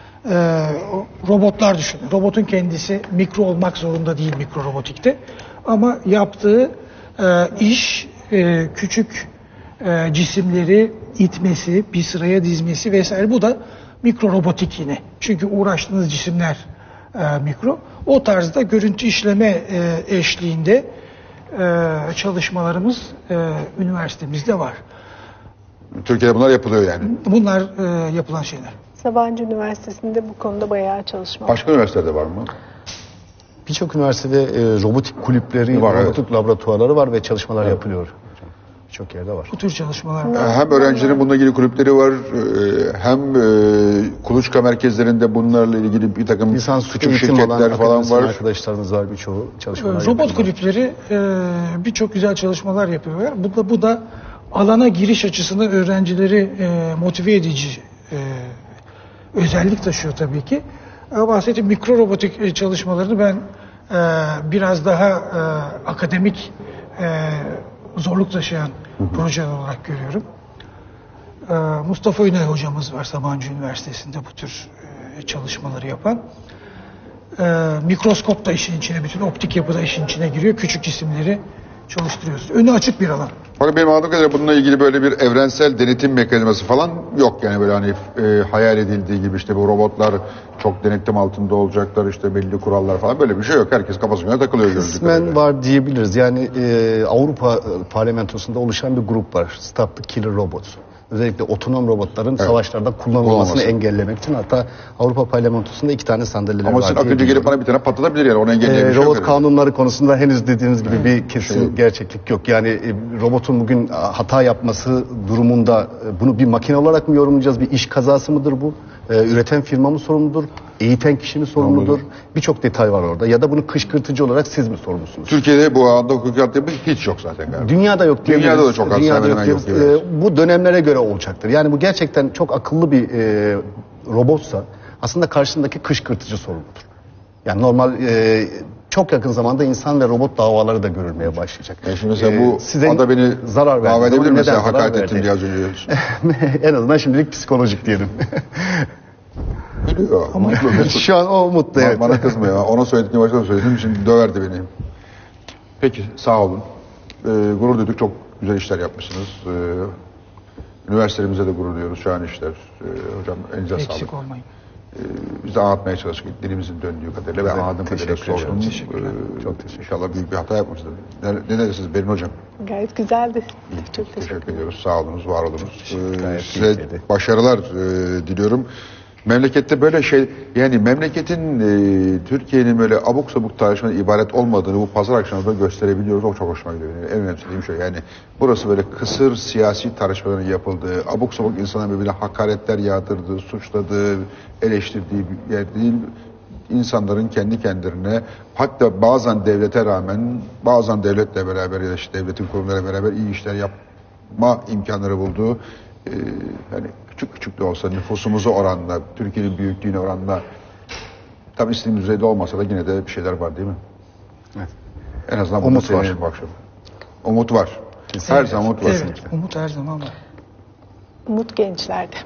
robotlar düşünün. Robotun kendisi mikro olmak zorunda değil mikro robotikte. Ama yaptığı iş küçük cisimleri itmesi, bir sıraya dizmesi vesaire. Bu da mikro robotik yine. Çünkü uğraştığınız cisimler mikro. O tarzda görüntü işleme eşliğinde çalışmalarımız üniversitemizde var. Türkiye'de bunlar yapılıyor yani. Bunlar yapılan şeyler. Sabancı Üniversitesi'nde bu konuda bayağı çalışma var. Başka üniversitelerde var mı? Birçok üniversitede robotik kulüpleri, Var, robotik laboratuvarları var ve çalışmalar yapılıyor. Birçok yerde var. Bu tür çalışmalar. Hem öğrencilerin bununla ilgili kulüpleri var, hem kuluçka merkezlerinde bunlarla ilgili bir takım Lisans küçük eğitim alan şirketler falan var. arkadaşlarımız var, birçoğu çalışmalar Robot yapıyorlar. kulüpleri birçok güzel çalışmalar yapıyorlar. Bu da alana giriş açısından öğrencileri motive edici özellik taşıyor tabii ki. Bahsettiğim mikro robotik çalışmalarını ben biraz daha akademik zorluk taşıyan projeler olarak görüyorum. Mustafa Ünal hocamız var Sabancı Üniversitesi'nde bu tür çalışmaları yapan. Mikroskop da işin içine, bütün optik yapı da işin içine giriyor. Küçük cisimleri çalıştırıyoruz. Önü açık bir alan. Fakat benim anladığım kadarıyla bununla ilgili böyle bir evrensel denetim mekanizması falan yok. Yani böyle hani hayal edildiği gibi işte bu robotlar çok denetim altında olacaklar, işte belli kurallar falan, böyle bir şey yok. Herkes kafasına göre takılıyor. Kısmen var diyebiliriz. Yani Avrupa Parlamentosu'nda oluşan bir grup var. Stop the Killer Robots. özellikle otonom robotların savaşlarda kullanılmasını engellemek için, hatta Avrupa Parlamentosu'nda 2 tane sandalyeler var. Ama sizin akıllıca gelip bana bir tane patlatabilir yani, onu engelleyen bir şey robot yok. kanunları konusunda henüz dediğiniz gibi bir kesin gerçeklik yok. Yani robotun bugün hata yapması durumunda bunu bir makine olarak mı yorumlayacağız? Bir iş kazası mıdır bu? Üreten firma mı sorumludur? Eğiten kişi mi sorumludur? Birçok detay var orada. Ya da bunu kışkırtıcı olarak siz mi sorumlusunuz? Türkiye'de bu anda hukuki altyapı hiç yok zaten galiba. Dünyada yok diyebiliriz. Dünyada da çok az, Dünyada hemen hemen yok diyebiliriz. diyoruz. Bu dönemlere göre olacaktır. Yani bu gerçekten çok akıllı bir robotsa aslında karşısındaki kışkırtıcı sorumludur. Yani normal çok yakın zamanda insan ve robot davaları da görülmeye başlayacak. Şimdi mesela bu size anda beni zarar verdi. dava edebilir mi? Mesela zarar hakaret verdi? ettim diye az önce. En azından şimdilik psikolojik diyelim. Biliyor. Şu an o mutlu, evet. Bana kızma ya. Ona söylediğim başta da söyledim. Şimdi döverdi beni. Peki, sağ olun. Gurur duyduk. Çok güzel işler yapmışsınız. Üniversitemize de gurur duyuyoruz. Şahane işler. Hocam elinize sağlık. Eksik olmayın. Biz de anlatmaya çalıştık dilimizin döndüğü kadarıyla. Ben anladığım kadarıyla teşekkür ederim. sordum. Teşekkürler. Çok teşekkür İnşallah büyük bir hata yapmıştır. Ne dersiniz Berin Hocam? Gayet güzeldi. Çok Teşekkür ediyoruz. Sağ olunuz, var olunuz. Gayet Size keyifliydi. başarılar diliyorum. Memlekette böyle şey, yani memleketin Türkiye'nin böyle abuk sabuk tartışmadan ibaret olmadığını bu pazar akşamında gösterebiliyoruz. O çok hoşuma gidiyor. Yani en önemli şey yani burası böyle kısır siyasi tartışmaların yapıldığı, abuk sabuk insanların birbirine hakaretler yağdırdığı, suçladığı, eleştirdiği bir yer değil. İnsanların kendi kendilerine, hatta bazen devlete rağmen, bazen devletle beraber ya da işte devletin kurumlarıyla beraber iyi işler yapma imkanları bulduğu, hani küçük küçük de olsa nüfusumuzu oranla, Türkiye'nin büyüklüğüne oranla, tam istediğimiz düzeyde olmasa da yine de bir şeyler var değil mi? Evet. En azından Umut var. bu akşam. Umut var. Her zaman umut var. Evet, umut her zaman var. Umut gençlerde.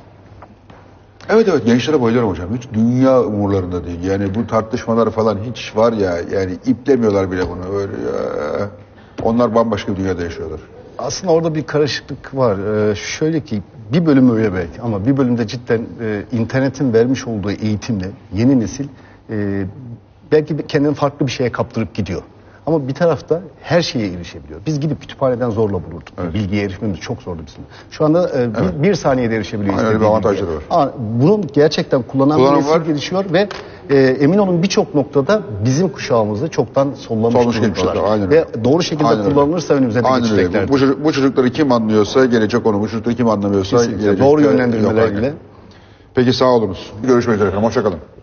Evet gençlere bayılıyorum hocam. Hiç dünya umurlarında değil. Yani bu tartışmalar falan hiç var ya, yani iplemiyorlar bile bunu. Öyle ya. Onlar bambaşka bir dünyada yaşıyorlar. Aslında orada bir karışıklık var. Şöyle ki bir bölüm öyle belki ama bir bölümde cidden internetin vermiş olduğu eğitimle yeni nesil belki kendini farklı bir şeye kaptırıp gidiyor. Ama bir tarafta her şeye erişebiliyor. Biz gidip kütüphaneden zorla bulurduk. Evet. Bilgiye erişmemiz çok zordu bizim. Şu anda bir saniyede erişebiliyor. Aynen, öyle bir avantajları var. Bunun gerçekten kullanan bir nesil var. gelişiyor ve emin olun birçok noktada bizim kuşağımızı çoktan sollamış durumdalar. Ve doğru şekilde kullanılırsa önümüze de geçeceklerdir. Bu çocukları kim anlıyorsa gelecek onu, bu çocukları kim anlamıyorsa gelecek. Doğru yönlendirmelerle. Peki sağ olunuz. Görüşmek üzere efendim. Hoşça kalın.